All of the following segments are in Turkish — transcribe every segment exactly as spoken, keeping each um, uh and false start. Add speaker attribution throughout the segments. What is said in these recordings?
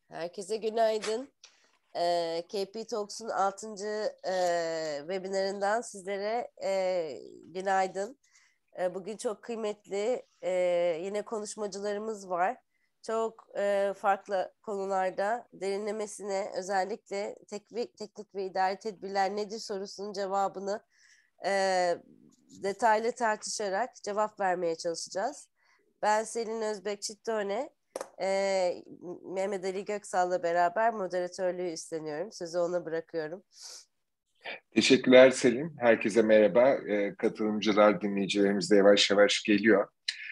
Speaker 1: Herkese günaydın. Ee, K P Talks'un altıncı E, webinarından sizlere e, günaydın. E, bugün çok kıymetli e, yine konuşmacılarımız var. Çok e, farklı konularda derinlemesine özellikle teknik, teknik ve idari tedbirler nedir sorusunun cevabını e, detaylı tartışarak cevap vermeye çalışacağız. Ben Selin Özbek Çittone. Ee, Mehmet Ali Göksal'la beraber moderatörlüğü üstleniyorum. Sözü ona bırakıyorum.
Speaker 2: Teşekkürler Selin. Herkese merhaba. Ee, katılımcılar, dinleyicilerimiz de yavaş yavaş geliyor.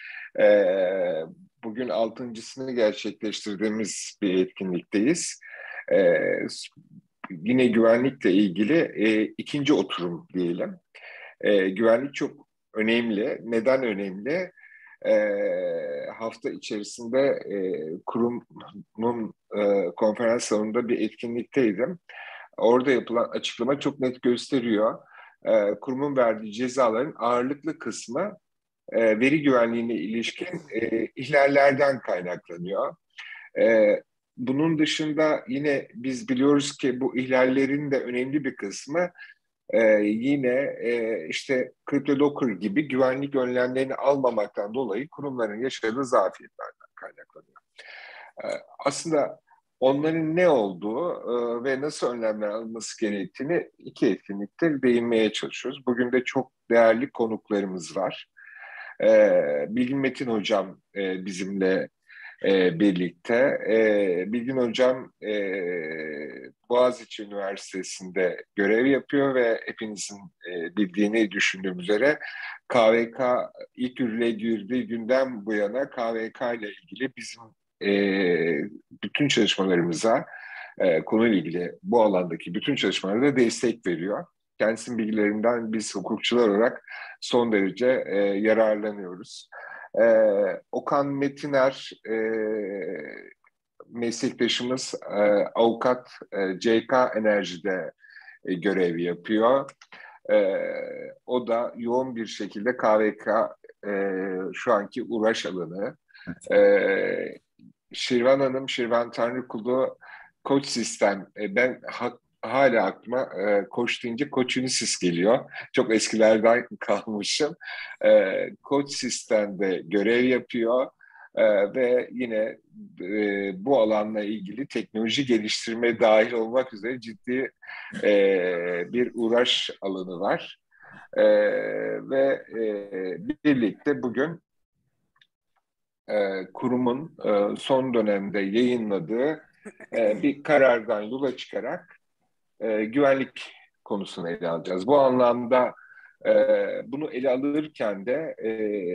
Speaker 2: Ee, bugün altıncısını gerçekleştirdiğimiz bir etkinlikteyiz. Ee, yine güvenlikle ilgili e, ikinci oturum diyelim. Ee, güvenlik çok önemli. Neden önemli? E, hafta içerisinde e, kurumun e, konferans salonunda bir etkinlikteydim. Orada yapılan açıklama çok net gösteriyor. E, kurumun verdiği cezaların ağırlıklı kısmı e, veri güvenliğine ilişkin e, ihlallerden kaynaklanıyor. E, bunun dışında yine biz biliyoruz ki bu ihlallerin de önemli bir kısmı Ee, yine e, işte CryptoLocker gibi güvenlik önlemlerini almamaktan dolayı kurumların yaşadığı zafiyetlerden kaynaklanıyor. Ee, aslında onların ne olduğu e, ve nasıl önlemler alınması gerektiğini iki etkinlikte değinmeye çalışıyoruz. Bugün de çok değerli konuklarımız var. Ee, Bilgin Metin Hocam e, bizimle e, birlikte. E, Bilgin Hocam e, Boğaziçi Üniversitesi'nde görev yapıyor ve hepinizin e, bildiğini düşündüğüm üzere K V K ilk yürürlüğe girdiği günden bu yana K V K ile ilgili bizim e, bütün çalışmalarımıza e, konuyla ilgili bu alandaki bütün çalışmalara da destek veriyor. Kendisinin bilgilerinden biz hukukçular olarak son derece e, yararlanıyoruz. Ee, Okan Metiner e, meslektaşımız e, avukat e, C K Enerji'de e, görev yapıyor. E, o da yoğun bir şekilde K V K e, şu anki uğraş alanı. E, Şirvan Hanım, Şirvan Tanrıkulu Koç Sistem. E, ben ha, hala aklıma e, Koç deyince Koç Unisys geliyor. Çok eskilerden kalmışım. E, Koç Sistem'de görev yapıyor. E, ve yine e, bu alanla ilgili teknoloji geliştirme dahil olmak üzere ciddi e, bir uğraş alanı var. E, ve e, birlikte bugün e, kurumun e, son dönemde yayınladığı e, bir karardan yola çıkarak e, güvenlik konusunu ele alacağız. Bu anlamda e, bunu ele alırken de e,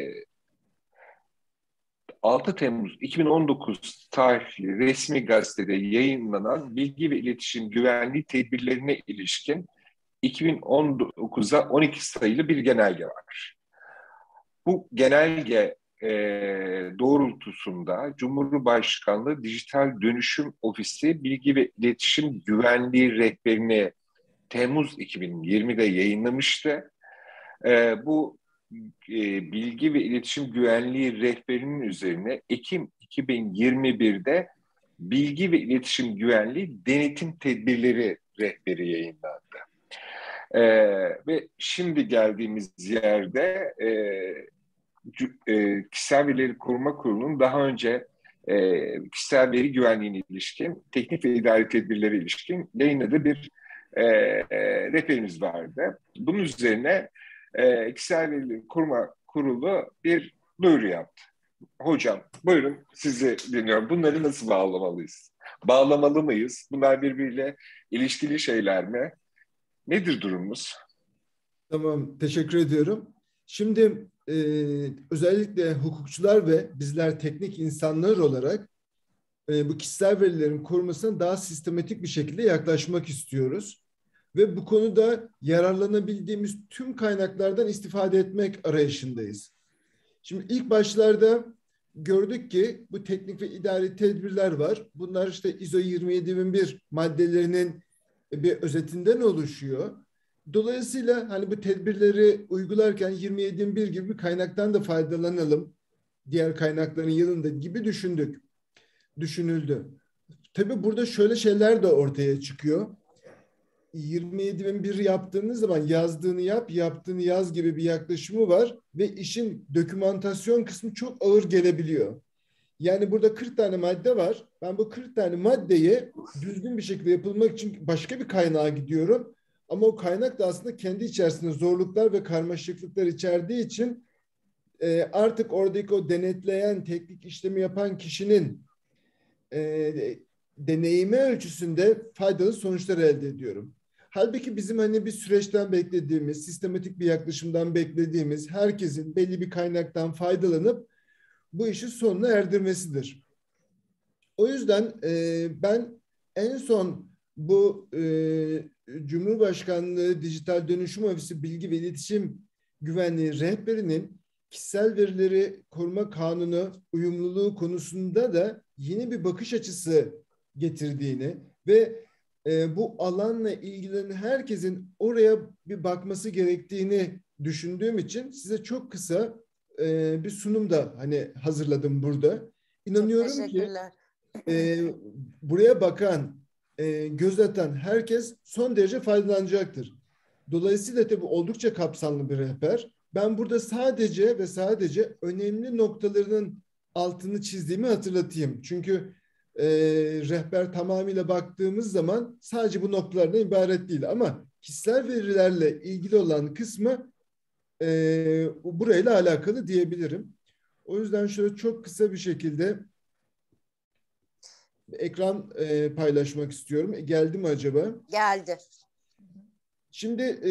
Speaker 2: altı Temmuz iki bin on dokuz tarihli resmi gazetede yayınlanan bilgi ve iletişim güvenliği tedbirlerine ilişkin iki bin on dokuza on iki sayılı bir genelge var. Bu genelge e, doğrultusunda Cumhurbaşkanlığı Dijital Dönüşüm Ofisi Bilgi ve İletişim Güvenliği Rehberini Temmuz iki bin yirmide yayınlamıştı. E, bu e, Bilgi ve İletişim Güvenliği Rehberinin üzerine Ekim iki bin yirmi birde Bilgi ve İletişim Güvenliği Denetim Tedbirleri Rehberi yayınlandı. E, ve şimdi geldiğimiz yerde e, e, Kişisel Verileri Koruma Kurulu'nun daha önce e, kişisel veri güvenliğine ilişkin, teknik ve idari tedbirlere ilişkin yayınladığı bir e, e, rehberimiz vardı. Bunun üzerine e, Kişisel Verileri Koruma Kurulu bir duyuru yaptı. Hocam, buyurun sizi dinliyorum. Bunları nasıl bağlamalıyız? Bağlamalı mıyız? Bunlar birbiriyle ilişkili şeyler mi? Nedir durumumuz?
Speaker 3: Tamam, teşekkür ediyorum. Şimdi e, özellikle hukukçular ve bizler teknik insanlar olarak e, bu kişisel verilerin korunmasına daha sistematik bir şekilde yaklaşmak istiyoruz. Ve bu konuda yararlanabildiğimiz tüm kaynaklardan istifade etmek arayışındayız. Şimdi ilk başlarda gördük ki bu teknik ve idari tedbirler var. Bunlar işte ISO yirmi yedi bin bir maddelerinin bir özetinden oluşuyor. Dolayısıyla hani bu tedbirleri uygularken yirmi yedi bin bir gibi bir kaynaktan da faydalanalım. Diğer kaynakların yanında gibi düşündük. Düşünüldü. Tabii burada şöyle şeyler de ortaya çıkıyor. yirmi yedi bin bir yaptığınız zaman yazdığını yap, yaptığını yaz gibi bir yaklaşımı var ve işin dokümantasyon kısmı çok ağır gelebiliyor. Yani burada kırk tane madde var. Ben bu kırk tane maddeyi düzgün bir şekilde yapılmak için başka bir kaynağa gidiyorum. Ama o kaynak da aslında kendi içerisinde zorluklar ve karmaşıklıklar içerdiği için e, artık oradaki o denetleyen, teknik işlemi yapan kişinin e, deneyimi ölçüsünde faydalı sonuçlar elde ediyorum. Halbuki bizim hani bir süreçten beklediğimiz, sistematik bir yaklaşımdan beklediğimiz, herkesin belli bir kaynaktan faydalanıp bu işi sonuna erdirmesidir. O yüzden e, ben en son bu e, Cumhurbaşkanlığı Dijital Dönüşüm Ofisi Bilgi ve İletişim Güvenliği rehberinin kişisel verileri koruma kanunu uyumluluğu konusunda da yeni bir bakış açısı getirdiğini ve e, bu alanla ilgilenen herkesin oraya bir bakması gerektiğini düşündüğüm için size çok kısa e, bir sunum da hani hazırladım burada. İnanıyorum
Speaker 1: Çok
Speaker 3: ki
Speaker 1: teşekkürler.
Speaker 3: e, buraya bakan, e, göz atan herkes son derece faydalanacaktır. Dolayısıyla tabii oldukça kapsamlı bir rehber. Ben burada sadece ve sadece önemli noktalarının altını çizdiğimi hatırlatayım. Çünkü e, rehber tamamıyla baktığımız zaman sadece bu noktalardan ibaret değil. Ama kişisel verilerle ilgili olan kısmı e, burayla alakalı diyebilirim. O yüzden şöyle çok kısa bir şekilde ekran e, paylaşmak istiyorum. E, geldi mi acaba?
Speaker 1: Geldi.
Speaker 3: Şimdi e,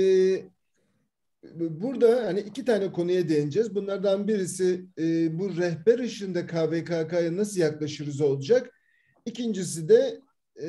Speaker 3: burada hani iki tane konuya değineceğiz. Bunlardan birisi e, bu rehber ışığında K V K K'ya nasıl yaklaşırız olacak. İkincisi de e,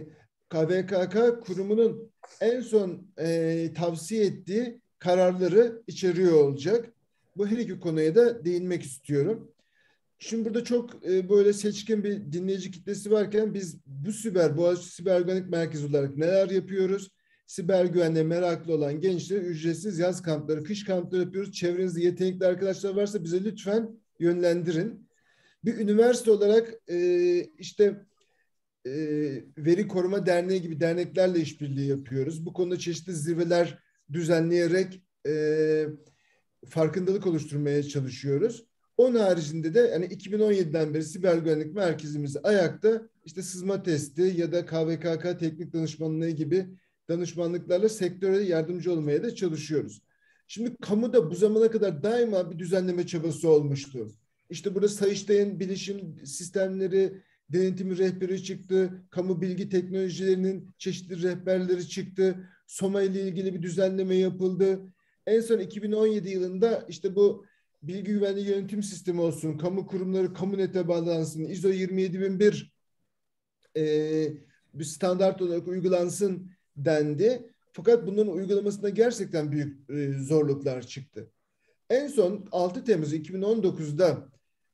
Speaker 3: K V K K kurumunun en son e, tavsiye ettiği kararları içeriyor olacak. Bu her iki konuya da değinmek istiyorum. Şimdi burada çok e, böyle seçkin bir dinleyici kitlesi varken biz bu siber, Boğaziçi Siber Güvenlik Merkezi olarak neler yapıyoruz? Siber güvenliğe meraklı olan gençlere ücretsiz yaz kampları, kış kampları yapıyoruz. Çevrenizde yetenekli arkadaşlar varsa bize lütfen yönlendirin. Bir üniversite olarak e, işte e, Veri Koruma Derneği gibi derneklerle işbirliği yapıyoruz. Bu konuda çeşitli zirveler düzenleyerek e, farkındalık oluşturmaya çalışıyoruz. Onun haricinde de yani iki bin on yediden beri siber güvenlik merkezimiz ayakta, işte sızma testi ya da K V K K teknik danışmanlığı gibi danışmanlıklarla sektöre yardımcı olmaya da çalışıyoruz. Şimdi kamuda bu zamana kadar daima bir düzenleme çabası olmuştu. İşte burada Sayıştay'ın bilişim sistemleri denetimi rehberi çıktı. Kamu bilgi teknolojilerinin çeşitli rehberleri çıktı. SOMA ile ilgili bir düzenleme yapıldı. En son iki bin on yedi yılında işte bu bilgi güvenliği yönetim sistemi olsun, kamu kurumları Kamunet'e bağlansın, I S O yirmi yedi bin bir e, bir standart olarak uygulansın dendi. Fakat bunların uygulamasında gerçekten büyük e, zorluklar çıktı. En son altı Temmuz iki bin on dokuzda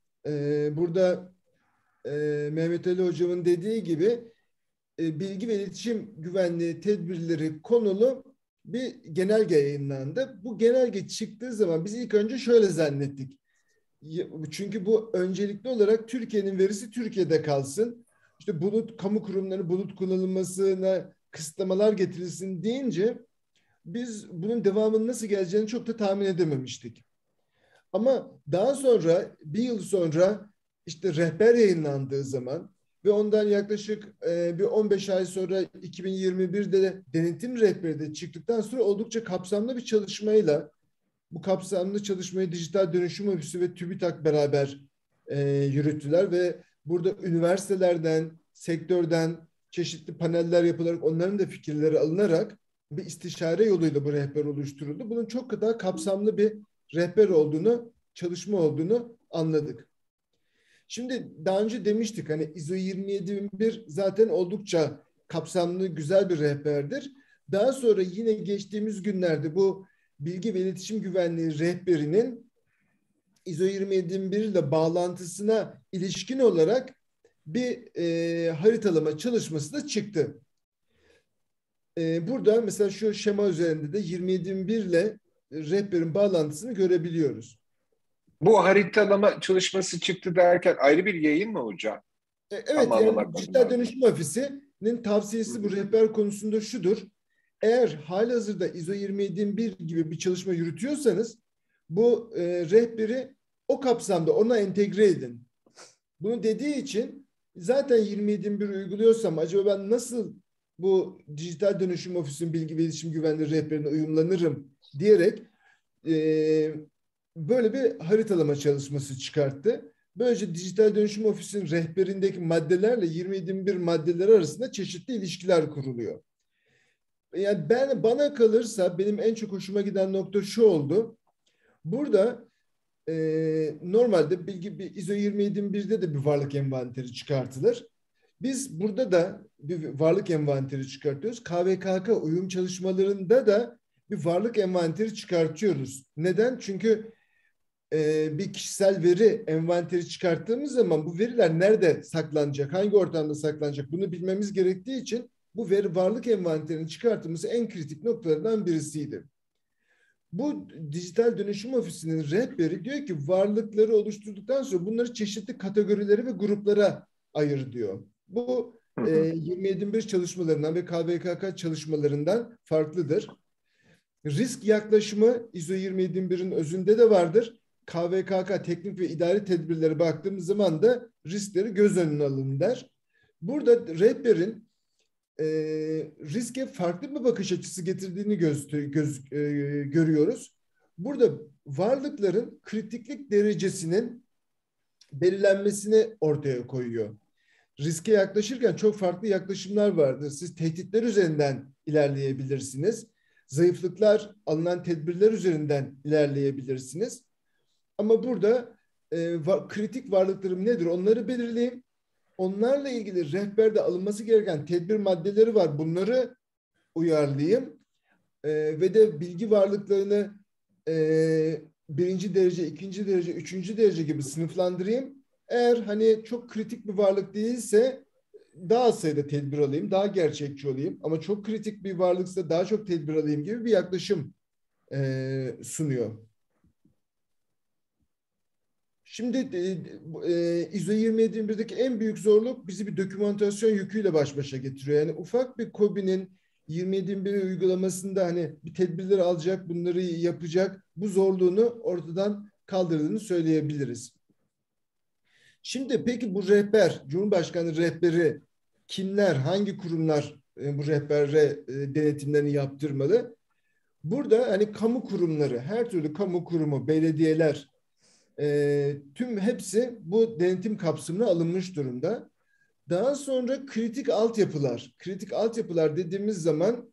Speaker 3: e, burada e, Mehmet Ali Hocam'ın dediği gibi e, bilgi ve iletişim güvenliği tedbirleri konulu bir genelge yayınlandı. Bu genelge çıktığı zaman biz ilk önce şöyle zannettik. Çünkü bu öncelikli olarak Türkiye'nin verisi Türkiye'de kalsın. İşte bulut, kamu kurumları bulut kullanılmasına kısıtlamalar getirilsin deyince biz bunun devamının nasıl geleceğini çok da tahmin edememiştik. Ama daha sonra bir yıl sonra işte rehber yayınlandığı zaman ve ondan yaklaşık e, bir on beş ay sonra iki bin yirmi birde de denetim rehberi de çıktıktan sonra oldukça kapsamlı bir çalışmayla bu kapsamlı çalışmayı Dijital Dönüşüm Ofisi ve TÜBİTAK beraber e, yürüttüler ve burada üniversitelerden, sektörden çeşitli paneller yapılarak onların da fikirleri alınarak bir istişare yoluyla bu rehber oluşturuldu. Bunun çok kadar kapsamlı bir rehber olduğunu, çalışma olduğunu anladık. Şimdi daha önce demiştik hani I S O yirmi yedi bin bir zaten oldukça kapsamlı, güzel bir rehberdir. Daha sonra yine geçtiğimiz günlerde bu bilgi ve iletişim güvenliği rehberinin I S O yirmi yedi bin bir ile bağlantısına ilişkin olarak bir e, haritalama çalışması da çıktı. E, burada mesela şu şema üzerinde de yirmi yedi bin bir ile rehberin bağlantısını görebiliyoruz.
Speaker 2: Bu haritalama çalışması çıktı derken ayrı bir yayın mı hocam?
Speaker 3: E, Evet,
Speaker 2: tamamlamak
Speaker 3: yani dijital
Speaker 2: adına.
Speaker 3: dönüşüm ofisinin tavsiyesi bu rehber konusunda şudur. Eğer halihazırda I S O yirmi yedi bir gibi bir çalışma yürütüyorsanız bu e, rehberi o kapsamda ona entegre edin. Bunu dediği için zaten yirmi yedi bir uyguluyorsam acaba ben nasıl bu dijital dönüşüm ofisinin bilgi ve iletişim güvenliği rehberine uyumlanırım diyerek e, böyle bir haritalama çalışması çıkarttı. Böylece dijital dönüşüm ofisinin rehberindeki maddelerle yirmi yedi bir maddeleri arasında çeşitli ilişkiler kuruluyor. Yani ben bana kalırsa benim en çok hoşuma giden nokta şu oldu. Burada e, normalde bilgi bir I S O yirmi yedi birde de bir varlık envanteri çıkartılır. Biz burada da bir varlık envanteri çıkartıyoruz. K V K K uyum çalışmalarında da bir varlık envanteri çıkartıyoruz. Neden? Çünkü e, bir kişisel veri envanteri çıkarttığımız zaman bu veriler nerede saklanacak, hangi ortamda saklanacak bunu bilmemiz gerektiği için bu veri varlık envanterini çıkartılması en kritik noktalardan birisiydi. Bu dijital dönüşüm ofisinin rehberi diyor ki varlıkları oluşturduktan sonra bunları çeşitli kategorilere ve gruplara ayır diyor. Bu e, yirmi yedi bir çalışmalarından ve K V K K çalışmalarından farklıdır. Risk yaklaşımı I S O yirmi yedi birin özünde de vardır. K V K K teknik ve idari tedbirlere baktığımız zaman da riskleri göz önüne alın der. Burada rehberin e, riske farklı bir bakış açısı getirdiğini göz, göz, e, görüyoruz. Burada varlıkların kritiklik derecesinin belirlenmesini ortaya koyuyor. Riske yaklaşırken çok farklı yaklaşımlar vardır. Siz tehditler üzerinden ilerleyebilirsiniz. Zayıflıklar, alınan tedbirler üzerinden ilerleyebilirsiniz. Ama burada e, va, kritik varlıklarım nedir? Onları belirleyeyim. Onlarla ilgili rehberde alınması gereken tedbir maddeleri var. Bunları uyarlayayım. E, ve de bilgi varlıklarını e, birinci derece, ikinci derece, üçüncü derece gibi sınıflandırayım. Eğer hani çok kritik bir varlık değilse daha az sayıda tedbir alayım, daha gerçekçi olayım. Ama çok kritik bir varlıksa daha çok tedbir alayım gibi bir yaklaşım e, sunuyor. Şimdi e, I S O yirmi yedi birdeki en büyük zorluk bizi bir dokümantasyon yüküyle baş başa getiriyor. Yani ufak bir KOBİ'nin yirmi yedi bir uygulamasında hani bir tedbirleri alacak, bunları yapacak bu zorluğunu ortadan kaldırdığını söyleyebiliriz. Şimdi peki bu rehber, Cumhurbaşkanı rehberi kimler, hangi kurumlar e, bu rehbere e, denetimlerini yaptırmalı? Burada hani kamu kurumları, her türlü kamu kurumu, belediyeler, e, tüm hepsi bu denetim kapsamına alınmış durumda. Daha sonra kritik altyapılar, kritik altyapılar dediğimiz zaman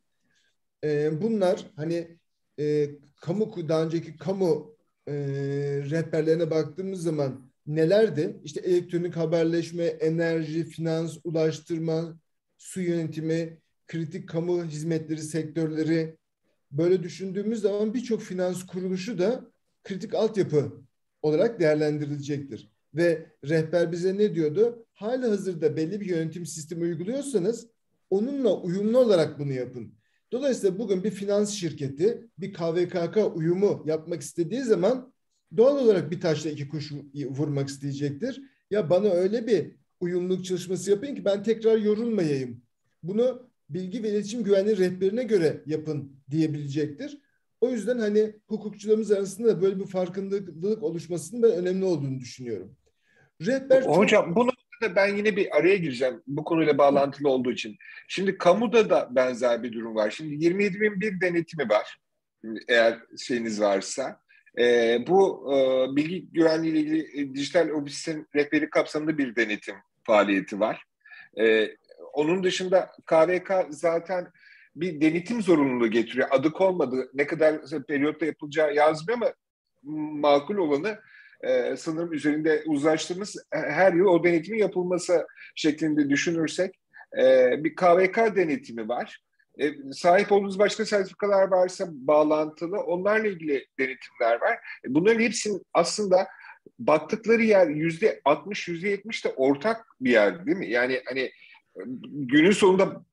Speaker 3: e, bunlar hani e, kamu, daha önceki kamu e, rehberlerine baktığımız zaman nelerdi? İşte elektronik haberleşme, enerji, finans, ulaştırma, su yönetimi, kritik kamu hizmetleri sektörleri. Böyle düşündüğümüz zaman birçok finans kuruluşu da kritik altyapı olarak değerlendirilecektir. Ve rehber bize ne diyordu? Halihazırda belli bir yönetim sistemi uyguluyorsanız onunla uyumlu olarak bunu yapın. Dolayısıyla bugün bir finans şirketi bir K V K K uyumu yapmak istediği zaman doğal olarak bir taşla iki kuş vurmak isteyecektir. Ya bana öyle bir uyumluluk çalışması yapın ki ben tekrar yorulmayayım. Bunu bilgi ve iletişim güvenliği rehberine göre yapın diyebilecektir. O yüzden hani hukukçularımız arasında da böyle bir farkındalık oluşmasının ben önemli olduğunu düşünüyorum. Rehber çok...
Speaker 2: Hocam bu noktada ben yine bir araya gireceğim bu konuyla bağlantılı olduğu için. Şimdi kamuda da benzer bir durum var. Şimdi yirmi yedi bin bir denetimi var. Eğer şeyiniz varsa. E, bu e, bilgi güvenliği ile ilgili e, dijital ofisin rehberi kapsamında bir denetim faaliyeti var. E, onun dışında K V K zaten bir denetim zorunluluğu getiriyor. Adı konmadı. Ne kadar periyotta yapılacağı yazmıyor ama makul olanı Ee, sanırım üzerinde uzlaştığımız her yıl o denetimin yapılması şeklinde düşünürsek e, bir K V K denetimi var. E, sahip olduğunuz başka sertifikalar varsa bağlantılı onlarla ilgili denetimler var. E, bunların hepsinin aslında baktıkları yer yüzde altmış, yüzde yetmiş de ortak bir yer değil mi? Yani hani günün sonunda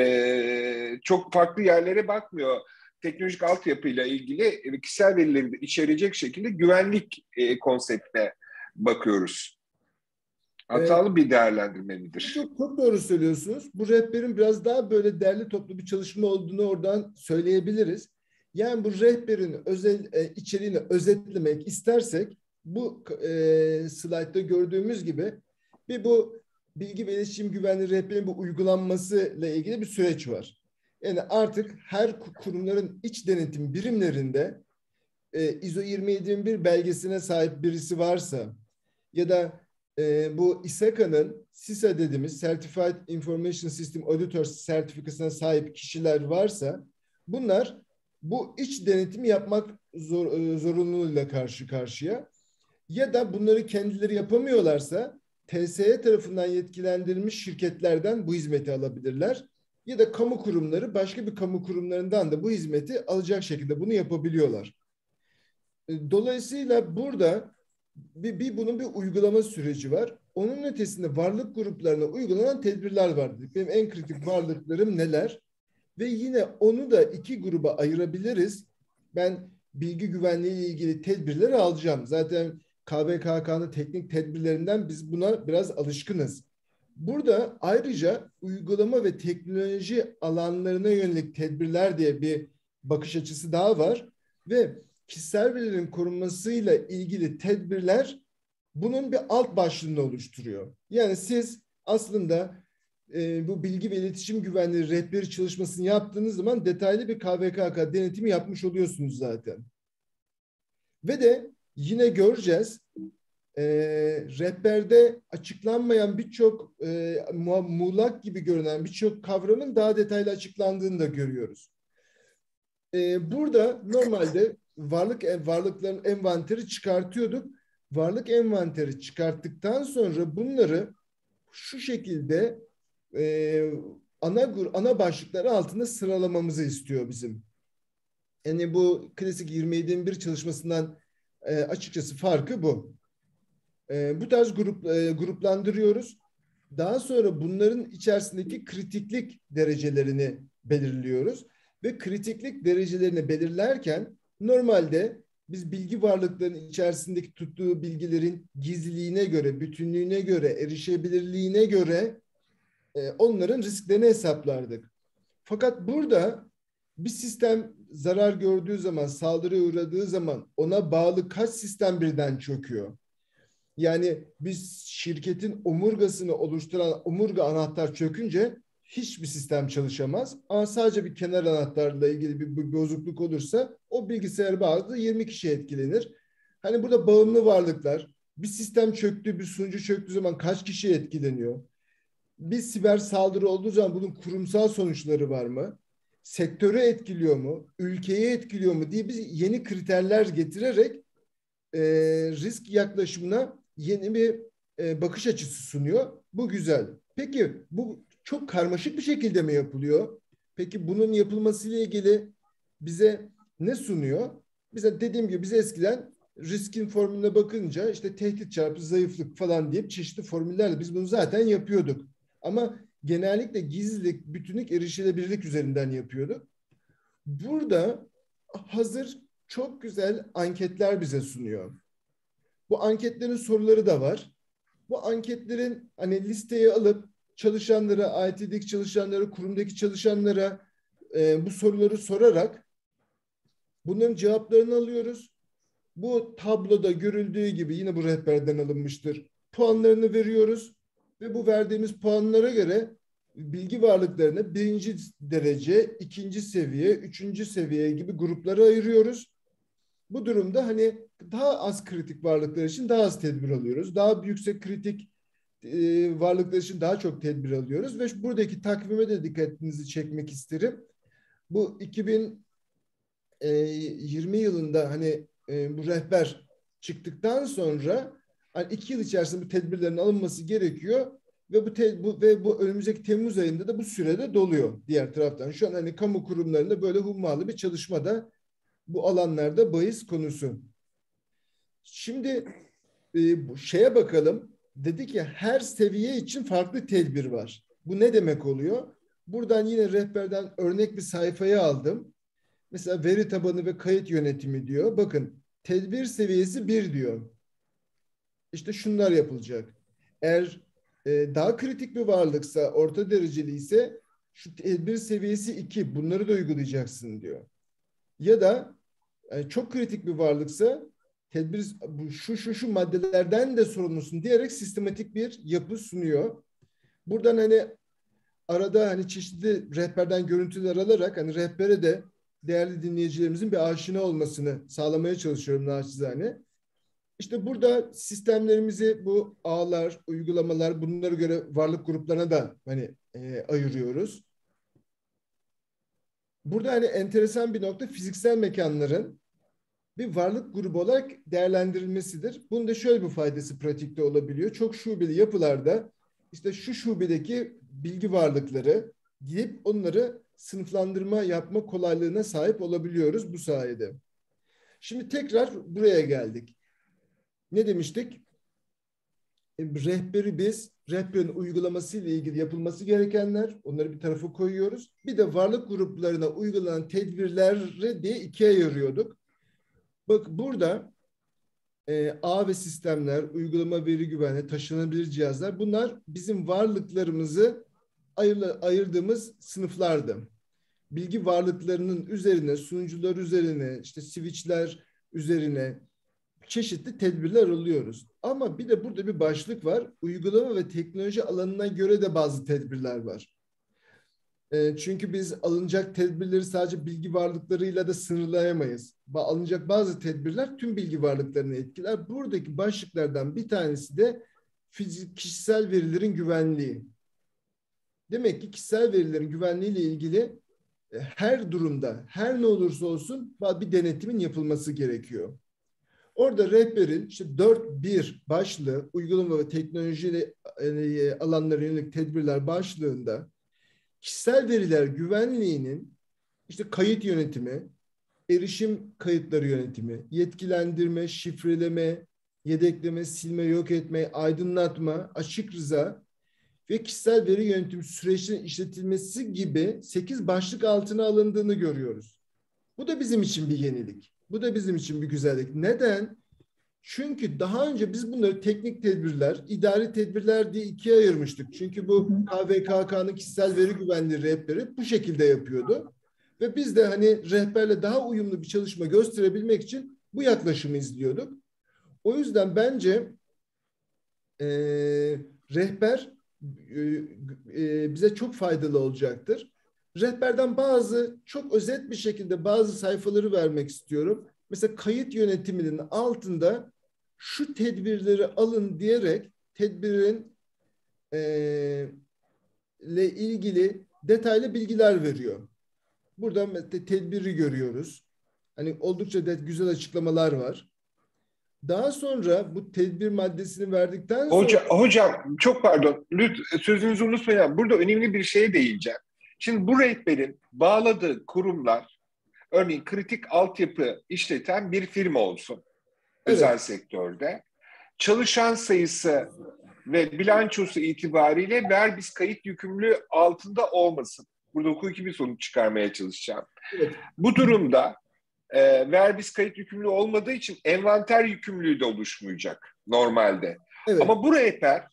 Speaker 2: e, çok farklı yerlere bakmıyor. Teknolojik altyapıyla ilgili kişisel verileri de içerecek şekilde güvenlik e, konseptine bakıyoruz. Hatalı bir değerlendirme midir?
Speaker 3: Çok, çok doğru söylüyorsunuz. Bu rehberin biraz daha böyle derli toplu bir çalışma olduğunu oradan söyleyebiliriz. Yani bu rehberin özel e, içeriğini özetlemek istersek bu e, slaytta gördüğümüz gibi bir bu bilgi ve iletişim güvenliği rehberinin bu uygulanması ile ilgili bir süreç var. Yani artık her kurumların iç denetim birimlerinde e, I S O yirmi yedi yirmi bir belgesine sahip birisi varsa ya da e, bu İSAKA'nın SISA dediğimiz Certified Information System Auditor sertifikasına sahip kişiler varsa bunlar bu iç denetimi yapmak zor, e, zorunluluğuyla karşı karşıya. Ya da bunları kendileri yapamıyorlarsa T S E tarafından yetkilendirilmiş şirketlerden bu hizmeti alabilirler. Ya da kamu kurumları başka bir kamu kurumlarından da bu hizmeti alacak şekilde bunu yapabiliyorlar. Dolayısıyla burada bir, bir bunun bir uygulama süreci var. Onun ötesinde varlık gruplarına uygulanan tedbirler var. Benim en kritik varlıklarım neler? Ve yine onu da iki gruba ayırabiliriz. Ben bilgi güvenliği ile ilgili tedbirleri alacağım. Zaten K V K K'nın teknik tedbirlerinden biz buna biraz alışkınız. Burada ayrıca uygulama ve teknoloji alanlarına yönelik tedbirler diye bir bakış açısı daha var. Ve kişisel verilerin korunmasıyla ilgili tedbirler bunun bir alt başlığını oluşturuyor. Yani siz aslında e, bu bilgi ve iletişim güvenliği rehberi çalışmasını yaptığınız zaman detaylı bir K V K K denetimi yapmış oluyorsunuz zaten. Ve de yine göreceğiz e, rehberde açıklanmayan birçok e, muğlak gibi görünen birçok kavramın daha detaylı açıklandığını da görüyoruz. E, burada normalde varlık varlıkların envanteri çıkartıyorduk. Varlık envanteri çıkarttıktan sonra bunları şu şekilde e, ana ana başlıkları altında sıralamamızı istiyor bizim. Yani bu klasik yirmi yedi yirmi bir çalışmasından e, açıkçası farkı bu. E, bu tarz grup e, gruplandırıyoruz. Daha sonra bunların içerisindeki kritiklik derecelerini belirliyoruz. Ve kritiklik derecelerini belirlerken normalde biz bilgi varlıklarının içerisindeki tuttuğu bilgilerin gizliliğine göre, bütünlüğüne göre, erişebilirliğine göre e, onların risklerini hesaplardık. Fakat burada bir sistem zarar gördüğü zaman, saldırıya uğradığı zaman ona bağlı kaç sistem birden çöküyor? Yani biz şirketin omurgasını oluşturan omurga anahtar çökünce hiçbir sistem çalışamaz. Ama sadece bir kenar anahtarla ilgili bir, bir bozukluk olursa o bilgisayar bazlı yirmi kişi etkilenir. Hani burada bağımlı varlıklar, bir sistem çöktüğü, bir sunucu çöktüğü zaman kaç kişi etkileniyor? Bir siber saldırı olduğu zaman bunun kurumsal sonuçları var mı? Sektörü etkiliyor mu? Ülkeyi etkiliyor mu diye biz yeni kriterler getirerek e, risk yaklaşımına yeni bir e, bakış açısı sunuyor. Bu güzel. Peki bu çok karmaşık bir şekilde mi yapılıyor? Peki bunun yapılmasıyla ilgili bize ne sunuyor? Bize dediğim gibi biz eskiden riskin formülüne bakınca işte tehdit çarpı zayıflık falan deyip çeşitli formüllerle biz bunu zaten yapıyorduk. Ama genellikle gizlilik, bütünlük, erişilebilirlik üzerinden yapıyorduk. Burada hazır çok güzel anketler bize sunuyor. Bu anketlerin soruları da var. Bu anketlerin hani listeye alıp çalışanlara, I T'deki çalışanlara, kurumdaki çalışanlara e, bu soruları sorarak bunların cevaplarını alıyoruz. Bu tabloda görüldüğü gibi yine bu rehberden alınmıştır. Puanlarını veriyoruz ve bu verdiğimiz puanlara göre bilgi varlıklarını birinci derece, ikinci seviye, üçüncü seviye gibi gruplara ayırıyoruz. Bu durumda hani daha az kritik varlıklar için daha az tedbir alıyoruz. Daha yüksek kritik e, varlıklar için daha çok tedbir alıyoruz. Ve buradaki takvime de dikkatinizi çekmek isterim. Bu iki bin yirmi yılında hani e, bu rehber çıktıktan sonra hani iki yıl içerisinde bu tedbirlerin alınması gerekiyor. Ve bu, te, bu ve bu önümüzdeki Temmuz ayında da bu sürede doluyor diğer taraftan. Şu an hani kamu kurumlarında böyle hummalı bir çalışma da bu alanlarda bahis konusu. Şimdi e, bu şeye bakalım. Dedi ki her seviye için farklı tedbir var. Bu ne demek oluyor? Buradan yine rehberden örnek bir sayfayı aldım. Mesela veri tabanı ve kayıt yönetimi diyor. Bakın tedbir seviyesi bir diyor. İşte şunlar yapılacak. Eğer e, daha kritik bir varlıksa, orta dereceli ise şu tedbir seviyesi iki, bunları da uygulayacaksın diyor. Ya da yani çok kritik bir varlıksa tedbir şu şu şu maddelerden de sorumlusun diyerek sistematik bir yapı sunuyor. Buradan hani arada hani çeşitli rehberden görüntüler alarak hani rehbere de değerli dinleyicilerimizin bir aşina olmasını sağlamaya çalışıyorum naçizane. İşte burada sistemlerimizi bu ağlar, uygulamalar, bunlara göre varlık gruplarına da hani e, ayırıyoruz. Burada hani enteresan bir nokta fiziksel mekanların bir varlık grubu olarak değerlendirilmesidir. Bunun da şöyle bir faydası pratikte olabiliyor. Çok şubeli yapılarda işte şu şubedeki bilgi varlıkları deyip onları sınıflandırma yapma kolaylığına sahip olabiliyoruz bu sayede. Şimdi tekrar buraya geldik. Ne demiştik? E, rehberi biz, rehberin uygulaması ile ilgili yapılması gerekenler, onları bir tarafa koyuyoruz. Bir de varlık gruplarına uygulanan tedbirleri diye ikiye ayırıyorduk. Bak burada e, ağ ve sistemler, uygulama veri güvenliği, taşınabilir cihazlar, bunlar bizim varlıklarımızı ayır, ayırdığımız sınıflardı. Bilgi varlıklarının üzerine, sunucular üzerine, işte switchler üzerine çeşitli tedbirler alıyoruz. Ama bir de burada bir başlık var. Uygulama ve teknoloji alanına göre de bazı tedbirler var. E, çünkü biz alınacak tedbirleri sadece bilgi varlıklarıyla da sınırlayamayız. Alınacak bazı tedbirler tüm bilgi varlıklarını etkiler. Buradaki başlıklardan bir tanesi de fizik, kişisel verilerin güvenliği. Demek ki kişisel verilerin güvenliğiyle ilgili her durumda, her ne olursa olsun bir denetimin yapılması gerekiyor. Orada rehberin işte dört bir başlığı, uygulama ve teknoloji alanlarına yönelik tedbirler başlığında kişisel veriler güvenliğinin işte kayıt yönetimi, erişim kayıtları yönetimi, yetkilendirme, şifreleme, yedekleme, silme, yok etme, aydınlatma, açık rıza ve kişisel veri yönetim süreçlerinin işletilmesi gibi sekiz başlık altına alındığını görüyoruz. Bu da bizim için bir yenilik. Bu da bizim için bir güzellik. Neden? Çünkü daha önce biz bunları teknik tedbirler, idari tedbirler diye ikiye ayırmıştık. Çünkü bu K V K K'nın kişisel veri güvenliği rehberi bu şekilde yapıyordu. Ve biz de hani rehberle daha uyumlu bir çalışma gösterebilmek için bu yaklaşımı izliyorduk. O yüzden bence e, rehber e, e, bize çok faydalı olacaktır. Rehberden bazı çok özet bir şekilde bazı sayfaları vermek istiyorum. Mesela kayıt yönetiminin altında şu tedbirleri alın diyerek tedbirin e, ile ilgili detaylı bilgiler veriyor. Burada tedbiri görüyoruz. Hani oldukça da güzel açıklamalar var. Daha sonra bu tedbir maddesini verdikten sonra...
Speaker 2: Hocam, hocam çok pardon. Lütfen sözünüzü unutmayın. Burada önemli bir şeye değineceğim. Şimdi bu rehberin bağladığı kurumlar, örneğin kritik altyapı işleten bir firma olsun.
Speaker 3: Evet.
Speaker 2: Özel sektörde. Çalışan sayısı ve bilançosu itibariyle verbis kayıt yükümlülüğü altında olmasın. Burada hukuki bir sonuç çıkarmaya çalışacağım.
Speaker 3: Evet.
Speaker 2: Bu durumda e, verbis kayıt yükümlülüğü olmadığı için envanter yükümlülüğü de oluşmayacak normalde.
Speaker 3: Evet.
Speaker 2: Ama bu rehber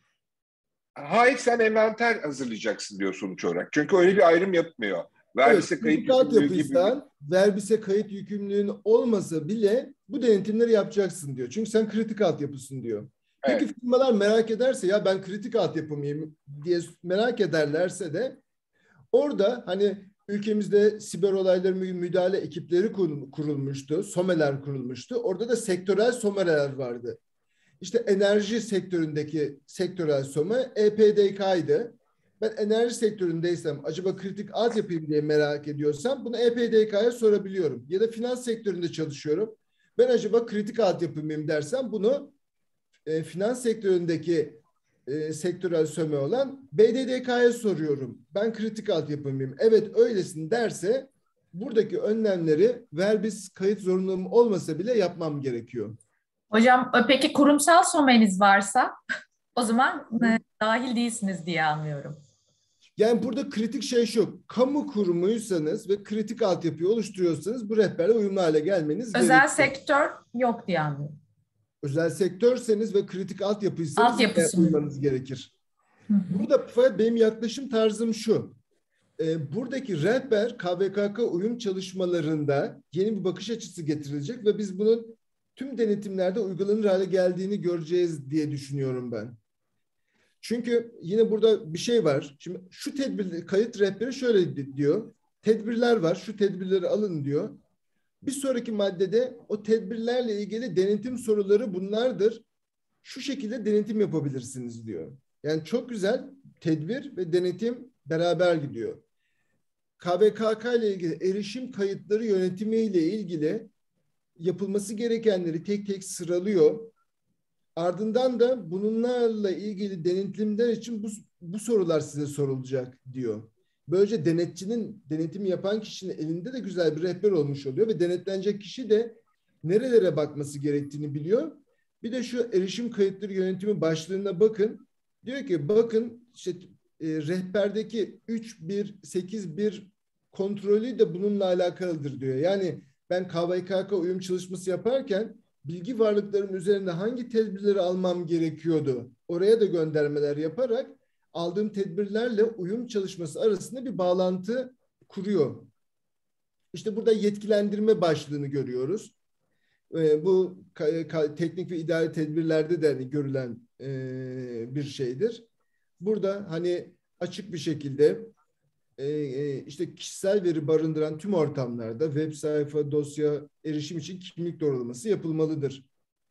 Speaker 2: hayır sen envanter hazırlayacaksın diyor sonuç olarak. Çünkü öyle bir ayrım yapmıyor. Verbise
Speaker 3: evet,
Speaker 2: kayıt yükümlülüğü gibi.
Speaker 3: Verbise kayıt yükümlülüğün olmasa bile bu denetimleri yapacaksın diyor. Çünkü sen kritik altyapısın diyor. Peki evet. Firmalar merak ederse ya ben kritik altyapı mıyım diye merak ederlerse de orada hani ülkemizde siber olayları müdahale ekipleri kurulmuştu. SOME'ler kurulmuştu. Orada da sektörel SOME'ler vardı. İşte enerji sektöründeki sektörel SOME E P D K'ydı. Ben enerji sektöründeysem acaba kritik altyapıyım diye merak ediyorsam bunu E P D K'ya sorabiliyorum. Ya da finans sektöründe çalışıyorum. Ben acaba kritik altyapı mıyım dersem bunu e, finans sektöründeki e, sektörel SOME olan B D D K'ya soruyorum. Ben kritik altyapı mıyım? Evet öylesin derse buradaki önlemleri verbis kayıt zorunluluğum olmasa bile yapmam gerekiyor.
Speaker 4: Hocam peki kurumsal SOME'niz varsa o zaman e, dahil değilsiniz diye anlıyorum.
Speaker 3: Yani burada kritik şey şu, kamu kurumuysanız ve kritik altyapıyı oluşturuyorsanız bu rehberle uyumlu hale gelmeniz
Speaker 4: Özel
Speaker 3: gerekiyor.
Speaker 4: Özel sektör yok diye anlıyorum.
Speaker 3: Özel sektörseniz ve kritik altyapıysanız
Speaker 4: altyapısını
Speaker 3: uymanız gerekir. Burada benim yaklaşım tarzım şu. E, buradaki rehber K V K K uyum çalışmalarında yeni bir bakış açısı getirilecek ve biz bunun tüm denetimlerde uygulanır hale geldiğini göreceğiz diye düşünüyorum ben. Çünkü yine burada bir şey var. Şimdi şu tedbir, kayıt rehberi şöyle diyor. Tedbirler var, şu tedbirleri alın diyor. Bir sonraki maddede o tedbirlerle ilgili denetim soruları bunlardır. Şu şekilde denetim yapabilirsiniz diyor. Yani çok güzel, tedbir ve denetim beraber gidiyor. K V K K ile ilgili erişim kayıtları yönetimi ile ilgili yapılması gerekenleri tek tek sıralıyor. Ardından da bunlarla ilgili denetimler için bu, bu sorular size sorulacak diyor. Böylece denetçinin, denetimi yapan kişinin elinde de güzel bir rehber olmuş oluyor ve denetlenecek kişi de nerelere bakması gerektiğini biliyor. Bir de şu erişim kayıtları yönetimi başlığına bakın. Diyor ki bakın işte e, rehberdeki üç bir sekiz bir kontrolü de bununla alakalıdır diyor. Yani ben K V K K uyum çalışması yaparken bilgi varlıklarım üzerinde hangi tedbirleri almam gerekiyordu? Oraya da göndermeler yaparak aldığım tedbirlerle uyum çalışması arasında bir bağlantı kuruyor. İşte burada yetkilendirme başlığını görüyoruz. Ee, bu teknik ve idari tedbirlerde de hani görülen e, bir şeydir. Burada hani açık bir şekilde e, işte kişisel veri barındıran tüm ortamlarda web sayfa, dosya erişim için kimlik doğrulaması yapılmalıdır.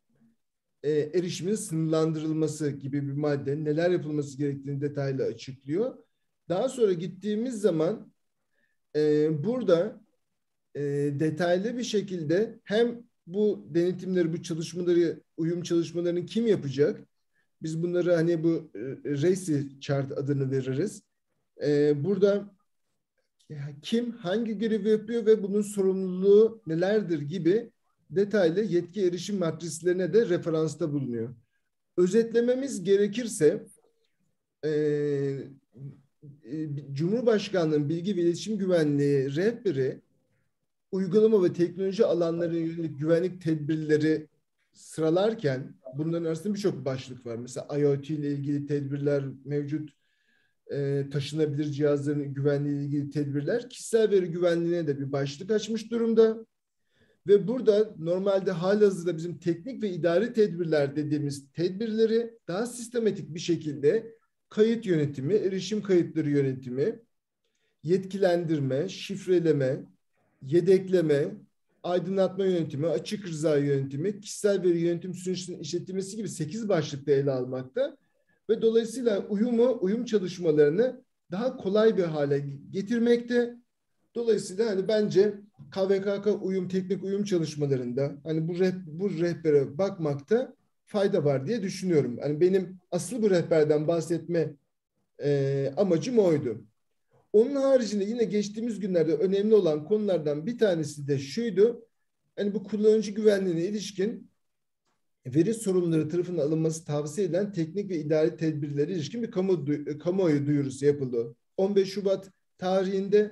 Speaker 3: E, erişimin sınırlandırılması gibi bir madde neler yapılması gerektiğini detaylı açıklıyor. Daha sonra gittiğimiz zaman e, burada e, detaylı bir şekilde hem bu denetimleri, bu çalışmaları, uyum çalışmalarını kim yapacak? Biz bunları hani bu e, RACI chart adını veririz. E, burada kim hangi görevi yapıyor ve bunun sorumluluğu nelerdir gibi detaylı yetki erişim matrislerine de referansta bulunuyor. Özetlememiz gerekirse e, e, Cumhurbaşkanlığı'nın bilgi ve iletişim güvenliği rehberi uygulama ve teknoloji alanlarına yönelik güvenlik tedbirleri sıralarken bunların arasında birçok başlık var. Mesela IoT ile ilgili tedbirler mevcut, e, taşınabilir cihazların güvenliği ile ilgili tedbirler, kişisel veri güvenliğine de bir başlık açmış durumda. Ve burada normalde halihazırda bizim teknik ve idari tedbirler dediğimiz tedbirleri daha sistematik bir şekilde kayıt yönetimi, erişim kayıtları yönetimi, yetkilendirme, şifreleme, yedekleme, aydınlatma yönetimi, açık rıza yönetimi, kişisel veri yönetim süreçlerinin işletilmesi gibi sekiz başlıkta ele almakta ve dolayısıyla uyumu, uyum çalışmalarını daha kolay bir hale getirmekte. Dolayısıyla hani bence K V K K uyum, teknik uyum çalışmalarında hani bu reh, bu rehbere bakmakta fayda var diye düşünüyorum. Hani benim asıl bu rehberden bahsetme e, amacım oydu. Onun haricinde yine geçtiğimiz günlerde önemli olan konulardan bir tanesi de şuydu. Hani bu kullanıcı güvenliğine ilişkin veri sorumluları tarafından alınması tavsiye edilen teknik ve idari tedbirlere ilişkin bir kamu, kamuoyu duyurusu yapıldı. on beş Şubat tarihinde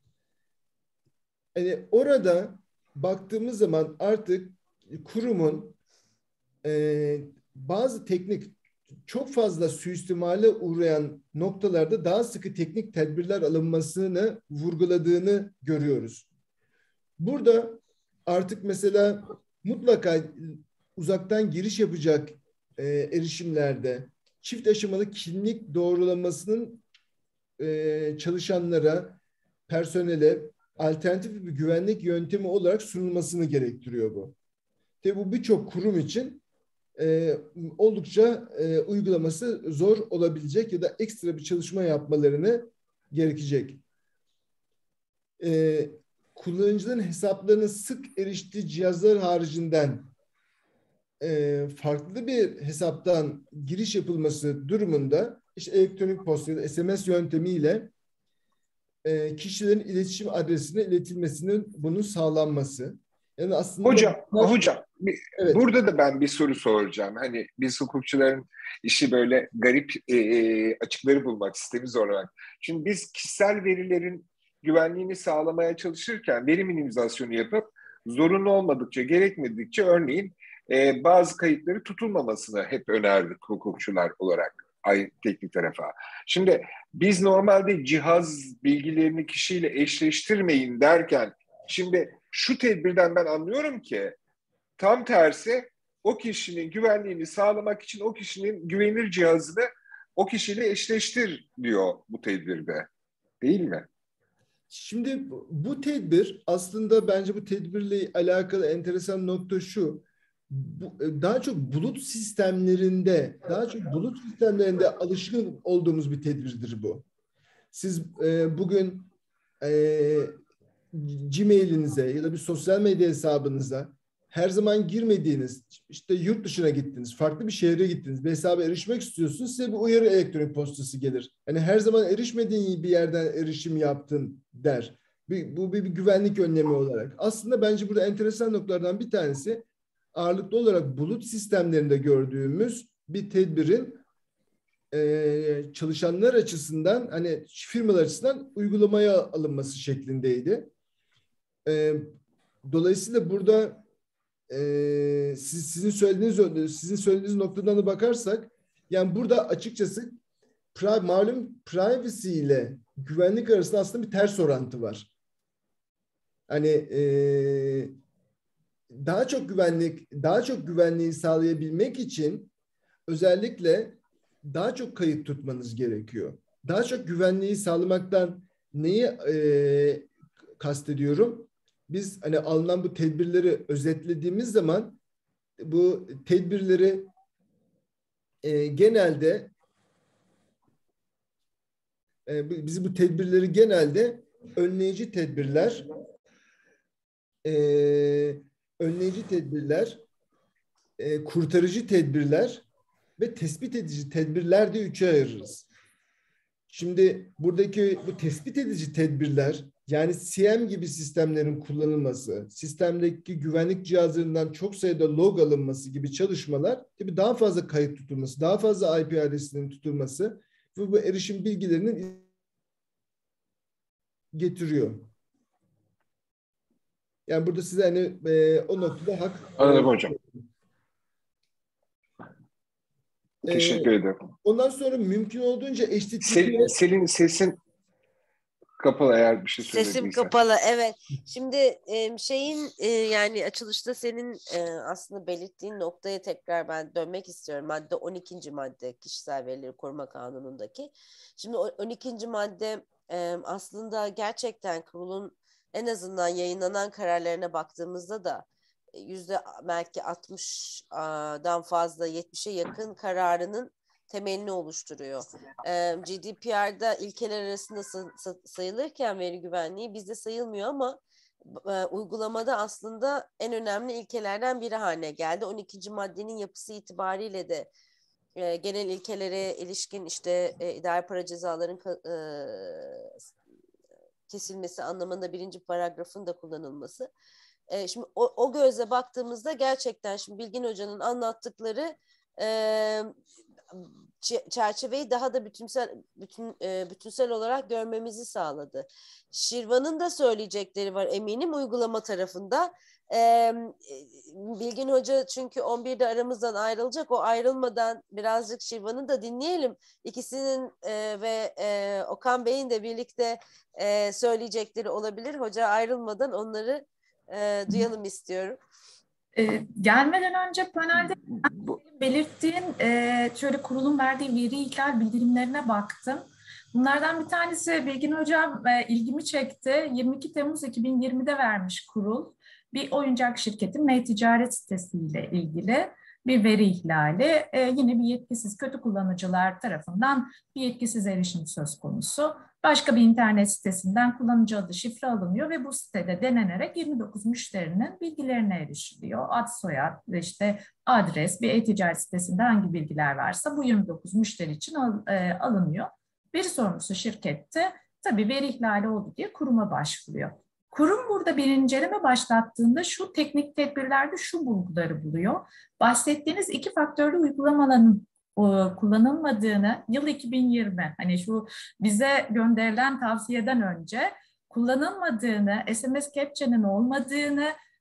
Speaker 3: yani orada baktığımız zaman artık kurumun e, bazı teknik çok fazla suistimale uğrayan noktalarda daha sıkı teknik tedbirler alınmasını vurguladığını görüyoruz. Burada artık mesela mutlaka uzaktan giriş yapacak e, erişimlerde çift aşamalı kimlik doğrulamasının e, çalışanlara, personele alternatif bir güvenlik yöntemi olarak sunulmasını gerektiriyor bu. Tabii bu birçok kurum için e, oldukça e, uygulaması zor olabilecek ya da ekstra bir çalışma yapmalarını gerekecek. E, kullanıcıların hesaplarının sık eriştiği cihazlar haricinden e, farklı bir hesaptan giriş yapılması durumunda işte elektronik posta ya da S M S yöntemiyle e, kişilerin iletişim adresine iletilmesinin bunun sağlanması. Yani aslında
Speaker 2: Hocam,
Speaker 3: bunlar,
Speaker 2: hocam bir-
Speaker 3: evet.
Speaker 2: burada da ben bir soru soracağım. Hani biz hukukçuların işi böyle garip e, açıkları bulmak, sistemi zorlamak. Şimdi biz kişisel verilerin güvenliğini sağlamaya çalışırken veri minimizasyonu yapıp zorunlu olmadıkça, gerekmedikçe örneğin e, bazı kayıtları tutulmamasını hep önerdik hukukçular olarak. ay, teknik tarafa. Şimdi biz normalde cihaz bilgilerini kişiyle eşleştirmeyin derken, şimdi şu tedbirden ben anlıyorum ki tam tersi, o kişinin güvenliğini sağlamak için o kişinin güvenilir cihazını o kişiyle eşleştir diyor bu tedbirde. Değil mi?
Speaker 3: Şimdi bu tedbir, aslında bence bu tedbirle alakalı enteresan nokta şu. Bu, daha çok bulut sistemlerinde, daha çok bulut sistemlerinde alışkın olduğumuz bir tedbirdir bu. Siz e, bugün e, Gmail'inize ya da bir sosyal medya hesabınıza her zaman girmediğiniz, işte yurt dışına gittiniz, farklı bir şehre gittiniz, bir hesaba erişmek istiyorsunuz, size bir uyarı elektronik postası gelir. Yani her zaman erişmediğin bir yerden erişim yaptın der. Bir, bu bir, bir güvenlik önlemi olarak. Aslında bence burada enteresan noktalardan bir tanesi, ağırlıklı olarak bulut sistemlerinde gördüğümüz bir tedbirin e, çalışanlar açısından, hani firmalar açısından uygulamaya alınması şeklindeydi. E, dolayısıyla burada Ee, siz, sizin söylediğiniz sizin söylediğiniz noktadan da bakarsak, yani burada açıkçası pri, malum privacy ile güvenlik arasında aslında bir ters orantı var. Hani e, daha çok güvenlik daha çok güvenliği sağlayabilmek için özellikle daha çok kayıt tutmanız gerekiyor. Daha çok güvenliği sağlamaktan neyi e, kastediyorum? Biz hani alınan bu tedbirleri özetlediğimiz zaman, bu tedbirleri e, genelde e, bizi bu tedbirleri genelde önleyici tedbirler e, önleyici tedbirler e, kurtarıcı tedbirler ve tespit edici tedbirler diye üçe ayırırız. Şimdi buradaki bu tespit edici tedbirler, yani C M gibi sistemlerin kullanılması, sistemdeki güvenlik cihazlarından çok sayıda log alınması gibi çalışmalar, tabii daha fazla kayıt tutulması, daha fazla I P adresinin tutulması ve bu erişim bilgilerinin getiriyor. Yani burada size hani e, o noktada hak...
Speaker 2: Anladım hocam. Teşekkür
Speaker 3: Ee,
Speaker 2: ederim.
Speaker 3: Ondan sonra mümkün olduğunca H T T P...
Speaker 2: Selin, Selin sesin kapalı, eğer bir şey söylediysen.
Speaker 1: Sesim kapalı, evet. Şimdi e, şeyin e, yani açılışta senin e, aslında belirttiğin noktaya tekrar ben dönmek istiyorum. Madde on ikinci madde, Kişisel Verileri Koruma Kanunu'ndaki. Şimdi on ikinci madde e, aslında gerçekten kurulun en azından yayınlanan kararlarına baktığımızda da yüzde belki altmışdan fazla, yetmişe yakın kararının temelini oluşturuyor. Ee, G D P R'da ilkeler arasında sayılırken veri güvenliği bizde sayılmıyor ama e, uygulamada aslında en önemli ilkelerden biri haline geldi. on ikinci maddenin yapısı itibariyle de e, genel ilkelere ilişkin işte e, idari para cezaların e, kesilmesi anlamında birinci paragrafın da kullanılması. E, şimdi o, o gözle baktığımızda gerçekten şimdi Bilgin Hoca'nın anlattıkları e, çerçeveyi daha da bütünsel bütün e, bütünsel olarak görmemizi sağladı. Şirvan'ın da söyleyecekleri var eminim uygulama tarafında. E, Bilgin Hoca çünkü on birde aramızdan ayrılacak. O ayrılmadan birazcık Şirvan'ı da dinleyelim. İkisinin e, ve e, Okan Bey'in de birlikte e, söyleyecekleri olabilir. Hoca ayrılmadan onları e, duyalım istiyorum.
Speaker 4: Ee, gelmeden önce panelde belirttiğin e, şöyle kurulun verdiği veri ihlal bildirimlerine baktım. Bunlardan bir tanesi Bilgin Hocam e, ilgimi çekti. yirmi iki Temmuz iki bin yirmide vermiş kurul. Bir oyuncak şirketin e-ticaret sitesiyle ilgili bir veri ihlali. E, yine bir yetkisiz kötü kullanıcılar tarafından bir yetkisiz erişim söz konusu. Başka bir internet sitesinden kullanıcı adı şifre alınıyor ve bu sitede denenerek yirmi dokuz müşterinin bilgilerine erişiliyor. Ad, soyad, işte adres, bir e-ticaret sitesinde hangi bilgiler varsa bu yirmi dokuz müşteri için al, e, alınıyor. Veri sorumlusu şirkette tabii veri ihlali oldu diye kuruma başvuruyor. Kurum burada bir inceleme başlattığında şu teknik tedbirlerde şu bulguları buluyor. Bahsettiğiniz iki faktörlü uygulamaların kullanılmadığını yıl iki bin yirmi, hani şu bize gönderilen tavsiyeden önce kullanılmadığını, S M S captcha'nın olmadığını,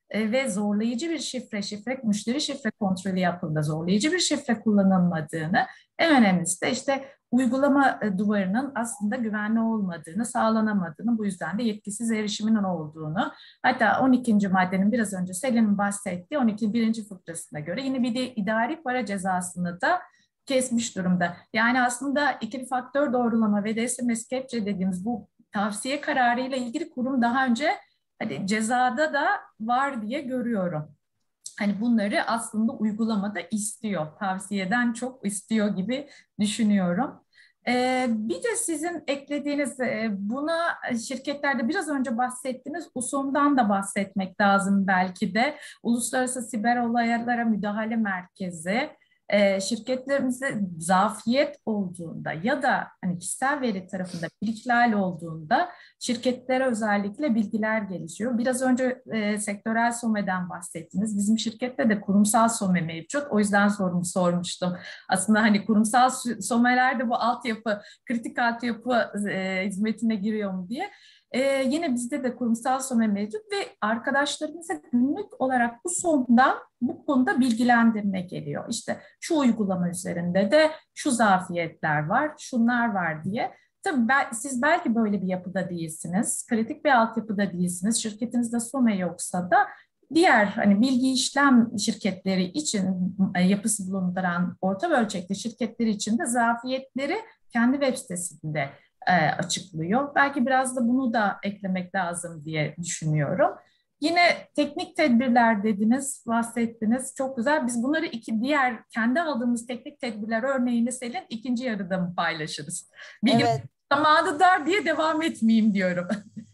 Speaker 4: e, ve zorlayıcı bir şifre, şifre, müşteri şifre kontrolü yapıldığında zorlayıcı bir şifre kullanılmadığını, en önemlisi de işte uygulama e, duvarının aslında güvenli olmadığını, sağlanamadığını, bu yüzden de yetkisiz erişimin olduğunu, hatta on ikinci maddenin biraz önce Selim'in bahsettiği on iki birinci fıkrasına göre yine bir de idari para cezasını da kesmiş durumda. Yani aslında ikili faktör doğrulama ve D S M S capture dediğimiz bu tavsiye kararıyla ilgili kurum daha önce hani cezada da var diye görüyorum. Hani bunları aslında uygulamada istiyor, tavsiyeden çok istiyor gibi düşünüyorum. Ee, bir de sizin eklediğiniz e, buna şirketlerde biraz önce bahsettiğiniz U S O M'dan da bahsetmek lazım belki de. Uluslararası Siber Olaylara Müdahale Merkezi. E, şirketlerimizde zafiyet olduğunda ya da hani kişisel veri tarafında bir ihlal olduğunda şirketlere özellikle bilgiler gelişiyor. Biraz önce e, sektörel SOME'den bahsettiniz. Bizim şirkette de kurumsal SOME mevcut. O yüzden sorumu sormuştum. Aslında hani kurumsal SOME'ler de bu altyapı, kritik altyapı e, hizmetine giriyor mu diye. Ee, yine bizde de kurumsal SOME mevcut ve arkadaşlarımıza günlük olarak bu SOM'dan bu konuda bilgilendirme geliyor. İşte şu uygulama üzerinde de şu zafiyetler var, şunlar var diye. Tabii ben, siz belki böyle bir yapıda değilsiniz, kritik bir altyapıda değilsiniz, şirketinizde SOME yoksa da diğer hani bilgi işlem şirketleri için yapısı bulunduran orta ölçekli şirketleri için de zafiyetleri kendi web sitesinde açıklıyor. Belki biraz da bunu da eklemek lazım diye düşünüyorum. Yine teknik tedbirler dediniz, bahsettiniz. Çok güzel. Biz bunları iki diğer kendi aldığımız teknik tedbirler örneğini Selin ikinci yarıda mı paylaşırız? Bilgi
Speaker 1: Evet.
Speaker 4: zamanı dar diye devam etmeyeyim diyorum.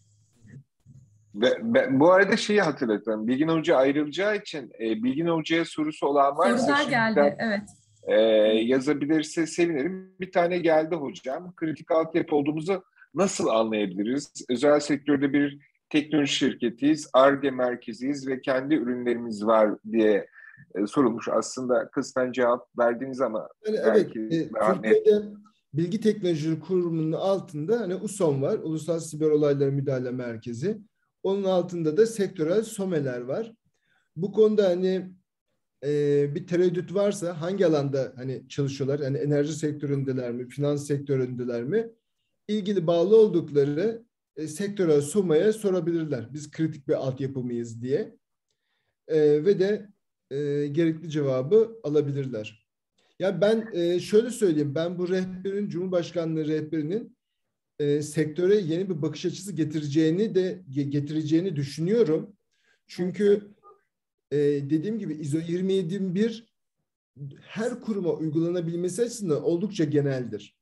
Speaker 2: Ve, ve bu arada şeyi hatırlatalım. Bilgin Hoca ayrılacağı için e, Bilgin Hoca'ya sorusu olan varsa
Speaker 4: Sorular geldi, evet.
Speaker 2: E, yazabilirse sevinirim. Bir tane geldi hocam. Kritik altyapı olduğumuzu nasıl anlayabiliriz? Özel sektörde bir teknoloji şirketiyiz, Ar-Ge merkeziyiz ve kendi ürünlerimiz var diye e, sorulmuş. Aslında kısmen cevap verdiniz ama
Speaker 3: yani
Speaker 2: belki
Speaker 3: evet, e,
Speaker 2: daha
Speaker 3: Türkiye'de
Speaker 2: net.
Speaker 3: Bilgi Teknolojileri Kurumu'nun altında hani U S O M var, Uluslararası Siber Olaylara Müdahale Merkezi. Onun altında da sektörel SOME'ler var. Bu konuda hani e, bir tereddüt varsa hangi alanda hani çalışıyorlar? Yani enerji sektöründeler mi, finans sektöründeler mi? İlgili bağlı oldukları e, sektörel SOME'ye sorabilirler. Biz kritik bir altyapı mıyız diye. E, ve de e, gerekli cevabı alabilirler. Ya ben e, şöyle söyleyeyim, ben bu rehberin, Cumhurbaşkanlığı rehberinin e, sektöre yeni bir bakış açısı getireceğini de getireceğini düşünüyorum. Çünkü e, dediğim gibi İ S O yirmi yedi bin bir her kuruma uygulanabilmesi açısından oldukça geneldir.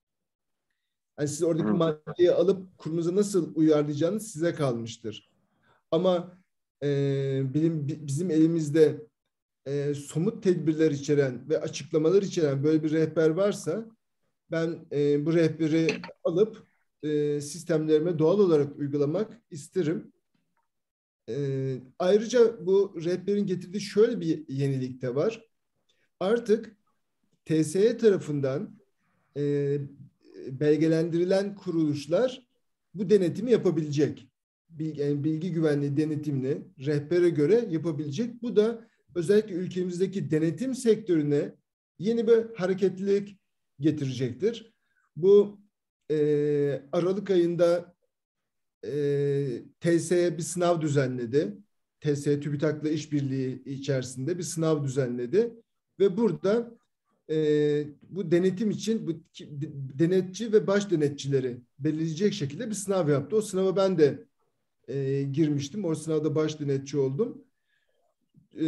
Speaker 3: Yani siz oradaki
Speaker 2: Hı.
Speaker 3: maddeyi alıp kurumunuza nasıl uyarlayacağınız size kalmıştır. Ama e, benim bizim elimizde e, somut tedbirler içeren ve açıklamalar içeren böyle bir rehber varsa ben e, bu rehberi alıp e, sistemlerime doğal olarak uygulamak isterim. E, ayrıca bu rehberin getirdiği şöyle bir yenilik de var. Artık T S E tarafından e, belgelendirilen kuruluşlar bu denetimi yapabilecek. Bilgi, yani bilgi güvenliği denetimini rehbere göre yapabilecek. Bu da özellikle ülkemizdeki denetim sektörüne yeni bir hareketlilik getirecektir. Bu e, Aralık ayında e, T S E bir sınav düzenledi. T S E TÜBİTAK'la işbirliği içerisinde bir sınav düzenledi ve burada e, bu denetim için bu denetçi ve baş denetçileri belirleyecek şekilde bir sınav yaptı. O sınava ben de e, girmiştim. O sınavda baş denetçi oldum. E,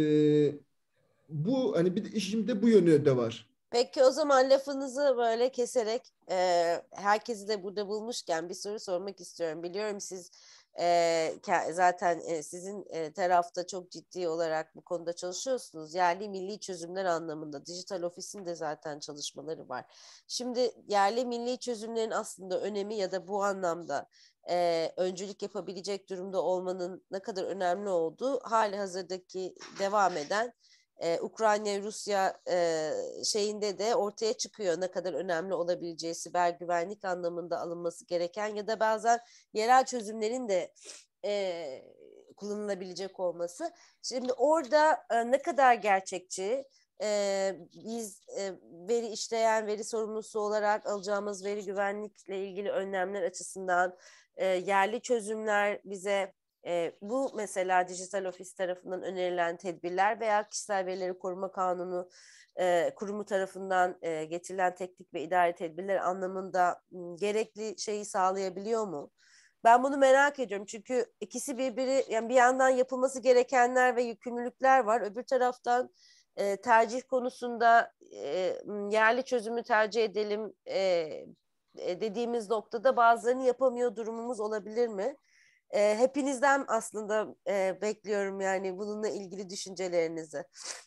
Speaker 3: bu hani bir işim de bu yönü de var.
Speaker 1: Peki o zaman lafınızı böyle keserek e, herkesi de burada bulmuşken bir soru sormak istiyorum. Biliyorum siz e, zaten e, sizin e, tarafta çok ciddi olarak bu konuda çalışıyorsunuz. Yerli milli çözümler anlamında Dijital Ofis'in de zaten çalışmaları var. Şimdi yerli milli çözümlerin aslında önemi ya da bu anlamda e, öncülük yapabilecek durumda olmanın ne kadar önemli olduğu hali hazırdaki devam eden Ee, Ukrayna-Rusya e, şeyinde de ortaya çıkıyor ne kadar önemli olabileceği siber güvenlik anlamında alınması gereken ya da bazen yerel çözümlerin de e, kullanılabilecek olması. Şimdi orada e, ne kadar gerçekçi, e, biz e, veri işleyen, veri sorumlusu olarak alacağımız veri güvenlikle ilgili önlemler açısından e, yerli çözümler bize e, bu mesela Dijital Ofis tarafından önerilen tedbirler veya Kişisel Verileri Koruma Kanunu e, kurumu tarafından e, getirilen teknik ve idari tedbirler anlamında m, gerekli şeyi sağlayabiliyor mu? Ben bunu merak ediyorum çünkü ikisi birbiri, yani bir yandan yapılması gerekenler ve yükümlülükler var. Öbür taraftan e, tercih konusunda e, yerli çözümü tercih edelim e, e, dediğimiz noktada bazılarını yapamıyor durumumuz olabilir mi? E, hepinizden aslında e, bekliyorum yani bununla ilgili düşüncelerinizi.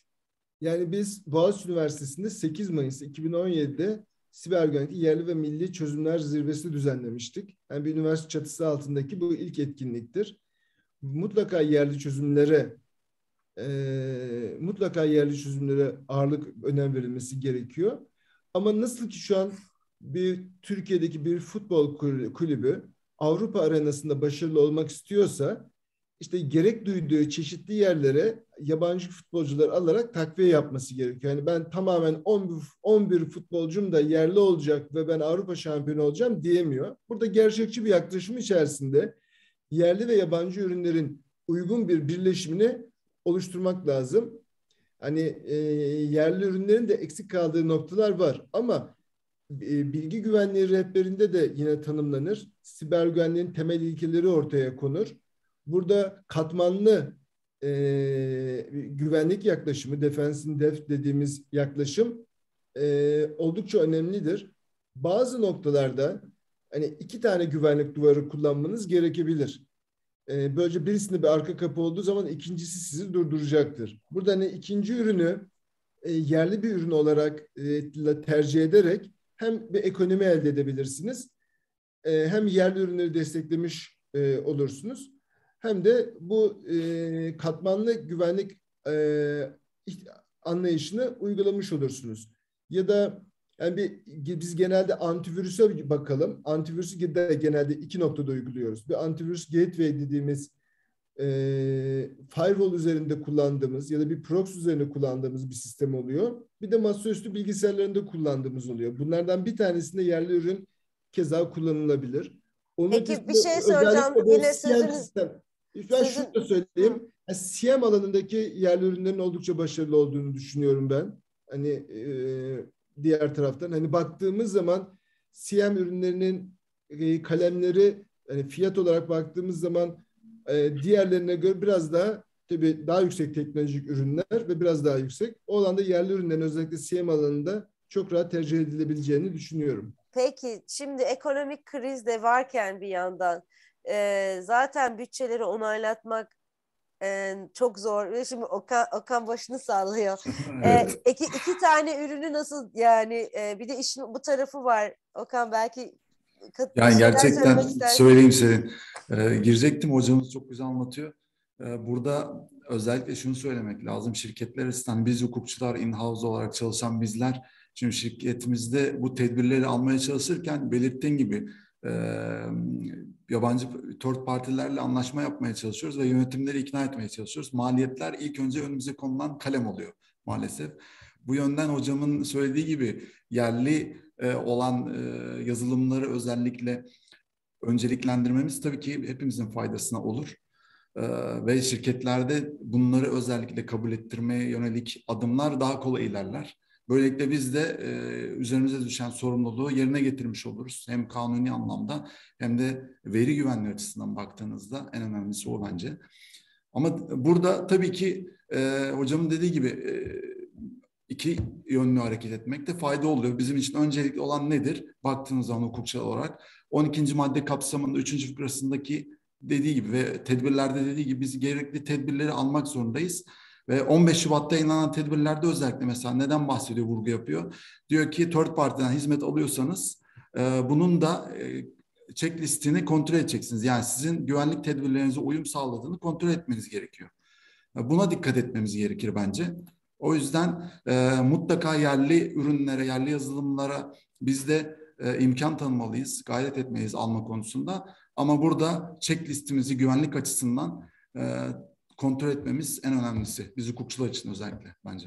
Speaker 3: Yani biz Boğaziçi Üniversitesi'nde sekiz Mayıs iki bin on yedi'de Siber Güvenlik Yerli ve Milli Çözümler Zirvesi düzenlemiştik. Yani bir üniversite çatısı altındaki bu ilk etkinliktir. Mutlaka yerli çözümlere e, mutlaka yerli çözümlere ağırlık önem verilmesi gerekiyor. Ama nasıl ki şu an bir Türkiye'deki bir futbol kulübü Avrupa arenasında başarılı olmak istiyorsa işte gerek duyduğu çeşitli yerlere yabancı futbolcular alarak takviye yapması gerekiyor. Yani ben tamamen on bir futbolcum da yerli olacak ve ben Avrupa şampiyonu olacağım diyemiyor. Burada gerçekçi bir yaklaşım içerisinde yerli ve yabancı ürünlerin uygun bir birleşimini oluşturmak lazım. Hani e, yerli ürünlerin de eksik kaldığı noktalar var ama e, bilgi güvenliği rehberinde de yine tanımlanır. Siber güvenliğin temel ilkeleri ortaya konur. Burada katmanlı e, güvenlik yaklaşımı, defense in depth dediğimiz yaklaşım e, oldukça önemlidir. Bazı noktalarda hani iki tane güvenlik duvarı kullanmanız gerekebilir. E, böylece birisinde bir arka kapı olduğu zaman ikincisi sizi durduracaktır. Burada hani ikinci ürünü e, yerli bir ürün olarak e, tercih ederek hem bir ekonomi elde edebilirsiniz, e, hem yerli ürünleri desteklemiş e, olursunuz. Hem de bu e, katmanlı güvenlik e, anlayışını uygulamış olursunuz. Ya da yani bir, biz genelde antivirüse bakalım. Antivirüsü de genelde iki noktada uyguluyoruz. Bir antivirüs gateway dediğimiz e, firewall üzerinde kullandığımız ya da bir proxy üzerinde kullandığımız bir sistem oluyor. Bir de masaüstü bilgisayarlarında kullandığımız oluyor. Bunlardan bir tanesinde yerli ürün keza kullanılabilir. Onun
Speaker 1: Peki bir şey soracağım. Yine sözünüz...
Speaker 3: Ben şunu da söyleyeyim. Yani C M alanındaki yerli ürünlerin oldukça başarılı olduğunu düşünüyorum ben. Hani e, diğer taraftan hani baktığımız zaman C M ürünlerinin e, kalemleri hani fiyat olarak baktığımız zaman e, diğerlerine göre biraz daha tabii daha yüksek teknolojik ürünler ve biraz daha yüksek. O alanda yerli ürünlerin özellikle C M alanında çok rahat tercih edilebileceğini düşünüyorum.
Speaker 1: Peki şimdi ekonomik kriz de varken bir yandan e, zaten bütçeleri onaylatmak e, çok zor. Şimdi Okan, Okan başını sallıyor. Evet. E, iki, iki tane ürünü nasıl yani e, bir de işin bu tarafı var. Okan belki
Speaker 5: yani gerçekten söyleyeyim senin. E, girecektim, hocamız çok güzel anlatıyor. E, burada özellikle şunu söylemek lazım. Şirketler açısından biz hukukçular, in-house olarak çalışan bizler, şimdi şirketimizde bu tedbirleri almaya çalışırken belirttiğin gibi e, yabancı third partilerle anlaşma yapmaya çalışıyoruz ve yönetimleri ikna etmeye çalışıyoruz. Maliyetler ilk önce önümüze konulan kalem oluyor maalesef. Bu yönden hocamın söylediği gibi yerli e, olan e, yazılımları özellikle önceliklendirmemiz tabii ki hepimizin faydasına olur. E, ve şirketlerde bunları özellikle kabul ettirmeye yönelik adımlar daha kolay ilerler. Böylelikle biz de e, üzerimize düşen sorumluluğu yerine getirmiş oluruz. Hem kanuni anlamda hem de veri güvenliği açısından baktığınızda en önemlisi o bence. Ama burada tabii ki e, hocamın dediği gibi e, iki yönlü hareket etmekte fayda oluyor. Bizim için öncelikli olan nedir? Baktığınız zaman hukukçu olarak on ikinci madde kapsamında üçüncü fıkrasındaki dediği gibi ve tedbirlerde dediği gibi biz gerekli tedbirleri almak zorundayız. Ve on beş Şubat'ta yayınlanan tedbirlerde özellikle mesela neden bahsediyor, vurgu yapıyor? Diyor ki third party'den hizmet alıyorsanız e, bunun da e, checklistini kontrol edeceksiniz. Yani sizin güvenlik tedbirlerinize uyum sağladığını kontrol etmeniz gerekiyor. Buna dikkat etmemiz gerekir bence. O yüzden e, mutlaka yerli ürünlere, yerli yazılımlara biz de e, imkan tanımalıyız, gayret etmeliyiz alma konusunda. Ama burada checklistimizi güvenlik açısından kontrol etmemiz en önemlisi. Biz hukukçular için özellikle bence.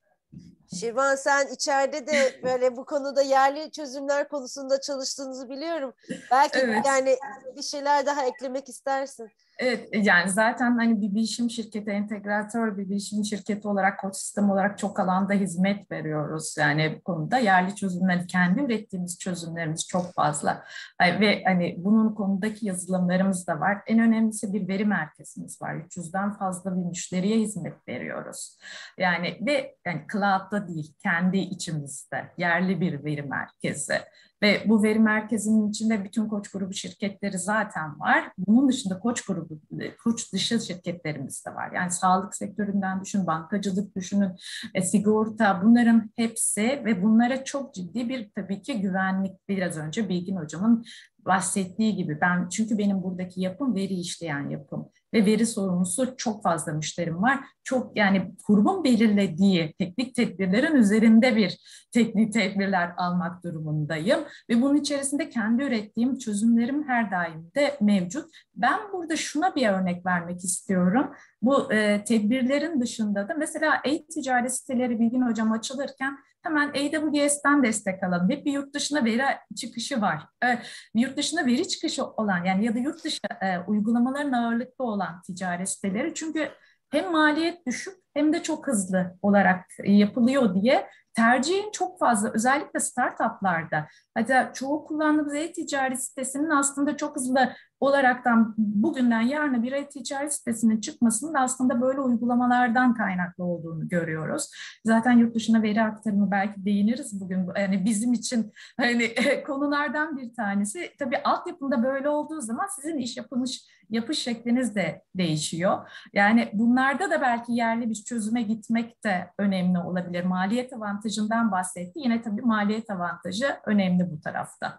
Speaker 1: Şirvan, sen içeride de böyle bu konuda yerli çözümler konusunda çalıştığınızı biliyorum. Belki
Speaker 4: evet.
Speaker 1: yani bir şeyler daha eklemek istersin.
Speaker 4: Evet, yani zaten hani bir bilişim şirketi, entegratör bir bilişim şirketi olarak, koç sistem olarak çok alanda hizmet veriyoruz. Yani bu konuda yerli çözümler, kendi ürettiğimiz çözümlerimiz çok fazla. Ve hani bunun konudaki yazılımlarımız da var. En önemlisi bir veri merkezimiz var. üç yüzden fazla bir müşteriye hizmet veriyoruz. Yani ve yani cloud'da değil, kendi içimizde yerli bir veri merkezi. Ve bu veri merkezinin içinde bütün Koç grubu şirketleri zaten var. Bunun dışında Koç grubu, Koç dışı şirketlerimiz de var. Yani sağlık sektöründen düşün, bankacılık düşünün, e, sigorta, bunların hepsi ve bunlara çok ciddi bir tabii ki güvenlik, biraz önce Bilgin Hocam'ın bahsettiği gibi. Ben çünkü benim buradaki yapım veri işleyen yapım ve veri sorumlusu çok fazla müşterim var. Çok yani kurumun belirlediği teknik tedbirlerin üzerinde bir teknik tedbirler almak durumundayım ve bunun içerisinde kendi ürettiğim çözümlerim her daim de mevcut. Ben burada şuna bir örnek vermek istiyorum. Bu e, tedbirlerin dışında da mesela e-ticaret siteleri Bilgin Hocam açılırken hemen A W S'ten destek alalım. Hep bir yurt dışına veri çıkışı var. Evet, yurt dışına veri çıkışı olan yani ya da yurt dışı e, uygulamaların ağırlıklı olan ticaret siteleri, çünkü hem maliyet düşük hem de çok hızlı olarak yapılıyor diye tercihin çok fazla, özellikle startuplarda. Hatta çoğu kullandığımız e-ticaret sitesinin aslında çok hızlı olaraktan bugünden yarına bir e-ticaret sitesinin çıkmasının da aslında böyle uygulamalardan kaynaklı olduğunu görüyoruz. Zaten yurt dışına veri aktarımı belki değiniriz bugün. Yani bizim için hani konulardan bir tanesi. Tabii altyapında böyle olduğu zaman sizin iş yapılış yapış şekliniz de değişiyor. Yani bunlarda da belki yerli bir çözüme gitmek de önemli olabilir. Maliyet avantajından bahsetti. Yine tabii maliyet avantajı önemli bu tarafta.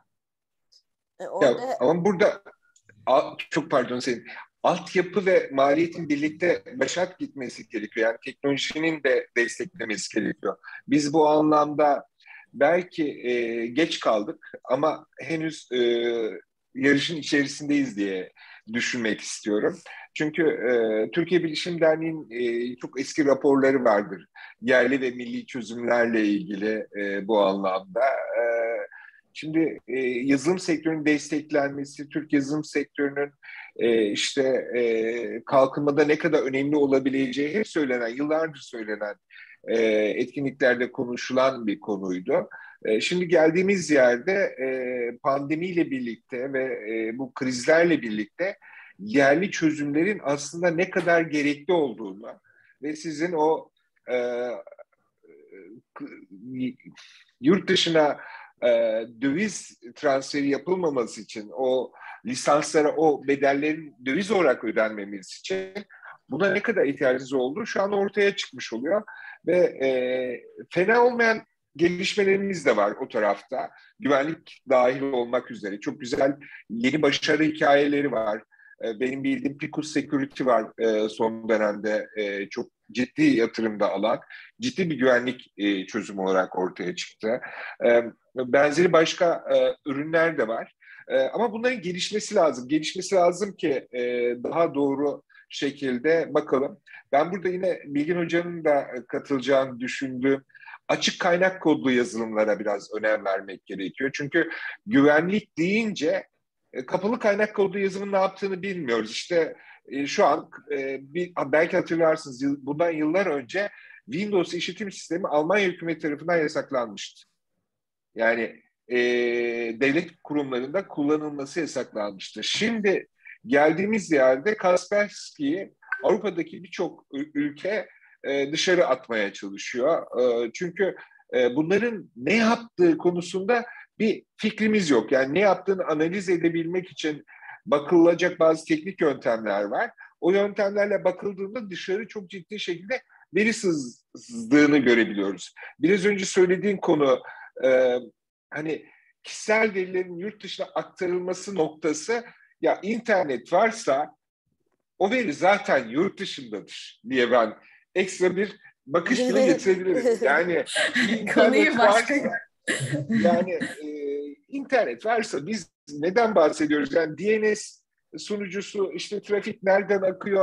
Speaker 1: E orada...
Speaker 2: Ya, ama burada çok pardon senin altyapı ve maliyetin birlikte başat gitmesi gerekiyor. Yani teknolojinin de desteklemesi gerekiyor. Biz bu anlamda belki e, geç kaldık ama henüz e, yarışın içerisindeyiz diye düşünmek istiyorum. Çünkü e, Türkiye Bilişim Derneği'nin e, çok eski raporları vardır. Yerli ve milli çözümlerle ilgili e, bu anlamda. E, şimdi e, yazılım sektörünün desteklenmesi, Türk yazılım sektörünün e, işte e, kalkınmada ne kadar önemli olabileceği hep söylenen, yıllardır söylenen e, etkinliklerde konuşulan bir konuydu. E, şimdi geldiğimiz yerde e, pandemiyle birlikte ve e, bu krizlerle birlikte yerli çözümlerin aslında ne kadar gerekli olduğunu ve sizin o e, yurt dışına e, döviz transferi yapılmaması için, o lisanslara, o bedellerin döviz olarak ödenmemesi için buna ne kadar ihtiyacınız olduğu şu an ortaya çıkmış oluyor ve e, fena olmayan gelişmelerimiz de var o tarafta. Güvenlik dahil olmak üzere çok güzel yeni başarı hikayeleri var. Benim bildiğim Picus Security var son dönemde çok ciddi yatırımda alan, ciddi bir güvenlik çözümü olarak ortaya çıktı. Benzeri başka ürünler de var. Ama bunların gelişmesi lazım. Gelişmesi lazım ki daha doğru şekilde bakalım. Ben burada yine Bilgin Hoca'nın da katılacağını düşündüğüm açık kaynak kodlu yazılımlara biraz önem vermek gerekiyor. Çünkü güvenlik deyince kapalı kaynak kodlu yazılımın ne yaptığını bilmiyoruz. İşte e, şu an e, bir, belki hatırlarsınız bundan yıllar önce Windows işletim sistemi Almanya hükümeti tarafından yasaklanmıştı. Yani e, devlet kurumlarında kullanılması yasaklanmıştı. Şimdi geldiğimiz yerde Kaspersky'yi Avrupa'daki birçok ülke e, dışarı atmaya çalışıyor. E, çünkü e, bunların ne yaptığı konusunda bir fikrimiz yok. Yani ne yaptığını analiz edebilmek için bakılacak bazı teknik yöntemler var. O yöntemlerle bakıldığında dışarı çok ciddi şekilde veri sızdığını görebiliyoruz. Biraz önce söylediğin konu e, hani kişisel verilerin yurt dışına aktarılması noktası, ya internet varsa o veri zaten yurt dışındadır diye ben ekstra bir bakış bile getirebilirim. Yani internet varsa yani e, internet varsa biz neden bahsediyoruz? Yani D N S sunucusu, işte trafik nereden akıyor,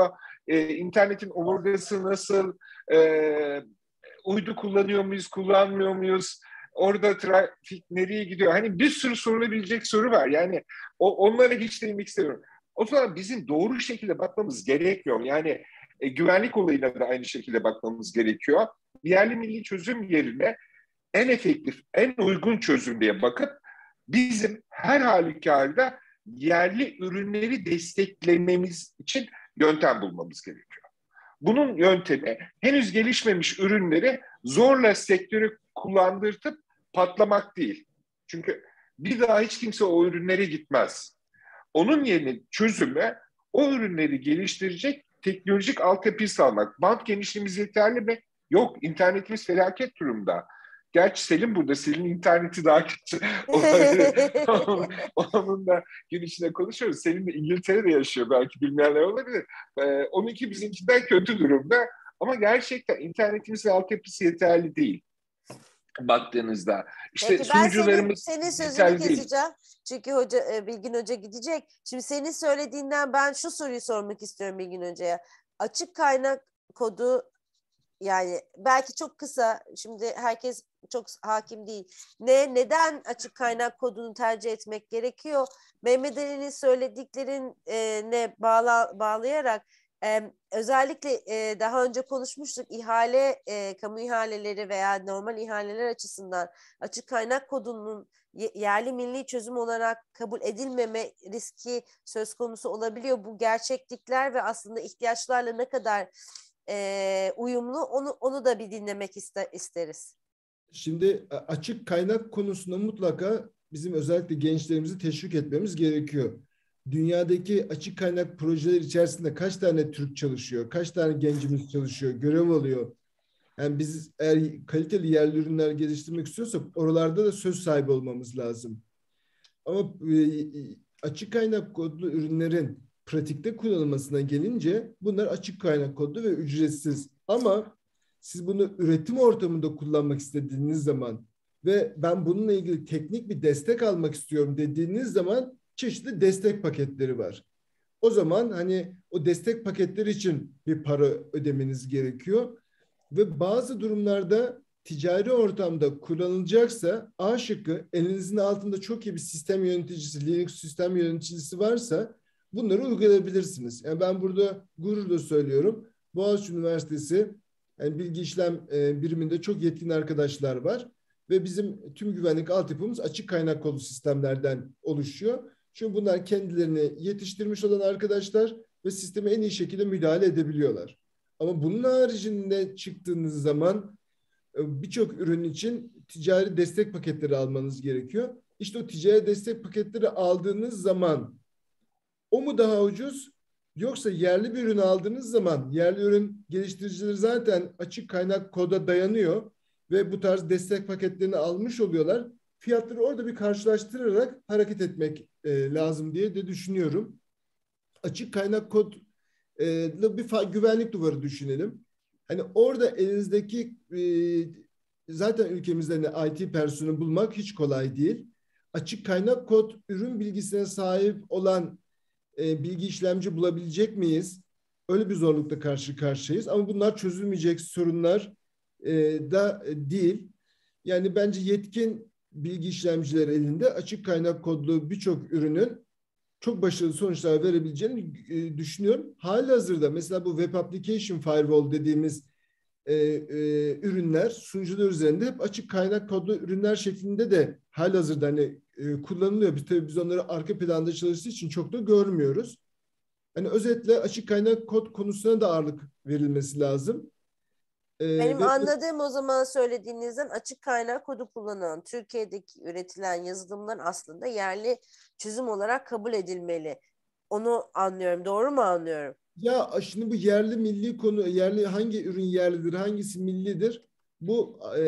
Speaker 2: e, internetin omurgası nasıl, e, uydu kullanıyor muyuz, kullanmıyor muyuz, orada trafik nereye gidiyor? Hani bir sürü sorulabilecek soru var. Yani o, onlara hiç değinmek istemiyorum. O zaman bizim doğru şekilde bakmamız gerekmiyor. Yani e, güvenlik olayına da aynı şekilde bakmamız gerekiyor. Yerli milli çözüm yerine en efektif, en uygun çözüm diye bakıp bizim her halükarda yerli ürünleri desteklememiz için yöntem bulmamız gerekiyor. Bunun yöntemi henüz gelişmemiş ürünleri zorla sektörü kullandırtıp patlamak değil. Çünkü bir daha hiç kimse o ürünlere gitmez. Onun yerine çözümü o ürünleri geliştirecek teknolojik altyapıyı sağlamak. Bant genişliğimiz yeterli mi? Yok, internetimiz felaket durumda. Gerçi Selim burada, Selim'in interneti daha kötü olabilir. Onun da gün içinde konuşuyoruz. Selim de İngiltere'de yaşıyor, belki bilmeyenler olabilir. Ee, onunki bizimkinden kötü durumda. Ama gerçekten internetimizin altyapısı yeterli değil baktığınızda. İşte
Speaker 1: Peki ben
Speaker 2: sunucularımız
Speaker 1: senin, senin sözünü
Speaker 2: yeterli değil.
Speaker 1: keseceğim. Çünkü hoca Bilgin Hoca gidecek. Şimdi senin söylediğinden ben şu soruyu sormak istiyorum Bilgin Hoca'ya. Açık kaynak kodu, yani belki çok kısa, şimdi herkes çok hakim değil. Ne, neden açık kaynak kodunu tercih etmek gerekiyor? Mehmet Ali'nin söylediklerine bağla, bağlayarak e, özellikle e, daha önce konuşmuştuk, ihale, e, kamu ihaleleri veya normal ihaleler açısından açık kaynak kodunun yerli milli çözüm olarak kabul edilmeme riski söz konusu olabiliyor. Bu gerçeklikler ve aslında ihtiyaçlarla ne kadar e, uyumlu, onu onu da bir dinlemek ister, isteriz.
Speaker 3: Şimdi açık kaynak konusunda mutlaka bizim özellikle gençlerimizi teşvik etmemiz gerekiyor. Dünyadaki açık kaynak projeler içerisinde kaç tane Türk çalışıyor, kaç tane gencimiz çalışıyor, görev alıyor. Yani biz eğer kaliteli yerli ürünler geliştirmek istiyorsak oralarda da söz sahibi olmamız lazım. Ama açık kaynak kodlu ürünlerin pratikte kullanılmasına gelince bunlar açık kaynak kodlu ve ücretsiz. Ama siz bunu üretim ortamında kullanmak istediğiniz zaman ve ben bununla ilgili teknik bir destek almak istiyorum dediğiniz zaman çeşitli destek paketleri var. O zaman hani o destek paketleri için bir para ödemeniz gerekiyor. Ve bazı durumlarda ticari ortamda kullanılacaksa A şıkkı, elinizin altında çok iyi bir sistem yöneticisi, Linux sistem yöneticisi varsa bunları uygulayabilirsiniz. Yani ben burada gururla söylüyorum. Boğaziçi Üniversitesi yani bilgi işlem e, biriminde çok yetkin arkadaşlar var ve bizim tüm güvenlik altyapımız açık kaynak kodlu sistemlerden oluşuyor. Çünkü bunlar kendilerini yetiştirmiş olan arkadaşlar ve sisteme en iyi şekilde müdahale edebiliyorlar. Ama bunun haricinde çıktığınız zaman birçok ürün için ticari destek paketleri almanız gerekiyor. İşte o ticari destek paketleri aldığınız zaman o mu daha ucuz? Yoksa yerli bir ürün aldığınız zaman yerli ürün geliştiricileri zaten açık kaynak koda dayanıyor ve bu tarz destek paketlerini almış oluyorlar. Fiyatları orada bir karşılaştırarak hareket etmek e, lazım diye de düşünüyorum. Açık kaynak kod e, bir güvenlik duvarı düşünelim. Hani orada elinizdeki e, zaten ülkemizde ne I T personeli bulmak hiç kolay değil. Açık kaynak kod ürün bilgisine sahip olan e, bilgi işlemci bulabilecek miyiz? Öyle bir zorlukla karşı karşıyayız. Ama bunlar çözülmeyecek sorunlar e, da değil. Yani bence yetkin bilgi işlemciler elinde açık kaynak kodlu birçok ürünün çok başarılı sonuçlar verebileceğini e, düşünüyorum. Halihazırda mesela bu Web Application Firewall dediğimiz e, e, ürünler sunucular üzerinde hep açık kaynak kodlu ürünler şeklinde de halihazırda hani e, kullanılıyor. Biz tabii biz onları arka planda çalıştığı için çok da görmüyoruz. Hani özetle açık kaynak kod konusuna da ağırlık verilmesi lazım.
Speaker 1: E, Benim ve... anladığım o zaman söylediğinizden açık kaynak kodu kullanan Türkiye'deki üretilen yazılımlar aslında yerli çözüm olarak kabul edilmeli. Onu anlıyorum. Doğru mu anlıyorum?
Speaker 3: Ya şimdi bu yerli milli konu, yerli hangi ürün yerlidir, hangisi millidir? Bu e,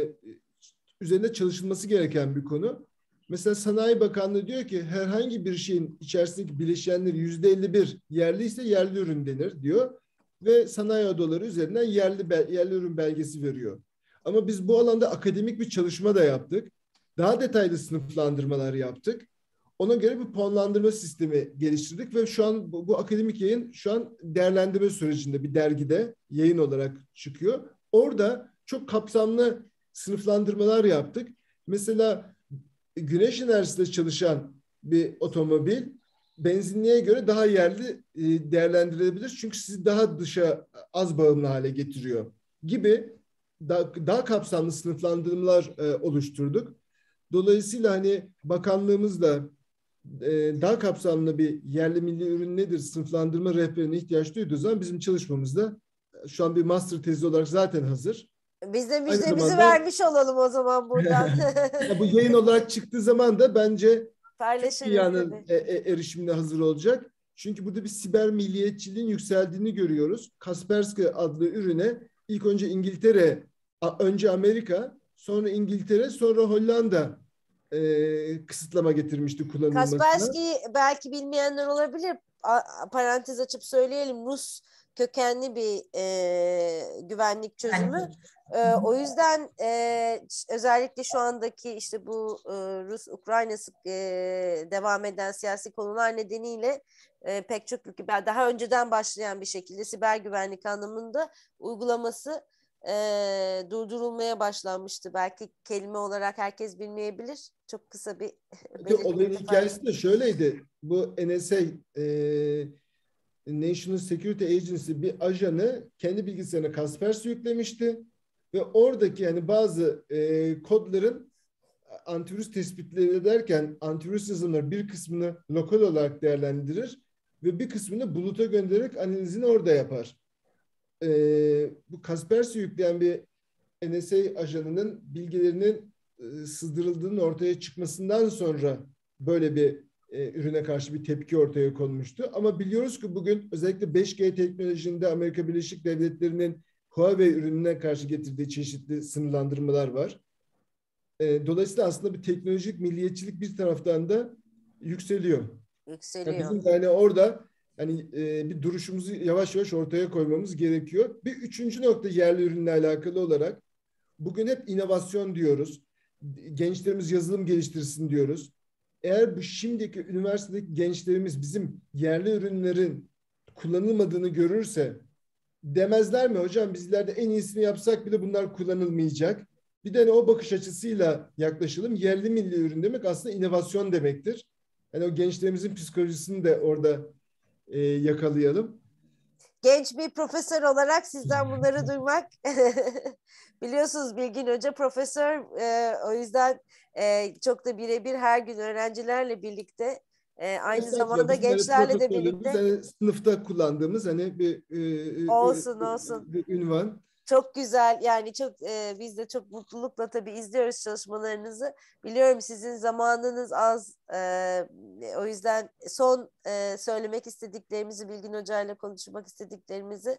Speaker 3: üzerinde çalışılması gereken bir konu. Mesela Sanayi Bakanlığı diyor ki herhangi bir şeyin içerisindeki bileşenleri yüzde elli bir yerli ise yerli ürün denir diyor. Ve sanayi odaları üzerinden yerli, yerli ürün belgesi veriyor. Ama biz bu alanda akademik bir çalışma da yaptık. Daha detaylı sınıflandırmalar yaptık. ona göre bir puanlandırma sistemi geliştirdik ve şu an bu, bu akademik yayın şu an değerlendirme sürecinde bir dergide yayın olarak çıkıyor. Orada çok kapsamlı sınıflandırmalar yaptık. Mesela güneş enerjisiyle çalışan bir otomobil benzinliğe göre daha yerli değerlendirilebilir. Çünkü sizi daha dışa az bağımlı hale getiriyor gibi daha, daha kapsamlı sınıflandırmalar e, oluşturduk. Dolayısıyla hani bakanlığımız da e, daha kapsamlı bir yerli milli ürün nedir sınıflandırma rehberine ihtiyaç duyduğu zaman bizim çalışmamızda şu an bir master tezi olarak zaten hazır.
Speaker 1: Biz de müjdemizi
Speaker 3: zamanda,
Speaker 1: vermiş olalım o zaman buradan.
Speaker 3: Bu yayın olarak çıktığı zaman da bence
Speaker 1: Paylaşırız
Speaker 3: dünyanın
Speaker 1: tabii.
Speaker 3: e, e, erişimine hazır olacak. Çünkü burada bir siber milliyetçiliğin yükseldiğini görüyoruz. Kaspersky adlı ürüne ilk önce İngiltere, önce Amerika, sonra İngiltere, sonra Hollanda e, kısıtlama getirmişti kullanılmasına.
Speaker 1: Kaspersky belki bilmeyenler olabilir. A- parantez açıp söyleyelim. Rus kökenli bir e, güvenlik çözümü. E, o yüzden e, özellikle şu andaki işte bu e, Rus-Ukrayna e, devam eden siyasi konular nedeniyle e, pek çok ülke daha önceden başlayan bir şekilde siber güvenlik anlamında uygulaması e, durdurulmaya başlanmıştı. Belki kelime olarak herkes bilmeyebilir. Çok kısa bir
Speaker 3: olayın hikayesi de şöyleydi. Bu N S A e, National Security Agency bir ajanı kendi bilgisayarına Kaspersky yüklemişti ve oradaki yani bazı e, kodların antivirüs tespitleri ederken antivirüs yazılımları bir kısmını lokal olarak değerlendirir ve bir kısmını buluta göndererek analizini orada yapar. E, bu Kaspersky yükleyen bir N S A ajanının bilgilerinin e, sızdırıldığının ortaya çıkmasından sonra böyle bir e, ürüne karşı bir tepki ortaya konmuştu. Ama biliyoruz ki bugün özellikle beş G teknolojisinde Amerika Birleşik Devletleri'nin Huawei ürününe karşı getirdiği çeşitli sınırlandırmalar var. E, dolayısıyla aslında bir teknolojik milliyetçilik bir taraftan da yükseliyor.
Speaker 1: Yükseliyor.
Speaker 3: Yani bizim de hani orada hani e, bir duruşumuzu yavaş yavaş ortaya koymamız gerekiyor. Bir üçüncü nokta yerli ürünle alakalı olarak bugün hep inovasyon diyoruz. Gençlerimiz yazılım geliştirsin diyoruz. Eğer bu şimdiki üniversitedeki gençlerimiz bizim yerli ürünlerin kullanılmadığını görürse demezler mi hocam biz ileride en iyisini yapsak bile bunlar kullanılmayacak. Bir de hani o bakış açısıyla yaklaşalım. Yerli milli ürün demek aslında inovasyon demektir. Yani o gençlerimizin psikolojisini de orada e, yakalayalım.
Speaker 1: Genç bir profesör olarak sizden bunları duymak biliyorsunuz Bilgin Hoca profesör e, o yüzden e, çok da birebir her gün öğrencilerle birlikte e, aynı evet, zamanda gençlerle de birlikte
Speaker 3: hani sınıfta kullandığımız hani bir e,
Speaker 1: olsun olsun
Speaker 3: bir ünvan.
Speaker 1: Çok güzel yani çok e, biz de çok mutlulukla tabii izliyoruz çalışmalarınızı. Biliyorum sizin zamanınız az e, o yüzden son e, söylemek istediklerimizi Bilgin Hoca ile konuşmak istediklerimizi.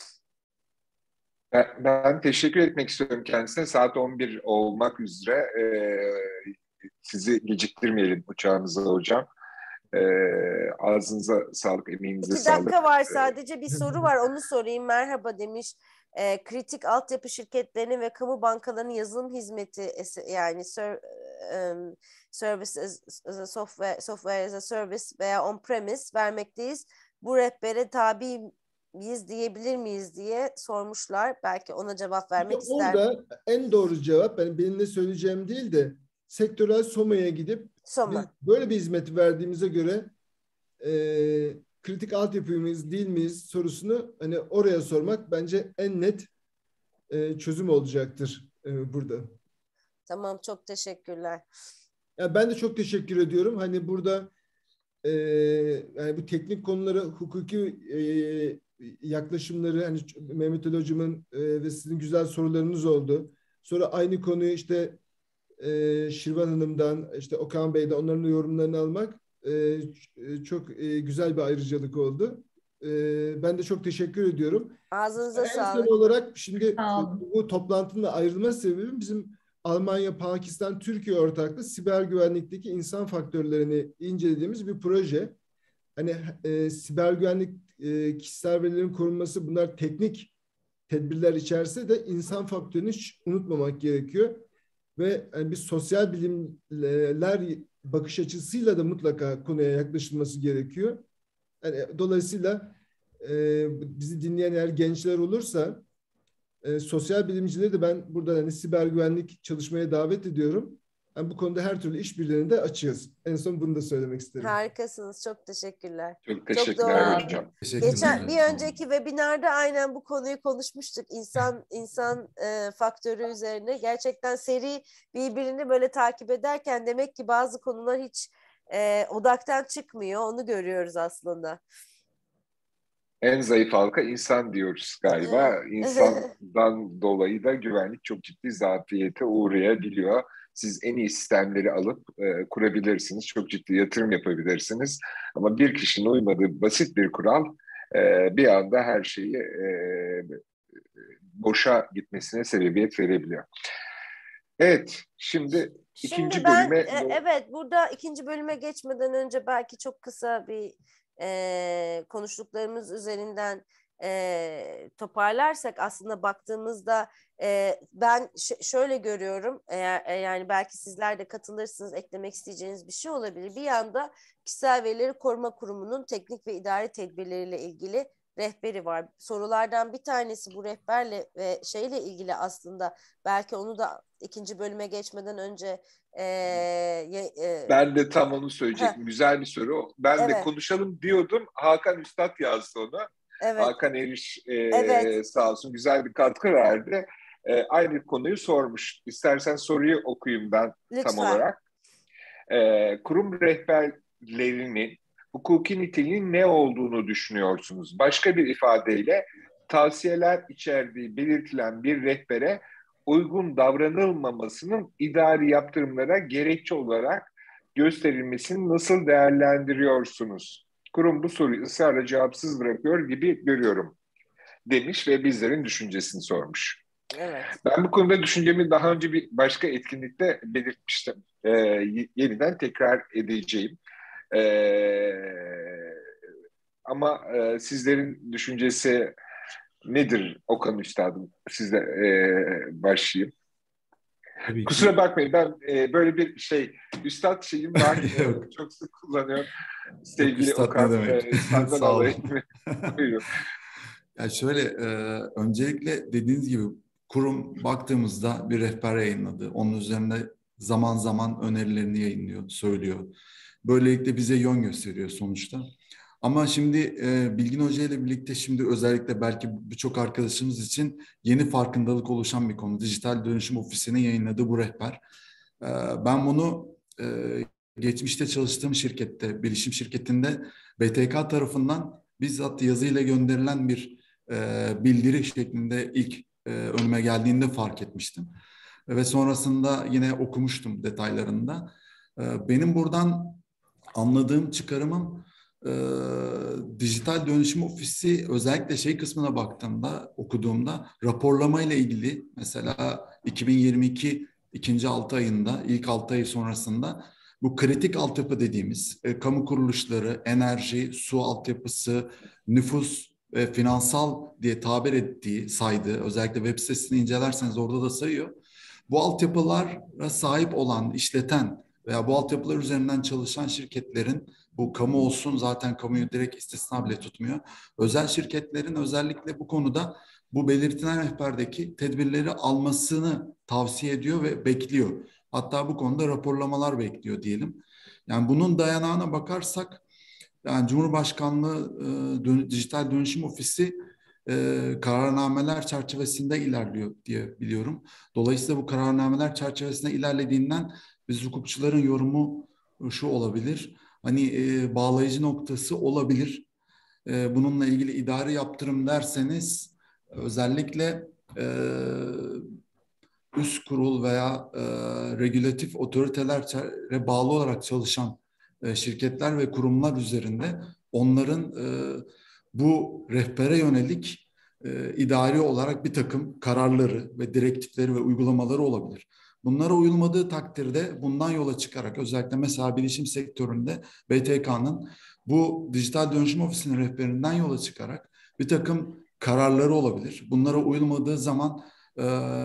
Speaker 2: Ben, ben teşekkür etmek istiyorum kendisine. Saat on bir olmak üzere e, sizi geciktirmeyelim uçağınıza hocam. E, ağzınıza sağlık, emeğinize sağlık.
Speaker 1: İki dakika var sadece bir soru var onu sorayım. Merhaba demiş. E, kritik altyapı şirketlerinin ve kamu bankalarının yazılım hizmeti yani ser, um, service as a software, software as a service veya on-premise vermekteyiz. Bu rehbere tabi miyiz diyebilir miyiz diye sormuşlar. Belki ona cevap vermek
Speaker 3: işte
Speaker 1: ister.
Speaker 3: Orada en doğru cevap yani benim ne söyleyeceğim değil de sektörel SOMA'ya gidip
Speaker 1: Soma.
Speaker 3: böyle bir hizmet verdiğimize göre e, kritik altyapı mıyız değil miyiz sorusunu hani oraya sormak bence en net e, çözüm olacaktır e, burada.
Speaker 1: Tamam çok teşekkürler.
Speaker 3: Yani ben de çok teşekkür ediyorum. Hani burada e, yani bu teknik konulara hukuki e, yaklaşımları hani Mehmet Ali Hocam'ın e, ve sizin güzel sorularınız oldu. Sonra aynı konuyu işte e, Şirvan Hanım'dan işte Okan Bey'den onların yorumlarını almak e, çok e, güzel bir ayrıcalık oldu. E, ben de çok teşekkür ediyorum.
Speaker 1: Ağzınıza
Speaker 3: en
Speaker 1: sağlık.
Speaker 3: son olarak şimdi bu toplantının ayrılma sebebim bizim Almanya, Pakistan, Türkiye ortaklı siber güvenlikteki insan faktörlerini incelediğimiz bir proje. Hani e, siber güvenlik, e, kişisel verilerin korunması bunlar teknik tedbirler içerse de insan faktörünü hiç unutmamak gerekiyor. Ve yani biz sosyal bilimler bakış açısıyla da mutlaka konuya yaklaşılması gerekiyor. Yani dolayısıyla e, bizi dinleyen eğer gençler olursa e, sosyal bilimcileri de ben burada hani siber güvenlik çalışmaya davet ediyorum. Yani bu konuda her türlü işbirliğine de açığız. En son bunu da söylemek isterim.
Speaker 1: Harikasınız. Çok teşekkürler.
Speaker 2: Çok
Speaker 1: Çok
Speaker 2: teşekkürler
Speaker 1: doğru.
Speaker 2: hocam.
Speaker 1: Geçen bir önceki webinarda aynen bu konuyu konuşmuştuk. İnsan insan e, faktörü üzerine. Gerçekten seri birbirini böyle takip ederken demek ki bazı konular hiç e, odaktan çıkmıyor. Onu görüyoruz aslında.
Speaker 2: En zayıf halka insan diyoruz galiba. İnsandan dolayı da güvenlik çok ciddi zafiyete uğrayabiliyor. Siz en iyi sistemleri alıp e, kurabilirsiniz. Çok ciddi yatırım yapabilirsiniz. Ama bir kişinin uymadığı basit bir kural e, bir anda her şeyi e, boşa gitmesine sebebiyet verebiliyor. Evet, şimdi ikinci
Speaker 1: Şimdi ben,
Speaker 2: bölüme...
Speaker 1: e, evet, burada ikinci bölüme geçmeden önce belki çok kısa bir e, konuştuklarımız üzerinden e, toparlarsak aslında baktığımızda e, ben ş- şöyle görüyorum, eğer e, yani belki sizler de katılırsınız, eklemek isteyeceğiniz bir şey olabilir. Bir yanda Kişisel Verileri Koruma Kurumu'nun teknik ve idari tedbirleriyle ilgili rehberi var. Sorulardan bir tanesi bu rehberle ve şeyle ilgili aslında, belki onu da ikinci bölüme geçmeden önce e, e,
Speaker 2: ben de tam onu söyleyecektim.
Speaker 1: heh,
Speaker 2: Güzel bir soru. Ben
Speaker 1: evet.
Speaker 2: de konuşalım diyordum. Hakan Üstad yazdı onu.
Speaker 1: Evet.
Speaker 2: Hakan Eriş e,
Speaker 1: Evet.
Speaker 2: sağ olsun güzel bir katkı verdi. E, aynı konuyu sormuş. İstersen soruyu okuyayım ben.
Speaker 1: Lütfen.
Speaker 2: Tam olarak. E, kurum rehberlerinin hukuki niteliğinin ne olduğunu düşünüyorsunuz? Başka bir ifadeyle tavsiyeler içerdiği belirtilen bir rehbere uygun davranılmamasının idari yaptırımlara gerekçe olarak gösterilmesini nasıl değerlendiriyorsunuz? Kurum bu soruyu ısrarla cevapsız bırakıyor gibi görüyorum demiş ve bizlerin düşüncesini sormuş.
Speaker 1: Evet.
Speaker 2: Ben bu konuda düşüncemi daha önce bir başka etkinlikte belirtmiştim. Ee, yeniden tekrar edeceğim. Ee, ama e, sizlerin düşüncesi nedir Okan Üstadım? Sizle e, başlayayım.
Speaker 5: Tabii
Speaker 2: Kusura
Speaker 5: ki.
Speaker 2: bakmayın, ben e, böyle bir şey, üstad şeyim var, e, çok sık kullanıyorum. Sevgili
Speaker 5: Yok, üstad
Speaker 2: Okan,
Speaker 5: ne demek?
Speaker 2: e, senden
Speaker 5: Sağ olun.
Speaker 2: alayım. Buyurun.
Speaker 5: Yani şöyle, e, öncelikle dediğiniz gibi kurum baktığımızda bir rehber yayınladı. Onun üzerinde zaman zaman önerilerini yayınlıyor, söylüyor. Böylelikle bize yön gösteriyor sonuçta. Ama şimdi e, Bilgin Hoca ile birlikte şimdi özellikle belki birçok arkadaşımız için yeni farkındalık oluşan bir konu. Dijital Dönüşüm Ofisi'nin yayınladığı bu rehber. E, ben bunu e, geçmişte çalıştığım şirkette, bilişim şirketinde B T K tarafından bizzat yazıyla gönderilen bir e, bildiri şeklinde ilk e, önüme geldiğinde fark etmiştim. Ve sonrasında yine okumuştum detaylarında. E, benim buradan anladığım, çıkarımım, e, dijital dönüşüm ofisi özellikle şey kısmına baktığımda, okuduğumda raporlama ile ilgili mesela iki bin yirmi iki ikinci altı ayında, ilk altı ay sonrasında bu kritik altyapı dediğimiz e, kamu kuruluşları, enerji, su altyapısı, nüfus ve finansal diye tabir ettiği, saydığı, özellikle web sitesini incelerseniz orada da sayıyor. Bu altyapılara sahip olan, işleten veya bu altyapılar üzerinden çalışan şirketlerin, bu kamu olsun, zaten kamuyu direkt istisna bile tutmuyor, özel şirketlerin özellikle bu konuda bu belirtilen rehberdeki tedbirleri almasını tavsiye ediyor ve bekliyor. Hatta bu konuda raporlamalar bekliyor diyelim. Yani bunun dayanağına bakarsak, yani Cumhurbaşkanlığı e, dön- Dijital Dönüşüm Ofisi e, kararnameler çerçevesinde ilerliyor diye biliyorum. Dolayısıyla bu kararnameler çerçevesinde ilerlediğinden biz hukukçuların yorumu şu olabilir. Hani e, bağlayıcı noktası olabilir. E, bununla ilgili idari yaptırım derseniz özellikle e, üst kurul veya e, regülatif otoritelere bağlı olarak çalışan e, şirketler ve kurumlar üzerinde onların e, bu rehbere yönelik e, idari olarak bir takım kararları ve direktifleri ve uygulamaları olabilir. Bunlara uyulmadığı takdirde bundan yola çıkarak özellikle mesela bilişim sektöründe B T K'nın bu dijital dönüşüm ofisinin rehberinden yola çıkarak bir takım kararları olabilir. Bunlara uyulmadığı zaman e,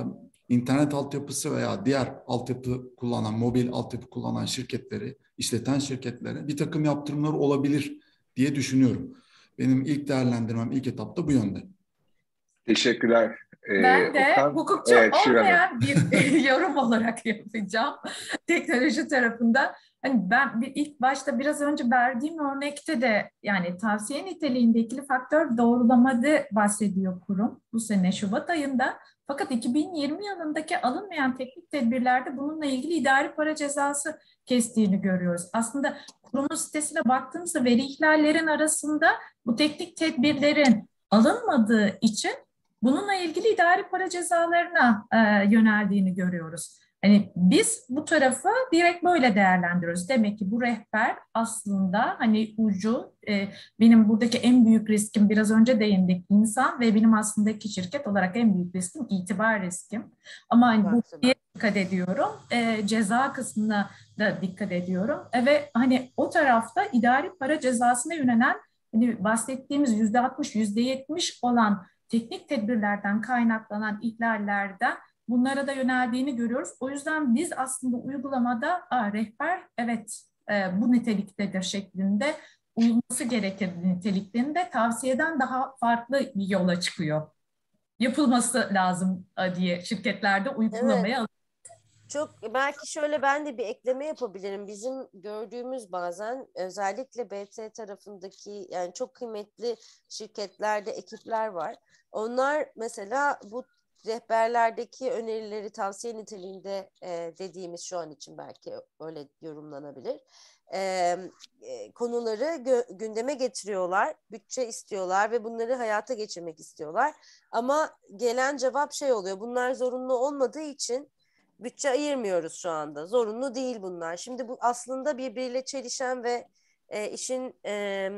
Speaker 5: internet altyapısı veya diğer altyapı kullanan, mobil altyapı kullanan şirketleri, işleten şirketlere bir takım yaptırımlar olabilir diye düşünüyorum. Benim ilk değerlendirmem ilk etapta bu yönde.
Speaker 2: Teşekkürler. Ee,
Speaker 4: Ben de
Speaker 2: Okan,
Speaker 4: hukukçu
Speaker 2: evet,
Speaker 4: olmayan bir yorum olarak yapacağım teknoloji tarafında. Hani ben bir ilk başta biraz önce verdiğim örnekte de yani tavsiye niteliğinde ikili faktör doğrulamada bahsediyor kurum bu sene Şubat ayında. Fakat iki bin yirmi yılındaki alınmayan teknik tedbirlerde bununla ilgili idari para cezası kestiğini görüyoruz. Aslında kurumun sitesine baktığımızda veri ihlallerin arasında bu teknik tedbirlerin alınmadığı için bununla ilgili idari para cezalarına e, yöneldiğini görüyoruz. Hani biz bu tarafı direkt böyle değerlendiriyoruz. Demek ki bu rehber aslında hani ucu e, benim buradaki en büyük riskim biraz önce değindik insan ve benim aslındaki şirket olarak en büyük riskim itibar riskim. Ama hani bu dikkat ediyorum. E, ceza kısmına da dikkat ediyorum. E, ve hani o tarafta idari para cezasına yönelen hani bahsettiğimiz yüzde altmış, yüzde yetmiş olan teknik tedbirlerden kaynaklanan ihlallerden bunlara da yöneldiğini görüyoruz. O yüzden biz aslında uygulamada Aa, rehber evet e, bu niteliktedir şeklinde uyulması gerekir niteliklerinde tavsiyeden daha farklı bir yola çıkıyor. Yapılması lazım diye şirketlerde uygulamaya alıyor.
Speaker 1: Evet. Çok belki şöyle ben de bir ekleme yapabilirim. Bizim gördüğümüz bazen özellikle B T tarafındaki yani çok kıymetli şirketlerde ekipler var. Onlar mesela bu rehberlerdeki önerileri tavsiye niteliğinde e, dediğimiz şu an için belki öyle yorumlanabilir. E, e, konuları gö- gündeme getiriyorlar, bütçe istiyorlar ve bunları hayata geçirmek istiyorlar. Ama gelen cevap şey oluyor, bunlar zorunlu olmadığı için bütçe ayırmıyoruz şu anda. Zorunlu değil bunlar. Şimdi bu aslında birbiriyle çelişen ve e, işin e,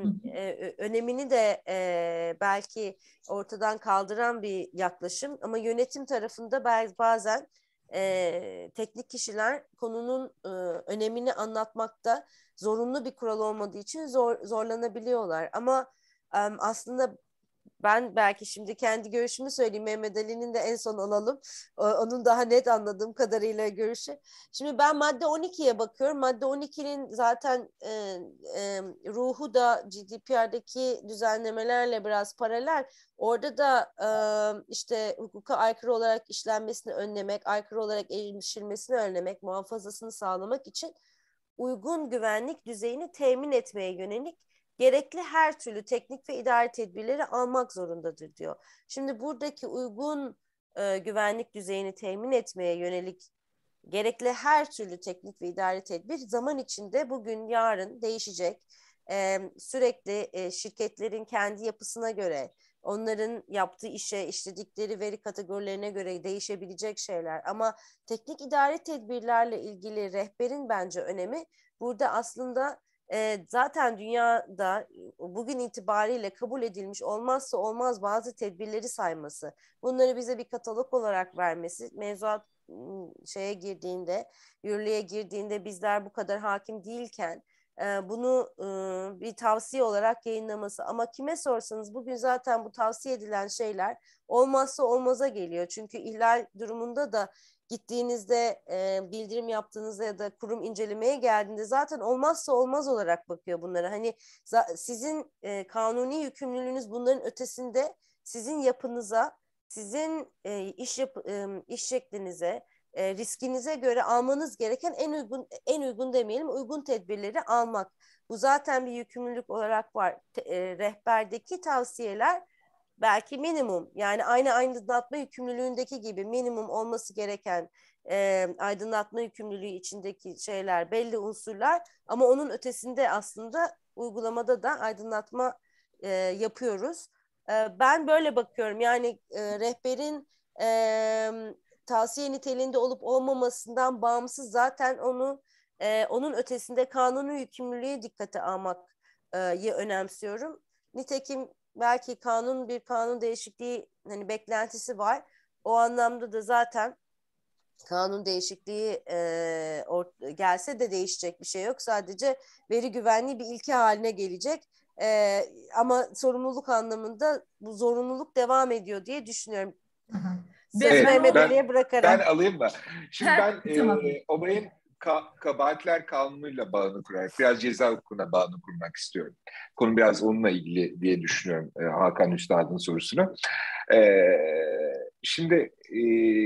Speaker 1: e, önemini de e, belki ortadan kaldıran bir yaklaşım. Ama yönetim tarafında bazen e, teknik kişiler konunun e, önemini anlatmakta zorunlu bir kural olmadığı için zor, zorlanabiliyorlar. Ama e, aslında ben belki şimdi kendi görüşümü söyleyeyim. Mehmet Ali'nin de en son alalım. Onun daha net anladığım kadarıyla görüşü. Şimdi ben madde on ikiye bakıyorum. Madde on ikinin zaten e, e, ruhu da G D P R'daki düzenlemelerle biraz paralel. Orada da e, işte hukuka aykırı olarak işlenmesini önlemek, aykırı olarak erişilmesini önlemek, muhafazasını sağlamak için uygun güvenlik düzeyini temin etmeye yönelik gerekli her türlü teknik ve idari tedbirleri almak zorundadır diyor. Şimdi buradaki uygun e, güvenlik düzeyini temin etmeye yönelik gerekli her türlü teknik ve idari tedbir zaman içinde bugün yarın değişecek. E, sürekli e, şirketlerin kendi yapısına göre, onların yaptığı işe, işledikleri veri kategorilerine göre değişebilecek şeyler. Ama teknik idari tedbirlerle ilgili rehberin bence önemi burada aslında E, zaten dünyada bugün itibariyle kabul edilmiş olmazsa olmaz bazı tedbirleri sayması, bunları bize bir katalog olarak vermesi, mevzuat şeye girdiğinde, yürürlüğe girdiğinde bizler bu kadar hakim değilken e, bunu e, bir tavsiye olarak yayınlaması. Ama kime sorsanız bugün zaten bu tavsiye edilen şeyler olmazsa olmaza geliyor. Çünkü ihlal durumunda da gittiğinizde e, bildirim yaptığınızda ya da kurum incelemeye geldiğinde zaten olmazsa olmaz olarak bakıyor bunlara. Hani sizin e, kanuni yükümlülüğünüz bunların ötesinde sizin yapınıza, sizin e, iş yap, e, iş şeklinize, e, riskinize göre almanız gereken en uygun en uygun demeyelim uygun tedbirleri almak. Bu zaten bir yükümlülük olarak var. Te, e, rehberdeki tavsiyeler belki minimum, yani aynı aydınlatma yükümlülüğündeki gibi minimum olması gereken e, aydınlatma yükümlülüğü içindeki şeyler, belli unsurlar, ama onun ötesinde aslında uygulamada da aydınlatma e, yapıyoruz. E, ben böyle bakıyorum, yani e, rehberin e, tavsiye niteliğinde olup olmamasından bağımsız zaten onu e, onun ötesinde kanuni yükümlülüğü dikkate almayı önemsiyorum. Nitekim belki kanun bir kanun değişikliği hani beklentisi var. O anlamda da zaten kanun değişikliği e, or- gelse de değişecek bir şey yok. Sadece veri güvenliği bir ilke haline gelecek. E, ama sorumluluk anlamında bu zorunluluk devam ediyor diye düşünüyorum. Söz
Speaker 2: Evet,
Speaker 1: Mehmet
Speaker 2: ben-
Speaker 1: Ali'ye bırakarım.
Speaker 2: Ben alayım mı? Şimdi ben
Speaker 4: Tamam.
Speaker 2: e, olayın ka- kabahatler kanunuyla bağını kurarak biraz ceza hukukuna bağını kurmak istiyorum. Konu biraz onunla ilgili diye düşünüyorum e, Hakan Üstad'ın sorusunu. E, şimdi e,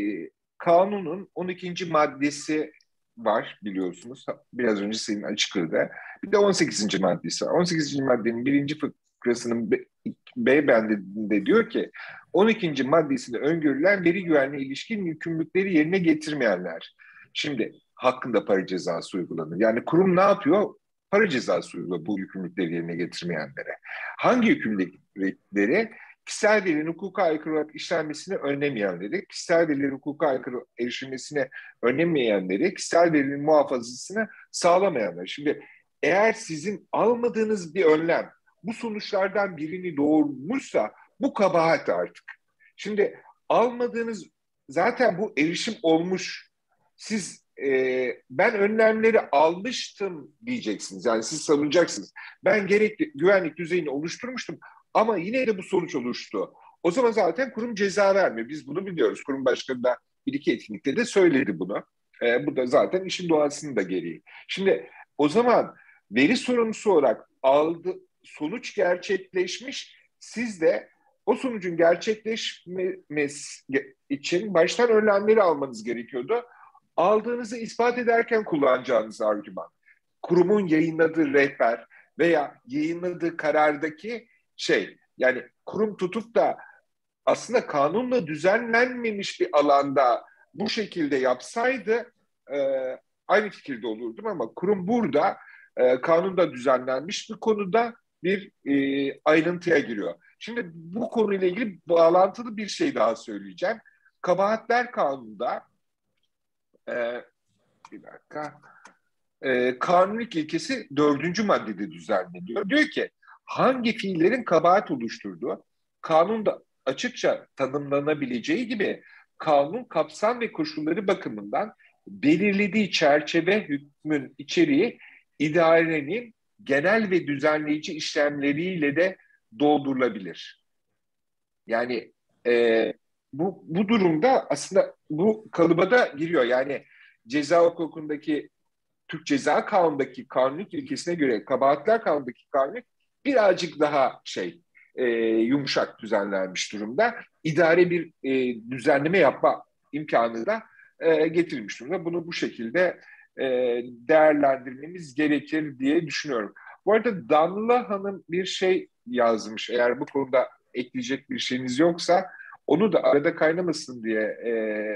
Speaker 2: kanunun on ikinci maddesi var biliyorsunuz. Biraz önce senin açıkladı. Bir de on sekizinci maddesi var. on sekizinci maddenin birinci fıkrasının B, B bendinde diyor ki on ikinci maddesinde öngörülen veri güvenliğine ilişkin yükümlülükleri yerine getirmeyenler. Şimdi hakkında para cezası uygulanır. Yani kurum ne yapıyor? Para cezası uyguluyor bu yükümlülükleri yerine getirmeyenlere. Hangi yükümlülükleri? Kişisel verilerin hukuka aykırı olarak işlenmesini önlemeyenleri, kişisel verilerin hukuka aykırı erişilmesine önlemeyenleri, kişisel verilerin muhafazasını sağlamayanları. Şimdi eğer sizin almadığınız bir önlem bu sonuçlardan birini doğurmuşsa bu kabahat artık. Şimdi almadığınız zaten bu erişim olmuş. Siz e, ben önlemleri almıştım diyeceksiniz. Yani siz savunacaksınız. Ben gerekli güvenlik düzeyini oluşturmuştum ama yine de bu sonuç oluştu. O zaman zaten kurum ceza vermiyor. Biz bunu biliyoruz. Kurum başkanı da bir iki etkinlikte de söyledi bunu. E, bu da zaten işin doğasının da gereği. Şimdi o zaman veri sorumlusu olarak aldı, sonuç gerçekleşmiş. Siz de o sonucun gerçekleşmesi için baştan önlemleri almanız gerekiyordu. Aldığınızı ispat ederken kullanacağınız argüman. Kurumun yayınladığı rehber veya yayınladığı karardaki şey, yani kurum tutup da aslında kanunla düzenlenmemiş bir alanda bu şekilde yapsaydı e, aynı fikirde olurdum ama kurum burada e, kanunda düzenlenmiş bir konuda bir e, ayrıntıya giriyor. Şimdi bu konuyla ilgili bağlantılı bir şey daha söyleyeceğim. Kabahatler Kanunu'nda e, bir dakika e, kanunluk ilkesi dördüncü maddede düzenleniyor. Diyor ki hangi fiillerin kabahat oluşturduğu kanunda açıkça tanımlanabileceği gibi kanun kapsam ve koşulları bakımından belirlediği çerçeve hükmün içeriği idarenin genel ve düzenleyici işlemleriyle de doldurulabilir. Yani e, bu, bu durumda aslında bu kalıba da giriyor. Yani ceza hukukundaki Türk Ceza Kanunu'ndaki kanunluk ilkesine göre kabahatler kanunundaki kanunluk birazcık daha şey e, yumuşak düzenlenmiş durumda. İdare bir e, düzenleme yapma imkanı da e, getirilmiş durumda. Bunu bu şekilde e, değerlendirmemiz gerekir diye düşünüyorum. Bu arada Damla Hanım bir şey yazmış. Eğer bu konuda ekleyecek bir şeyiniz yoksa onu da arada kaynamasın diye e,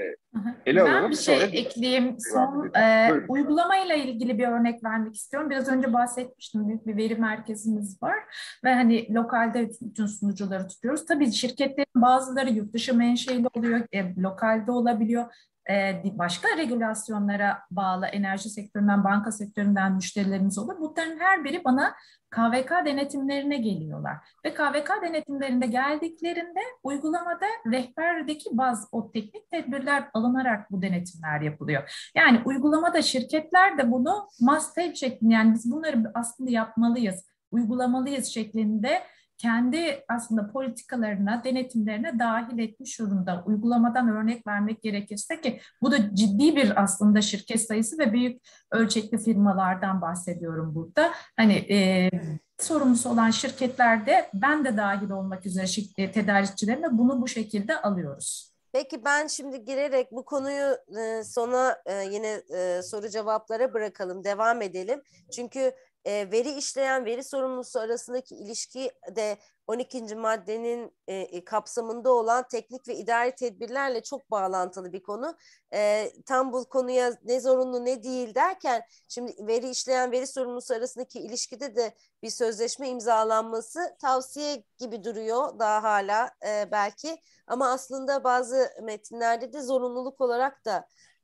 Speaker 2: ele alalım.
Speaker 4: Ben bir şey
Speaker 2: Sonra
Speaker 4: ekleyeyim. Son e, uygulamayla ilgili bir örnek vermek istiyorum. Biraz önce bahsetmiştim. Büyük bir veri merkezimiz var ve hani lokalde bütün sunucuları tutuyoruz. Tabii şirketlerin bazıları yurt dışı menşeli oluyor, e, lokalde olabiliyor. Başka regülasyonlara bağlı enerji sektöründen, banka sektöründen müşterilerimiz olur. Bunların her biri bana K V K denetimlerine geliyorlar. Ve K V K denetimlerinde geldiklerinde uygulamada rehberdeki bazı o teknik tedbirler alınarak bu denetimler yapılıyor. Yani uygulamada şirketler de bunu must have şeklinde, yani biz bunları aslında yapmalıyız, uygulamalıyız şeklinde kendi aslında politikalarına, denetimlerine dahil etmiş durumda. Uygulamadan örnek vermek gerekirse ki bu da ciddi bir aslında şirket sayısı ve büyük ölçekli firmalardan bahsediyorum burada. Hani e, sorumlusu olan şirketlerde ben de dahil olmak üzere şirket, tedarikçilerine bunu bu şekilde alıyoruz.
Speaker 1: Peki ben şimdi girerek bu konuyu e, sona e, yine e, soru cevaplara bırakalım, devam edelim. Çünkü e, veri işleyen veri sorumlusu arasındaki ilişki de on ikinci maddenin e, kapsamında olan teknik ve idari tedbirlerle çok bağlantılı bir konu. E, tam bu konuya ne zorunlu ne değil derken şimdi veri işleyen veri sorumlusu arasındaki ilişkide de bir sözleşme imzalanması tavsiye gibi duruyor daha hala e, belki. Ama aslında bazı metinlerde de zorunluluk olarak da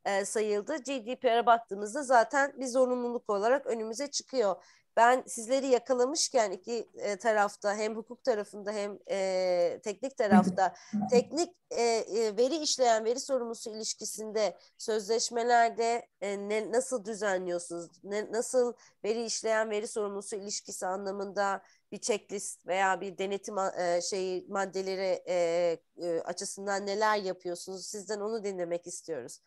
Speaker 1: e, sayıldı. G D P R'a baktığımızda zaten bir zorunluluk olarak önümüze çıkıyor. Ben sizleri yakalamışken iki e, tarafta, hem hukuk tarafında hem e, teknik tarafta, teknik e, e, veri işleyen veri sorumlusu ilişkisinde sözleşmelerde e, ne, nasıl düzenliyorsunuz? Ne, nasıl veri işleyen veri sorumlusu ilişkisi anlamında bir checklist veya bir denetim e, şeyi maddeleri e, e, açısından neler yapıyorsunuz? Sizden onu dinlemek istiyoruz.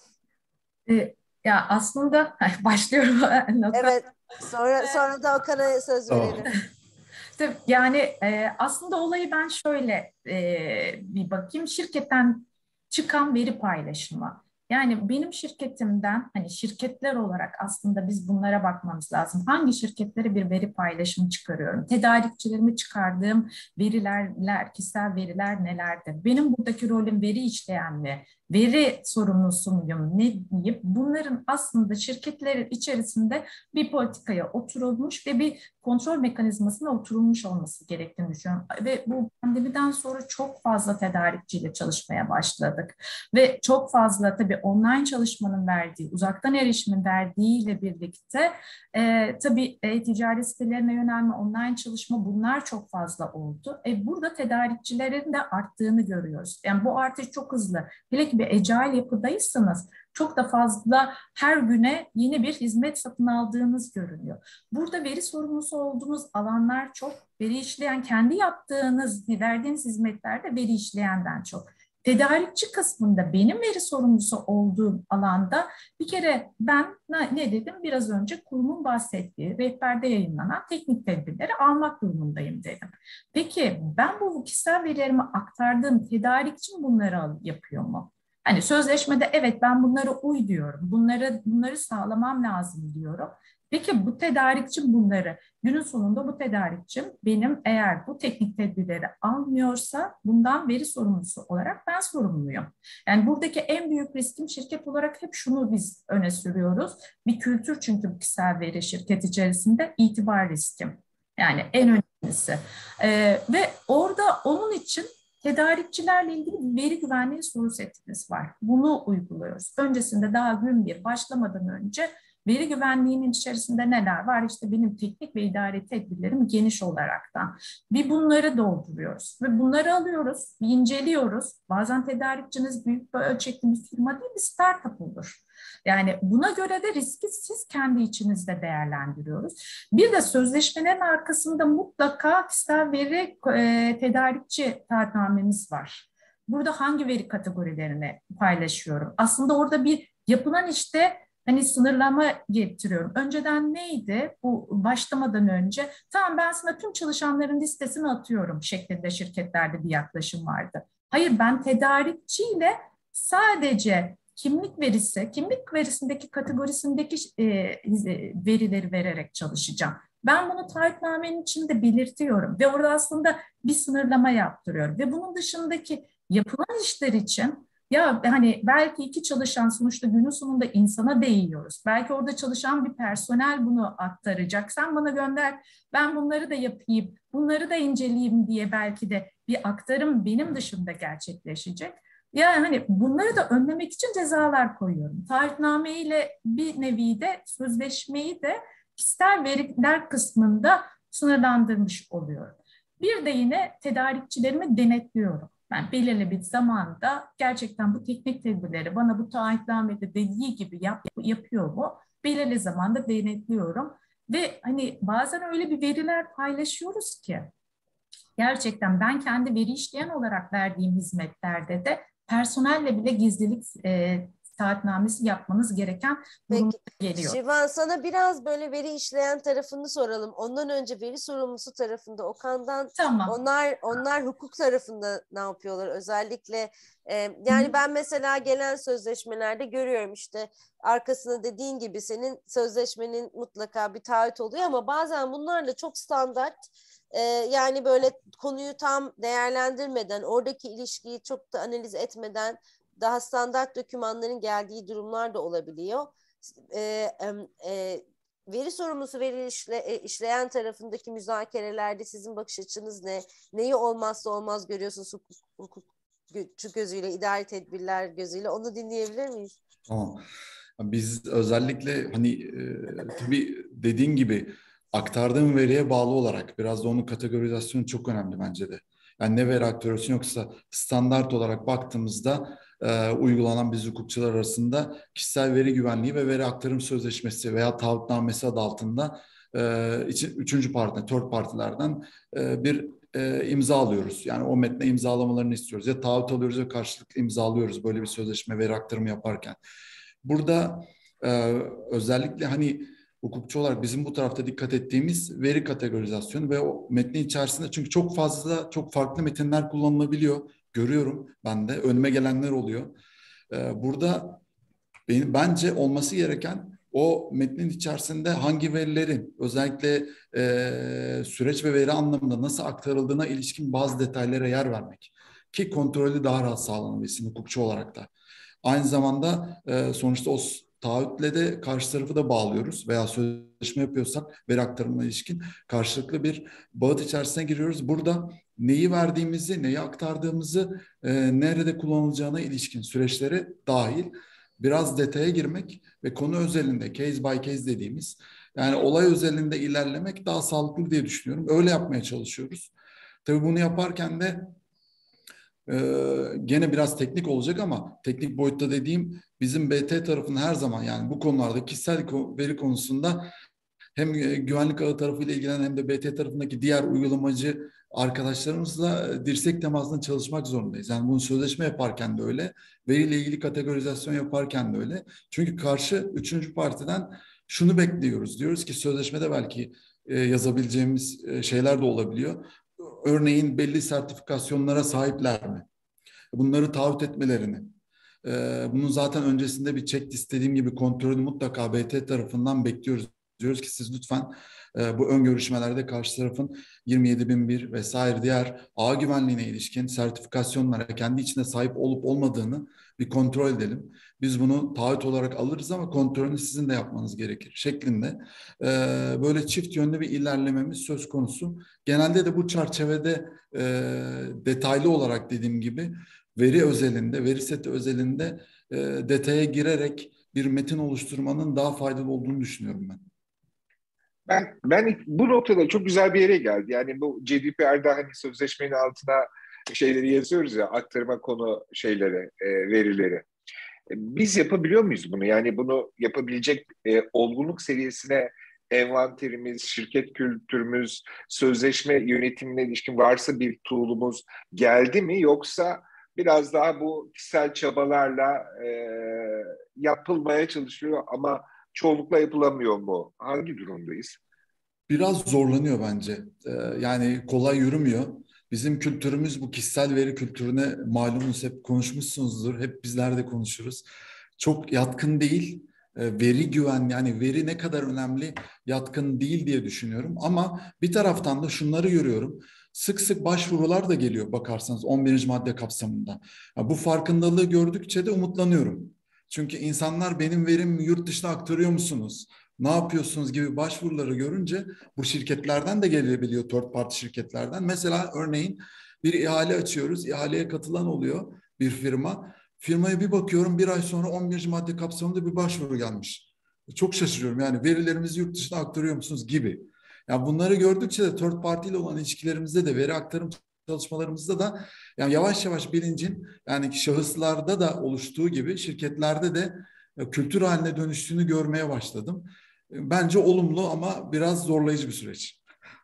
Speaker 4: E, ya aslında başlıyorum.
Speaker 1: Evet. Sonra sonra da Okan'a söz verelim.
Speaker 4: Tabii, yani e, aslında olayı ben şöyle e, bir bakayım. Şirketten çıkan veri paylaşımı. Yani benim şirketimden, hani şirketler olarak aslında biz bunlara bakmamız lazım. Hangi şirketlere bir veri paylaşımı çıkarıyorum? Tedarikçilerime çıkardığım veriler, kişisel veriler nelerdir? Benim buradaki rolüm veri işleyen mi? Veri sorumlusu muyum? Ne diyeyim? Bunların aslında şirketlerin içerisinde bir politikaya oturulmuş ve bir kontrol mekanizmasına oturulmuş olması gerektiğini düşünüyorum. Ve bu pandemiden sonra çok fazla tedarikçiyle çalışmaya başladık. Ve çok fazla tabii online çalışmanın verdiği, uzaktan erişimin verdiğiyle birlikte e, tabii e, ticaret sitelerine yönelme, online çalışma, bunlar çok fazla oldu. E, burada tedarikçilerin de arttığını görüyoruz. Yani bu artış çok hızlı. Hele ki bir agile yapıdaysanız çok da fazla her güne yeni bir hizmet satın aldığınız görünüyor. Burada veri sorumlusu olduğunuz alanlar çok, veri işleyen, kendi yaptığınız, verdiğiniz hizmetlerde veri işleyenden çok. Tedarikçi kısmında benim veri sorumlusu olduğum alanda bir kere ben ne dedim biraz önce, kurumun bahsettiği rehberde yayınlanan teknik tedbirleri almak durumundayım dedim. Peki ben bu kişisel verilerimi aktardığım tedarikçi bunları yapıyor mu? Hani sözleşmede evet ben bunlara uy diyorum, bunları bunları sağlamam lazım diyorum. Peki bu tedarikçi bunları, günün sonunda bu tedarikçim benim eğer bu teknik tedbirleri almıyorsa bundan veri sorumlusu olarak ben sorumluyum. Yani buradaki en büyük riskim, şirket olarak hep şunu biz öne sürüyoruz. Bir kültür, çünkü bu kişisel veri şirket içerisinde itibar riskim. Yani en önemlisi. Ee, ve orada onun için tedarikçilerle ilgili bir veri güvenliği soru setimiz var. Bunu uyguluyoruz. Öncesinde daha gün bir başlamadan önce veri güvenliğinin içerisinde neler var? İşte benim teknik ve idari tedbirlerim geniş olaraktan. Bir bunları dolduruyoruz ve bunları alıyoruz, bir inceliyoruz. Bazen tedarikçiniz büyük bir ölçekli bir firma değil, bir startup olur. Yani buna göre de riski siz kendi içinizde değerlendiriyoruz. Bir de sözleşmenin arkasında mutlaka kişisel veri e, tedarikçi taahhütnamemiz var. Burada hangi veri kategorilerini paylaşıyorum? Aslında orada bir yapılan işte hani sınırlama getiriyorum. Önceden neydi? Bu başlamadan önce tamam ben sana tüm çalışanların listesini atıyorum şeklinde şirketlerde bir yaklaşım vardı. Hayır, ben tedarikçiyle sadece kimlik verisi, kimlik verisindeki kategorisindeki e, verileri vererek çalışacağım. Ben bunu taahhütnamenin içinde belirtiyorum ve orada aslında bir sınırlama yaptırıyorum. Ve bunun dışındaki yapılan işler için ya hani belki iki çalışan, sonuçta günün sonunda insana değiyoruz. Belki orada çalışan bir personel bunu aktaracak. Sen bana gönder, ben bunları da yapayım, bunları da inceleyeyim diye belki de bir aktarım benim dışımda gerçekleşecek. Yani hani bunları da önlemek için cezalar koyuyorum. Taahhütname ile bir nevi de sözleşmeyi de kişisel veriler kısmında sınırlandırmış oluyorum. Bir de yine tedarikçilerimi denetliyorum. Ben belirli bir zamanda gerçekten bu teknik tedbirleri bana bu taahhütnamede dediği gibi yap, yapıyor mu? Belirli zamanda denetliyorum. Ve hani bazen öyle bir veriler paylaşıyoruz ki gerçekten ben kendi veri işleyen olarak verdiğim hizmetlerde de personelle bile gizlilik e, taahhütnamesi yapmanız gereken durumlar geliyor.
Speaker 1: Şivan, sana biraz böyle veri işleyen tarafını soralım. Ondan önce veri sorumlusu tarafında Okan'dan,
Speaker 4: tamam.
Speaker 1: onlar onlar hukuk tarafında ne yapıyorlar özellikle? E, yani Hı. ben mesela gelen sözleşmelerde görüyorum işte arkasında dediğin gibi senin sözleşmenin mutlaka bir taahhüt oluyor ama bazen bunlarla çok standart, e, yani böyle konuyu tam değerlendirmeden, oradaki ilişkiyi çok da analiz etmeden daha standart dokümanların geldiği durumlar da olabiliyor. E, e, veri sorumlusu veri işle, e, işleyen tarafındaki müzakerelerde sizin bakış açınız ne? Neyi olmazsa olmaz görüyorsunuz hukuk, hukuk gözüyle, idari tedbirler gözüyle? Onu dinleyebilir miyiz?
Speaker 5: Tamam. Biz özellikle hani e, tabii dediğin gibi aktardığım veriye bağlı olarak biraz da onun kategorizasyonu çok önemli bence de. Yani ne veri aktarıyorsun, yoksa standart olarak baktığımızda e, uygulanan biz hukukçular arasında kişisel veri güvenliği ve veri aktarım sözleşmesi veya taahhütnamesi adı altında e, için, üçüncü parti, third partilerden e, bir e, imza alıyoruz. Yani o metne imzalamalarını istiyoruz. Ya taahhüt alıyoruz ya karşılıklı imzalıyoruz böyle bir sözleşme veri aktarımı yaparken. Burada e, özellikle hani hukukçu olarak bizim bu tarafta dikkat ettiğimiz veri kategorizasyonu ve o metnin içerisinde, çünkü çok fazla çok farklı metinler kullanılabiliyor. Görüyorum ben de, önüme gelenler oluyor. E, burada benim, bence olması gereken o metnin içerisinde hangi verilerin özellikle e, süreç ve veri anlamında nasıl aktarıldığına ilişkin bazı detaylara yer vermek. Ki kontrolü daha rahat sağlanabilsin hukukçu olarak da. Aynı zamanda e, sonuçta o taahhütle de karşı tarafı da bağlıyoruz veya sözleşme yapıyorsak veri aktarımına ilişkin karşılıklı bir bağıt içerisine giriyoruz. Burada neyi verdiğimizi, neyi aktardığımızı, e, nerede kullanılacağına ilişkin süreçleri dahil biraz detaya girmek ve konu özelinde case by case dediğimiz, yani olay özelinde ilerlemek daha sağlıklı diye düşünüyorum. Öyle yapmaya çalışıyoruz. Tabii bunu yaparken de Ee, gene biraz teknik olacak ama teknik boyutta dediğim, bizim B T tarafının her zaman, yani bu konularda kişisel veri konusunda hem güvenlik ağı tarafıyla ilgilenen hem de B T tarafındaki diğer uygulamacı arkadaşlarımızla dirsek temasında çalışmak zorundayız. Yani bunu sözleşme yaparken de öyle, veriyle ilgili kategorizasyon yaparken de öyle. Çünkü karşı üçüncü partiden şunu bekliyoruz. Diyoruz ki sözleşmede belki e, yazabileceğimiz e, şeyler de olabiliyor. Örneğin belli sertifikasyonlara sahipler mi? Bunları taahhüt etmelerini. Ee, bunun zaten öncesinde bir checklist, dediğim gibi kontrolünü mutlaka B T tarafından bekliyoruz. Diyoruz ki siz lütfen e, bu ön görüşmelerde karşı tarafın yirmi yedi bin bir vesaire diğer ağ güvenliğine ilişkin sertifikasyonlara kendi içinde sahip olup olmadığını bir kontrol edelim. Biz bunu taahhüt olarak alırız ama kontrolünü sizin de yapmanız gerekir şeklinde e, böyle çift yönlü bir ilerlememiz söz konusu. Genelde de bu çerçevede e, detaylı olarak dediğim gibi veri özelinde, veri seti özelinde e, detaya girerek bir metin oluşturmanın daha faydalı olduğunu düşünüyorum ben.
Speaker 2: Ben, ben bu noktada çok güzel bir yere geldi. Yani bu G D P R'da hani sözleşmenin altına şeyleri yazıyoruz ya, aktarma konu şeyleri, e, verileri. Biz yapabiliyor muyuz bunu? Yani bunu yapabilecek e, olgunluk seviyesine envanterimiz, şirket kültürümüz, sözleşme yönetimine ilişkin varsa bir tool'umuz geldi mi? Yoksa biraz daha bu kişisel çabalarla e, yapılmaya çalışıyor ama çoğunlukla yapılamıyor mu? Hangi durumdayız?
Speaker 5: Biraz zorlanıyor bence. Ee, yani kolay yürümüyor. Bizim kültürümüz bu kişisel veri kültürüne, malumunuz hep konuşmuşsunuzdur. Hep bizler de konuşuruz. Çok yatkın değil. Ee, veri güven, yani veri ne kadar önemli, yatkın değil diye düşünüyorum. Ama bir taraftan da şunları görüyorum. Sık sık başvurular da geliyor bakarsanız on birinci madde kapsamında. Ya bu farkındalığı gördükçe de umutlanıyorum. Çünkü insanlar benim verimi yurt dışına aktarıyor musunuz, ne yapıyorsunuz gibi başvuruları görünce bu şirketlerden de gelebiliyor, third party şirketlerden. Mesela örneğin bir ihale açıyoruz, ihaleye katılan oluyor bir firma. Firmaya bir bakıyorum, bir ay sonra on birinci madde kapsamında bir başvuru gelmiş. Çok şaşırıyorum, yani verilerimizi yurt dışına aktarıyor musunuz gibi. Yani bunları gördükçe de third party ile olan ilişkilerimizde de, veri aktarım çalışmalarımızda da yani yavaş yavaş bilincin, yani şahıslarda da oluştuğu gibi şirketlerde de kültür haline dönüştüğünü görmeye başladım. Bence olumlu ama biraz zorlayıcı bir süreç.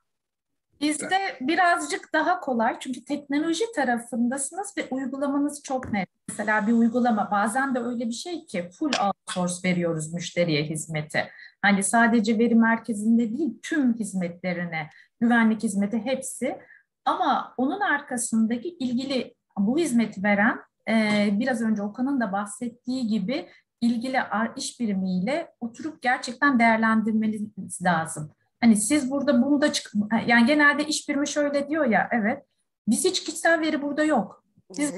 Speaker 4: Bizde birazcık daha kolay çünkü teknoloji tarafındasınız ve uygulamanız çok net. Mesela bir uygulama bazen de öyle bir şey ki full outsource veriyoruz müşteriye hizmeti. Hani sadece veri merkezinde değil, tüm hizmetlerine, güvenlik hizmeti hepsi. Ama onun arkasındaki ilgili bu hizmeti veren, e, biraz önce Okan'ın da bahsettiği gibi ilgili iş birimiyle oturup gerçekten değerlendirmeniz lazım. Hani siz burada bunu da çık, yani genelde iş birimi şöyle diyor ya, evet biz hiç kişisel veri burada yok. Biz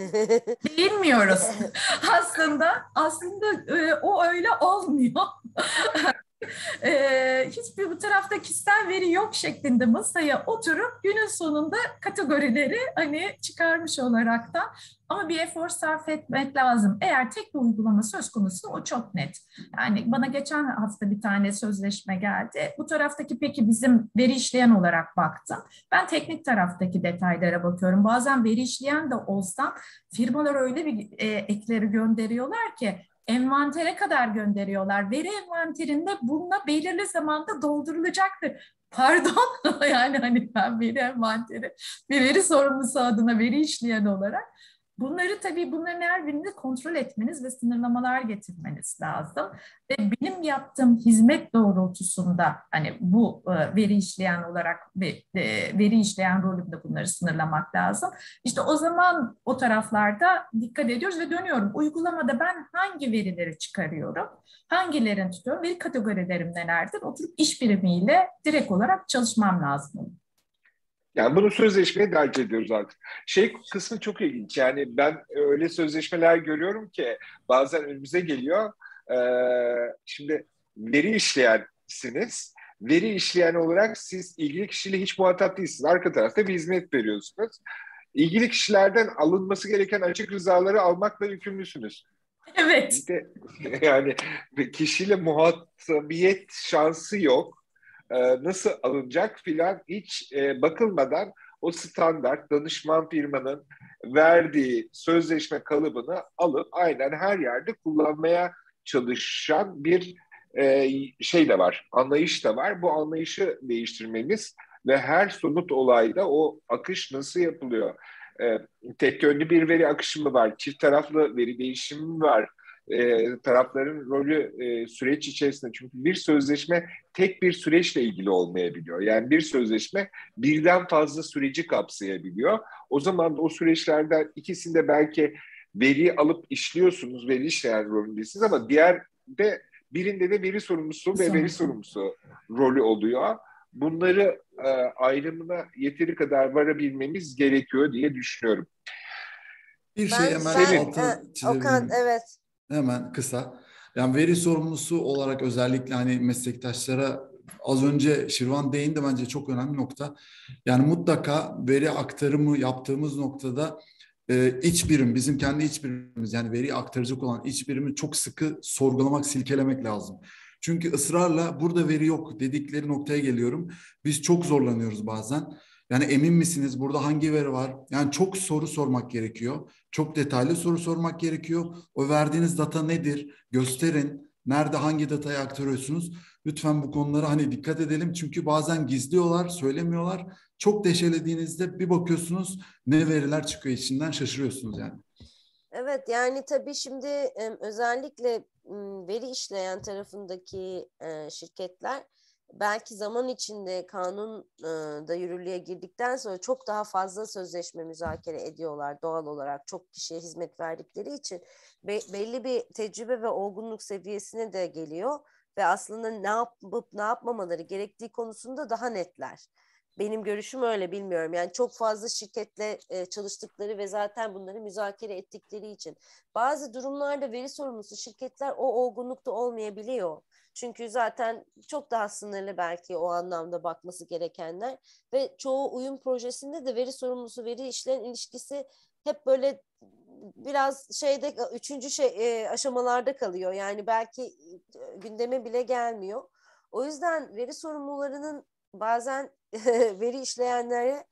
Speaker 4: bilmiyoruz. aslında aslında e, o öyle olmuyor. Ee, hiçbir bu tarafta kişisel veri yok şeklinde masaya oturup günün sonunda kategorileri hani çıkarmış olarak da, ama bir efor sarf etmek lazım. Eğer tek bir uygulama söz konusu, o çok net. Yani bana geçen hafta bir tane sözleşme geldi. Bu taraftaki peki bizim veri işleyen olarak baktım. Ben teknik taraftaki detaylara bakıyorum. Bazen veri işleyen de olsam firmalar öyle bir e, ekleri gönderiyorlar ki envantere kadar gönderiyorlar. Veri envanterinde bununla belirli zamanda doldurulacaktır. Pardon, yani hani ben veri envanteri, bir veri sorumlusu adına veri işleyen olarak bunları, tabii bunların her birini kontrol etmeniz ve sınırlamalar getirmeniz lazım. Ve benim yaptığım hizmet doğrultusunda hani bu e, veri işleyen olarak bir e, veri işleyen rolümde bunları sınırlamak lazım. İşte o zaman o taraflarda dikkat ediyoruz ve dönüyorum. Uygulamada ben hangi verileri çıkarıyorum? Hangilerini tutuyorum? Veri kategorilerim nelerdir? Oturup iş birimiyle direkt olarak çalışmam lazım.
Speaker 2: Yani bunu sözleşmeye dahil ediyoruz artık. Şey kısmı çok ilginç. Yani ben öyle sözleşmeler görüyorum ki bazen önümüze geliyor. Ee, şimdi veri işleyensiniz. Veri işleyen olarak siz ilgili kişiyle hiç muhatap değilsiniz. Arka tarafta bir hizmet veriyorsunuz. İlgili kişilerden alınması gereken açık rızaları almakla yükümlüsünüz.
Speaker 4: Evet.
Speaker 2: İşte, yani kişiyle muhatabiyet şansı yok. Nasıl alınacak filan hiç e, bakılmadan o standart danışman firmanın verdiği sözleşme kalıbını alıp aynen her yerde kullanmaya çalışan bir e, şey de var, anlayış da var. Bu anlayışı değiştirmemiz ve her somut olayda o akış nasıl yapılıyor? E, tek yönlü bir veri akışı mı var? Çift taraflı veri değişimi mi var? E, tarafların rolü e, süreç içerisinde. Çünkü bir sözleşme tek bir süreçle ilgili olmayabiliyor. Yani bir sözleşme birden fazla süreci kapsayabiliyor. O zaman o süreçlerden ikisinde belki veri alıp işliyorsunuz, veri işleyen rolündesiniz ama diğer de birinde de veri sorumlusu ve veri sorumlusu rolü oluyor. Bunları e, ayrımına yeteri kadar varabilmemiz gerekiyor diye düşünüyorum.
Speaker 5: Bir
Speaker 1: Ben,
Speaker 5: şey hemen
Speaker 1: ben,
Speaker 5: altını
Speaker 1: e,
Speaker 5: çizebilir
Speaker 1: Okan,
Speaker 5: miyim?
Speaker 1: evet.
Speaker 5: Hemen kısa. Yani veri sorumlusu olarak özellikle hani meslektaşlara az önce Şirvan değindi, bence çok önemli nokta. Yani mutlaka veri aktarımı yaptığımız noktada e, iç birim, bizim kendi iç birimimiz, yani veriyi aktaracak olan iç birimi çok sıkı sorgulamak, silkelemek lazım. Çünkü ısrarla burada veri yok dedikleri noktaya geliyorum. Biz çok zorlanıyoruz bazen. Yani emin misiniz burada hangi veri var? Yani çok soru sormak gerekiyor. Çok detaylı soru sormak gerekiyor. O verdiğiniz data nedir? Gösterin. Nerede hangi datayı aktarıyorsunuz? Lütfen bu konulara hani dikkat edelim. Çünkü bazen gizliyorlar, söylemiyorlar. Çok deşelediğinizde bir bakıyorsunuz ne veriler çıkıyor içinden, şaşırıyorsunuz yani.
Speaker 1: Evet, yani tabii şimdi özellikle veri işleyen tarafındaki şirketler belki zaman içinde kanun da yürürlüğe girdikten sonra çok daha fazla sözleşme müzakere ediyorlar doğal olarak, çok kişiye hizmet verdikleri için belli bir tecrübe ve olgunluk seviyesine de geliyor ve aslında ne yapıp ne yapmamaları gerektiği konusunda daha netler. Benim görüşüm öyle, bilmiyorum. Yani çok fazla şirketle e, çalıştıkları ve zaten bunları müzakere ettikleri için. Bazı durumlarda veri sorumlusu şirketler o olgunlukta olmayabiliyor. Çünkü zaten çok daha sınırlı belki o anlamda bakması gerekenler. Ve çoğu uyum projesinde de veri sorumlusu veri işleyen ilişkisi hep böyle biraz şeyde, üçüncü şey e, aşamalarda kalıyor. Yani belki e, gündeme bile gelmiyor. O yüzden veri sorumlularının bazen veri işleyenlere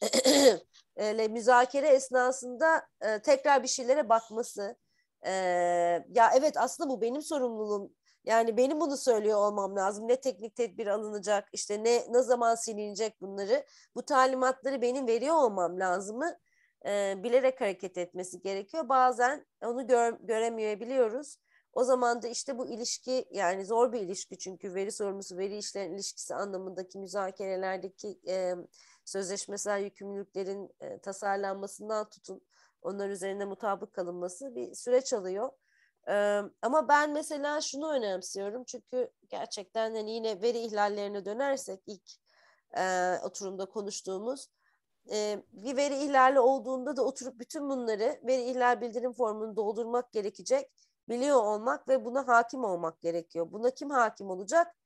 Speaker 1: ile müzakere esnasında e, tekrar bir şeylere bakması. E, ya evet, aslında bu benim sorumluluğum. Yani benim bunu söylüyor olmam lazım. Ne teknik tedbir alınacak, işte ne ne zaman silinecek bunları. Bu talimatları benim veriyor olmam lazımı e, bilerek hareket etmesi gerekiyor. Bazen onu gör, göremeyebiliyoruz. O zaman da işte bu ilişki, yani zor bir ilişki, çünkü veri sorumlusu veri işleyen ilişkisi anlamındaki müzakerelerdeki e, sözleşmesel yükümlülüklerin e, tasarlanmasından tutun onlar üzerine mutabık kalınması bir süreç alıyor. E, ama ben mesela şunu önemsiyorum, çünkü gerçekten hani yine veri ihlallerine dönersek ilk e, oturumda konuştuğumuz e, bir veri ihlali olduğunda da oturup bütün bunları veri ihlal bildirim formunu doldurmak gerekecek, biliyor olmak ve buna hakim olmak gerekiyor. Buna kim hakim olacak?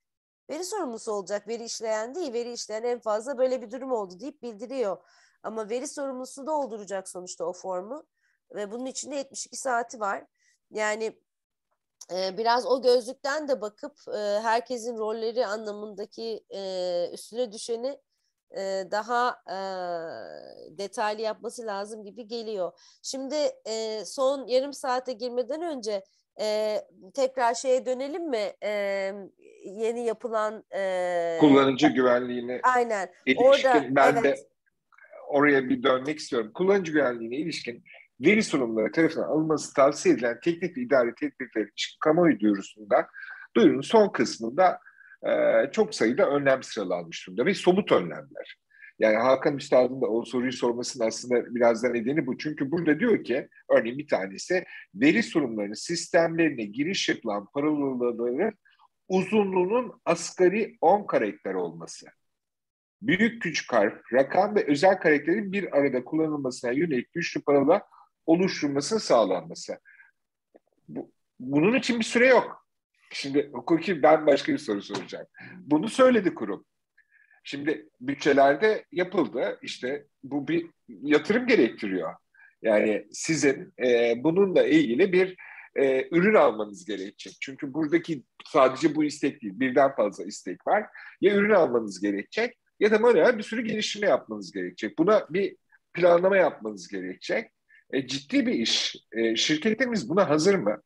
Speaker 1: veri sorumlusu olacak. Veri işleyen değil, veri işleyen en fazla böyle bir durum oldu deyip bildiriyor. Ama veri sorumlusu dolduracak sonuçta o formu ve bunun içinde yetmiş iki saati var. Yani e, biraz o gözlükten de bakıp e, herkesin rolleri anlamındaki e, üstüne düşeni e, daha e, detaylı yapması lazım gibi geliyor. Şimdi e, son yarım saate girmeden önce e, tekrar şeye dönelim mi? E, yeni yapılan e,
Speaker 2: Kullanıcı güvenliğine
Speaker 1: aynen orada
Speaker 2: ilişkin ben
Speaker 1: evet.
Speaker 2: de oraya bir dönmek istiyorum. Kullanıcı güvenliğine ilişkin veri sunumları tarafından alınması tavsiye edilen teknik ve idari tedbirler için kamuoyu duyurusunda duyurunun son kısmında e, çok sayıda önlem sıralanmış durumda ve somut önlemler. Yani Hakan Üstad'ın da o soruyu sormasının aslında biraz da nedeni bu. Çünkü burada diyor ki, örneğin bir tanesi, veri sunumlarının sistemlerine giriş yapılan parolaların uzunluğunun asgari on karakter olması. Büyük küçük harf, rakam ve özel karakterin bir arada kullanılmasına yönelik güçlü parola oluşturulmasının sağlanması. Bu, bunun için bir süre yok. Şimdi hukuki ben başka bir soru soracağım. Bunu söyledi kurum. Şimdi bütçelerde yapıldı. İşte bu bir yatırım gerektiriyor. Yani sizin e, bununla ilgili bir e, ürün almanız gerekecek. Çünkü buradaki sadece bu istek değil, birden fazla istek var. Ya ürün almanız gerekecek ya da manuel bir sürü geliştirme yapmanız gerekecek. Buna bir planlama yapmanız gerekecek. E, ciddi bir iş. E, şirketlerimiz buna hazır mı?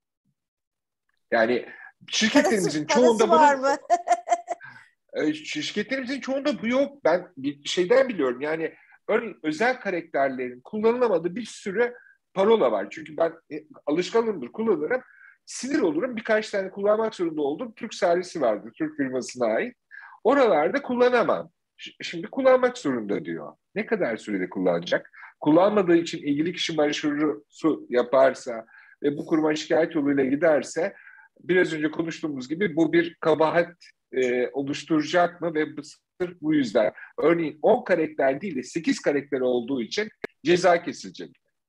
Speaker 2: Yani şirketlerimizin
Speaker 1: Parası, parası
Speaker 2: çoğunda
Speaker 1: var
Speaker 2: bunun...
Speaker 1: mı?
Speaker 2: Şirketlerimizin çoğunda bu yok. Ben bir şeyden biliyorum. Yani örneğin özel karakterlerin kullanılamadığı bir sürü parola var. Çünkü ben e, alışkanlığımdır, kullanırım. Sinir olurum. Birkaç tane kullanmak zorunda oldum. Türk servisi vardı, Türk firmasına ait. Oralarda kullanamam. Şimdi kullanmak zorunda diyor. Ne kadar sürede kullanacak? Kullanmadığı için ilgili kişi başvurusu yaparsa ve bu kuruma şikayet yoluyla giderse, biraz önce konuştuğumuz gibi bu bir kabahat e, oluşturacak mı ve bu, sırf bu yüzden örneğin on karakter değil de sekiz karakter olduğu için ceza kesilecek.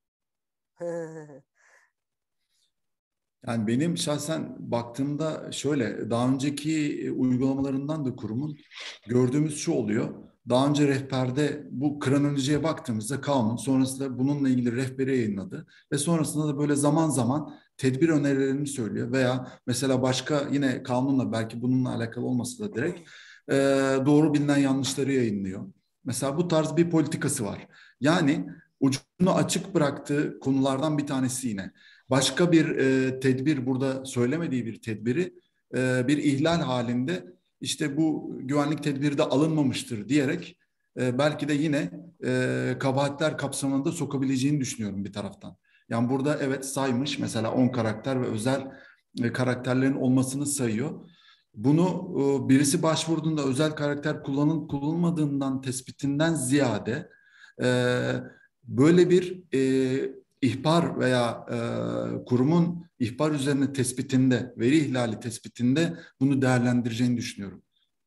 Speaker 5: Yani benim şahsen baktığımda şöyle, daha önceki uygulamalarından da kurumun gördüğümüz şu oluyor. Daha önce rehberde bu kronolojiye baktığımızda kanun, sonrasında bununla ilgili rehberi yayınladı ve sonrasında da böyle zaman zaman tedbir önerilerini söylüyor veya mesela başka yine kanunla, belki bununla alakalı olmasa da direkt e, doğru bilinen yanlışları yayınlıyor. Mesela bu tarz bir politikası var. Yani ucunu açık bıraktığı konulardan bir tanesi yine. Başka bir e, tedbir, burada söylemediği bir tedbiri e, bir ihlal halinde işte bu güvenlik tedbiri de alınmamıştır diyerek e, belki de yine e, kabahatler kapsamında sokabileceğini düşünüyorum bir taraftan. Yani burada evet saymış mesela on karakter ve özel e, karakterlerin olmasını sayıyor. Bunu e, birisi başvurduğunda özel karakter kullanılıp kullanılmadığından tespitinden ziyade e, böyle bir e, ihbar veya e, kurumun ihbar üzerine tespitinde, veri ihlali tespitinde bunu değerlendireceğini düşünüyorum.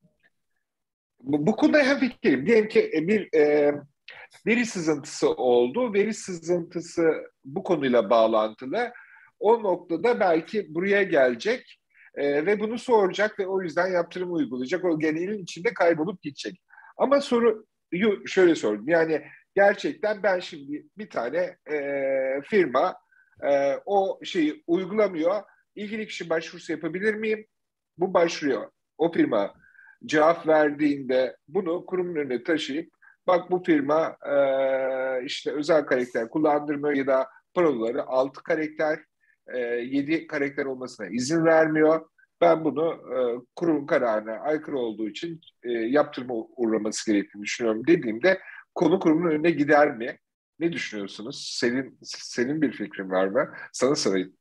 Speaker 2: Bu, bu konuda hemfikirim. Diyelim ki bir e, veri sızıntısı oldu. Veri sızıntısı bu konuyla bağlantılı. O noktada belki buraya gelecek e, ve bunu soracak ve o yüzden yaptırım uygulayacak. O genelin içinde kaybolup gidecek. Ama soruyu şöyle sordum. Yani gerçekten ben şimdi bir tane e, firma e, o şeyi uygulamıyor. İlgili kişi başvurusu yapabilir miyim? Bu başvuruyor. O firma cevap verdiğinde bunu kurumun önüne taşıyıp, bak bu firma e, işte özel karakter kullandırmıyor ya da parolaları altı karakter, e, yedi karakter olmasına izin vermiyor. Ben bunu e, kurumun kararına aykırı olduğu için e, yaptırma uğraması gerektiğini düşünüyorum dediğimde konu kurumun önüne gider mi? Ne düşünüyorsunuz? Senin senin bir fikrin var mı? Sana sorayım.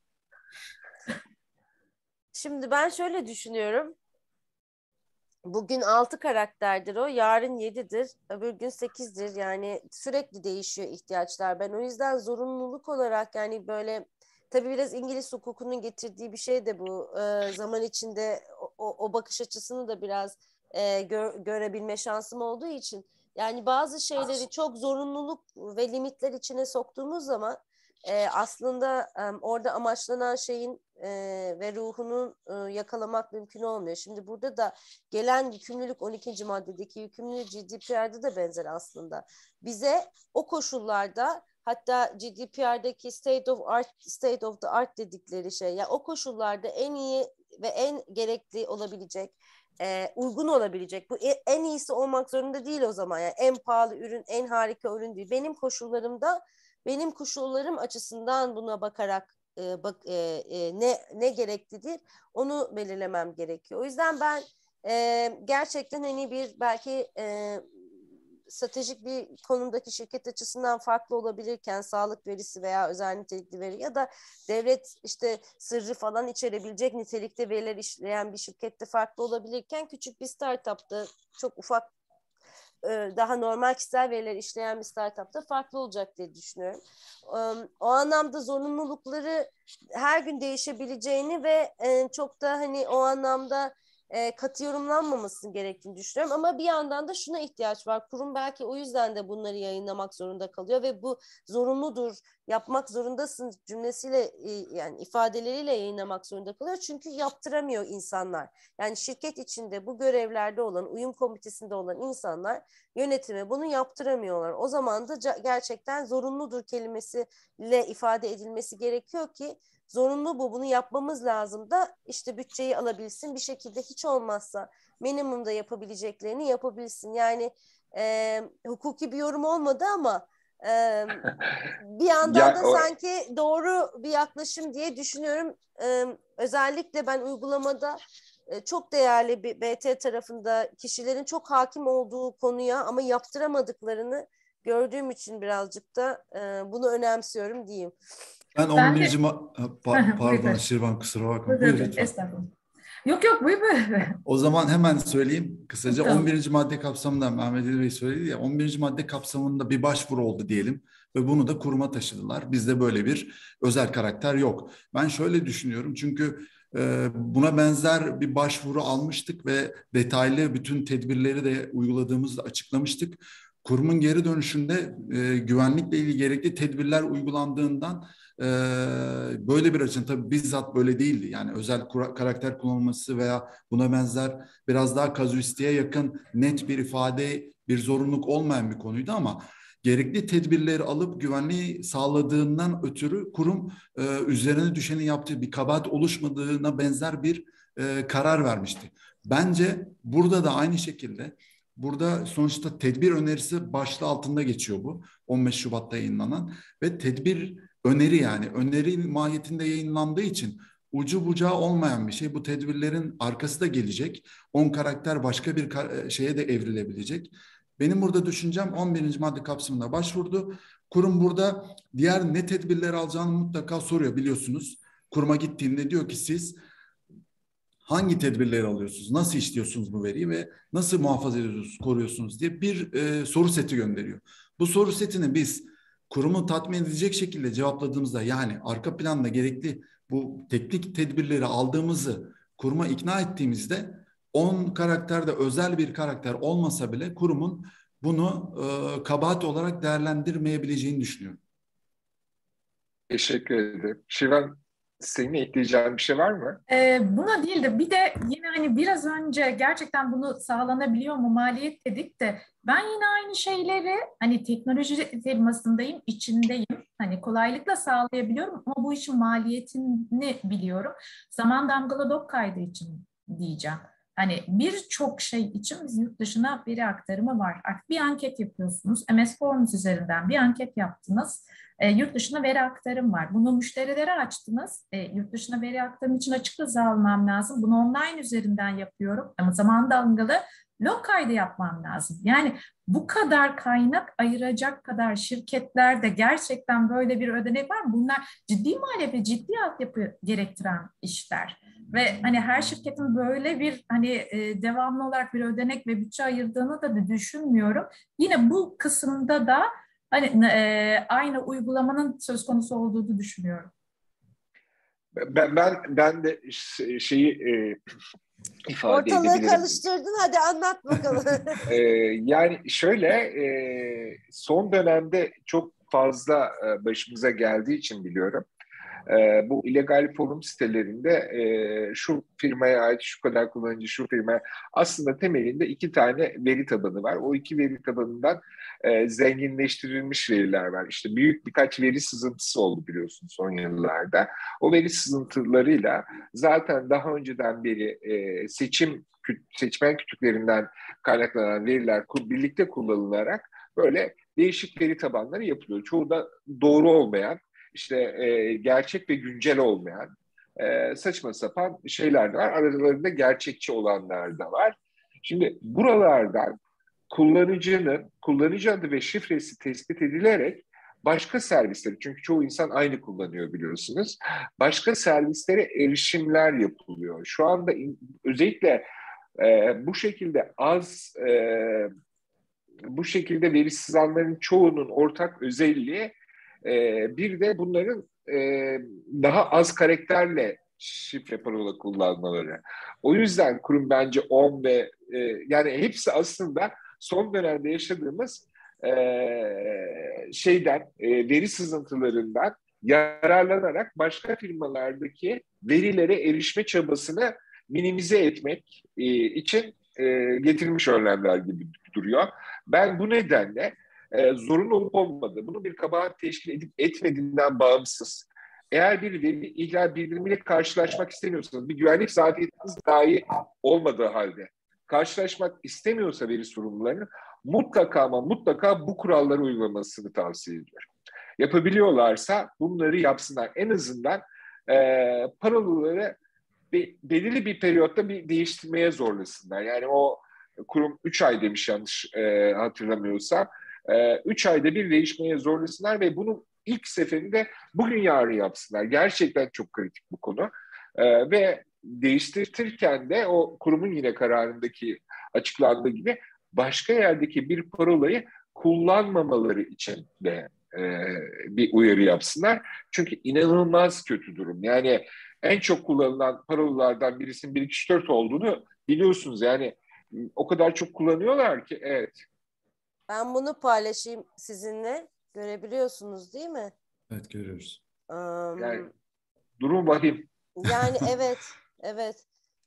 Speaker 1: Şimdi ben şöyle düşünüyorum. Bugün altı karakterdir o, yarın yedidir, öbür gün sekizdir. Yani sürekli değişiyor ihtiyaçlar. Ben o yüzden zorunluluk olarak, yani böyle, tabii biraz İngiliz hukukunun getirdiği bir şey de bu. Ee, zaman içinde o, o bakış açısını da biraz e, gör, görebilme şansım olduğu için. Yani bazı şeyleri çok zorunluluk ve limitler içine soktuğumuz zaman e, aslında e, orada amaçlanan şeyin e, ve ruhunu e, yakalamak mümkün olmuyor. Şimdi burada da gelen yükümlülük on ikinci maddedeki yükümlülük G D P R'da da benzer aslında. Bize o koşullarda, hatta G D P R'daki state of art, state of the art dedikleri şey, yani o koşullarda en iyi ve en gerekli olabilecek, e, uygun olabilecek, bu en iyisi olmak zorunda değil o zaman, yani en pahalı ürün, en harika ürün değil. Benim koşullarımda, benim koşullarım açısından buna bakarak e, bak e, e, ne ne gereklidir onu belirlemem gerekiyor. O yüzden ben e, gerçekten hani bir belki e, stratejik bir konumdaki şirket açısından farklı olabilirken, sağlık verisi veya özel nitelikli veri ya da devlet işte sırrı falan içerebilecek nitelikte veriler işleyen bir şirkette farklı olabilirken, küçük bir startupta, çok ufak daha normal kişisel veriler işleyen bir startupta farklı olacak diye düşünüyorum. O anlamda zorunlulukları her gün değişebileceğini ve çok da hani o anlamda katı yorumlanmamasını gerektiğini düşünüyorum. Ama bir yandan da şuna ihtiyaç var. Kurum belki o yüzden de bunları yayınlamak zorunda kalıyor ve bu zorunludur, yapmak zorundasın cümlesiyle, yani ifadeleriyle yayınlamak zorunda kalıyor. Çünkü yaptıramıyor insanlar. Yani şirket içinde bu görevlerde olan, uyum komitesinde olan insanlar yönetime bunu yaptıramıyorlar. O zaman da gerçekten zorunludur kelimesiyle ifade edilmesi gerekiyor ki zorunlu bu, bunu yapmamız lazım da işte bütçeyi alabilsin, bir şekilde hiç olmazsa minimumda yapabileceklerini yapabilsin. Yani e, hukuki bir yorum olmadı ama e, bir yandan
Speaker 2: ya,
Speaker 1: da
Speaker 2: o...
Speaker 1: sanki doğru bir yaklaşım diye düşünüyorum. E, özellikle ben uygulamada e, çok değerli bir B T tarafında kişilerin çok hakim olduğu konuya ama yaptıramadıklarını gördüğüm için birazcık da e, bunu önemsiyorum diyeyim.
Speaker 5: Ben on birinci ma- pa- pardon Şirvan, kusura bakma. Buyur lütfen.
Speaker 4: Estağfurullah. Yok yok buyur buyur.
Speaker 5: O zaman hemen söyleyeyim kısaca.
Speaker 4: Tamam.
Speaker 5: on birinci madde kapsamında Mehmet Ali Bey söyledi ya, on birinci madde kapsamında bir başvuru oldu diyelim ve bunu da kuruma taşıdılar. Bizde böyle bir özel karakter yok. Ben şöyle düşünüyorum, çünkü e, buna benzer bir başvuru almıştık ve detaylı bütün tedbirleri de uyguladığımızda açıklamıştık. Kurumun geri dönüşünde e, güvenlikle ilgili gerekli tedbirler uygulandığından e, böyle bir açın, tabii bizzat böyle değildi. Yani özel kura, karakter kullanılması veya buna benzer biraz daha kazuistiğe yakın net bir ifade, bir zorunluluk olmayan bir konuydu ama gerekli tedbirleri alıp güvenliği sağladığından ötürü kurum e, üzerine düşeni yaptığı, bir kabahat oluşmadığına benzer bir e, karar vermişti. Bence burada da aynı şekilde, burada sonuçta tedbir önerisi başlığı altında geçiyor bu. on beş Şubat'ta yayınlanan ve tedbir öneri, yani öneri mahiyetinde yayınlandığı için ucu bucağı olmayan bir şey. Bu tedbirlerin arkası da gelecek. on karakter başka bir şeye de evrilebilecek. Benim burada düşüncem on birinci madde kapsamında başvurdu. Kurum burada diğer ne tedbirler alacağını mutlaka soruyor, biliyorsunuz. Kuruma gittiğinde diyor ki siz hangi tedbirleri alıyorsunuz, nasıl işliyorsunuz bu veriyi ve nasıl muhafaza ediyorsunuz, koruyorsunuz diye bir e, soru seti gönderiyor. Bu soru setini biz kurumu tatmin edecek şekilde cevapladığımızda, yani arka planda gerekli bu teknik tedbirleri aldığımızı kuruma ikna ettiğimizde on karakterde özel bir karakter olmasa bile kurumun bunu e, kabahat olarak değerlendirmeyebileceğini düşünüyorum.
Speaker 2: Teşekkür ederim. Şivan, senin ekleyeceğin bir şey var mı?
Speaker 4: Ee, buna değil de bir de yine hani biraz önce gerçekten bunu sağlanabiliyor mu maliyet dedik de, ben yine aynı şeyleri hani teknoloji firmasındayım, içindeyim. Hani kolaylıkla sağlayabiliyorum ama bu işin maliyetini biliyorum. Zaman damgalı dok kaydı için diyeceğim. Hani birçok şey için biz yurt dışına veri aktarımı var. Artık bir anket yapıyorsunuz. M S Forms üzerinden bir anket yaptınız. E, yurt dışına veri aktarım var. Bunu müşterilere açtınız. E, yurt dışına veri aktarım için açık rıza almam lazım. Bunu online üzerinden yapıyorum. Ama zaman damgalı log kaydı yapmam lazım. Yani bu kadar kaynak ayıracak kadar şirketlerde gerçekten böyle bir ödenek var mı? Bunlar ciddi maliyet ve ciddi altyapı gerektiren işler. Ve hani her şirketin böyle bir hani e, devamlı olarak bir ödenek ve bütçe ayırdığını da düşünmüyorum. Yine bu kısımda da hani e, aynı uygulamanın söz konusu olduğunu düşünüyorum.
Speaker 2: Ben ben, ben de şeyi e, ifade
Speaker 1: Ortalığı
Speaker 2: edebilirim.
Speaker 1: Ortalığı karıştırdın, hadi anlat bakalım.
Speaker 2: e, yani şöyle e, son dönemde çok fazla e, başımıza geldiği için biliyorum. E, bu illegal forum sitelerinde e, şu firmaya ait şu kadar kullanıcı, şu firmaya, aslında temelinde iki tane veri tabanı var. O iki veri tabanından e, zenginleştirilmiş veriler var. İşte büyük birkaç veri sızıntısı oldu biliyorsun son yıllarda. O veri sızıntılarıyla zaten daha önceden beri e, seçim seçmen kütüklerinden kaynaklanan veriler birlikte kullanılarak böyle değişik veri tabanları yapılıyor. Çoğu da doğru olmayan, işte e, gerçek ve güncel olmayan e, saçma sapan şeyler de var. Aralarında gerçekçi olanlar da var. Şimdi buralardan kullanıcının kullanıcı adı ve şifresi tespit edilerek başka servisleri, çünkü çoğu insan aynı kullanıyor biliyorsunuz, başka servislere erişimler yapılıyor. Şu anda in, özellikle e, bu şekilde az e, bu şekilde veri sızanların çoğunun ortak özelliği Ee, bir de bunların e, daha az karakterle şifre parola kullanmaları. O yüzden kurum bence on ve e, yani hepsi aslında son dönemde yaşadığımız e, şeyden e, veri sızıntılarından yararlanarak başka firmalardaki verilere erişme çabasını minimize etmek e, için e, getirilmiş önlemler gibi duruyor. Ben bu nedenle e, zorun olup olmadığı, bunu bir kabahat teşkil edip etmediğinden bağımsız, eğer bir veri ihlal bildirimiyle karşılaşmak istemiyorsanız, bir güvenlik zafiyetiniz dahi olmadığı halde karşılaşmak istemiyorsa veri sorumlularının mutlaka ama mutlaka bu kuralları uygulamasını tavsiye ediyorum. Yapabiliyorlarsa bunları yapsınlar. En azından e, parolaları be, belirli bir periyotta bir değiştirmeye zorlasınlar. Yani o kurum üç ay demiş yanlış e, hatırlamıyorsam. Üç ayda bir değişmeye zorlasınlar ve bunu ilk seferinde bugün yarın yapsınlar. Gerçekten çok kritik bu konu. Ee, ve değiştirirken de o kurumun yine kararındaki açıklandığı gibi başka yerdeki bir parolayı kullanmamaları için de e, bir uyarı yapsınlar. Çünkü inanılmaz kötü durum. Yani en çok kullanılan parolalardan birisinin bir iki üç dört olduğunu biliyorsunuz. Yani o kadar çok kullanıyorlar ki, evet.
Speaker 1: Ben bunu paylaşayım sizinle. Görebiliyorsunuz değil mi?
Speaker 5: Evet, görüyoruz.
Speaker 1: Um,
Speaker 2: yani durum vahim.
Speaker 1: Yani evet, evet.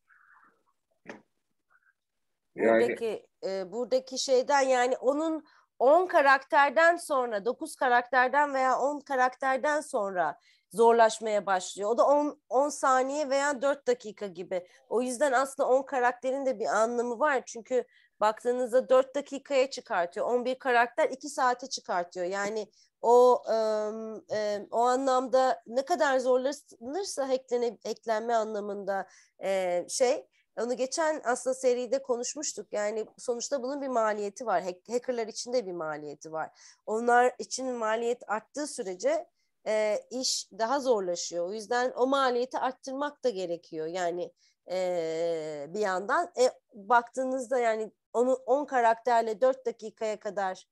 Speaker 1: Buradaki yani, e, buradaki şeyden, yani onun on karakterden sonra, dokuz karakterden veya on karakterden sonra zorlaşmaya başlıyor. O da on saniye veya dört dakika gibi. O yüzden aslında on karakterin de bir anlamı var. Çünkü baktığınızda dört dakikaya çıkartıyor. on bir karakter iki saate çıkartıyor. Yani o e, e, o anlamda ne kadar zorlanırsa hacklene, hacklenme anlamında e, şey, onu geçen aslında seride konuşmuştuk. Yani sonuçta bunun bir maliyeti var. Hack, hackerlar için de bir maliyeti var. Onlar için maliyet arttığı sürece e, iş daha zorlaşıyor. O yüzden o maliyeti arttırmak da gerekiyor. Yani e, bir yandan e, baktığınızda yani onu on karakterle dört dakikaya kadar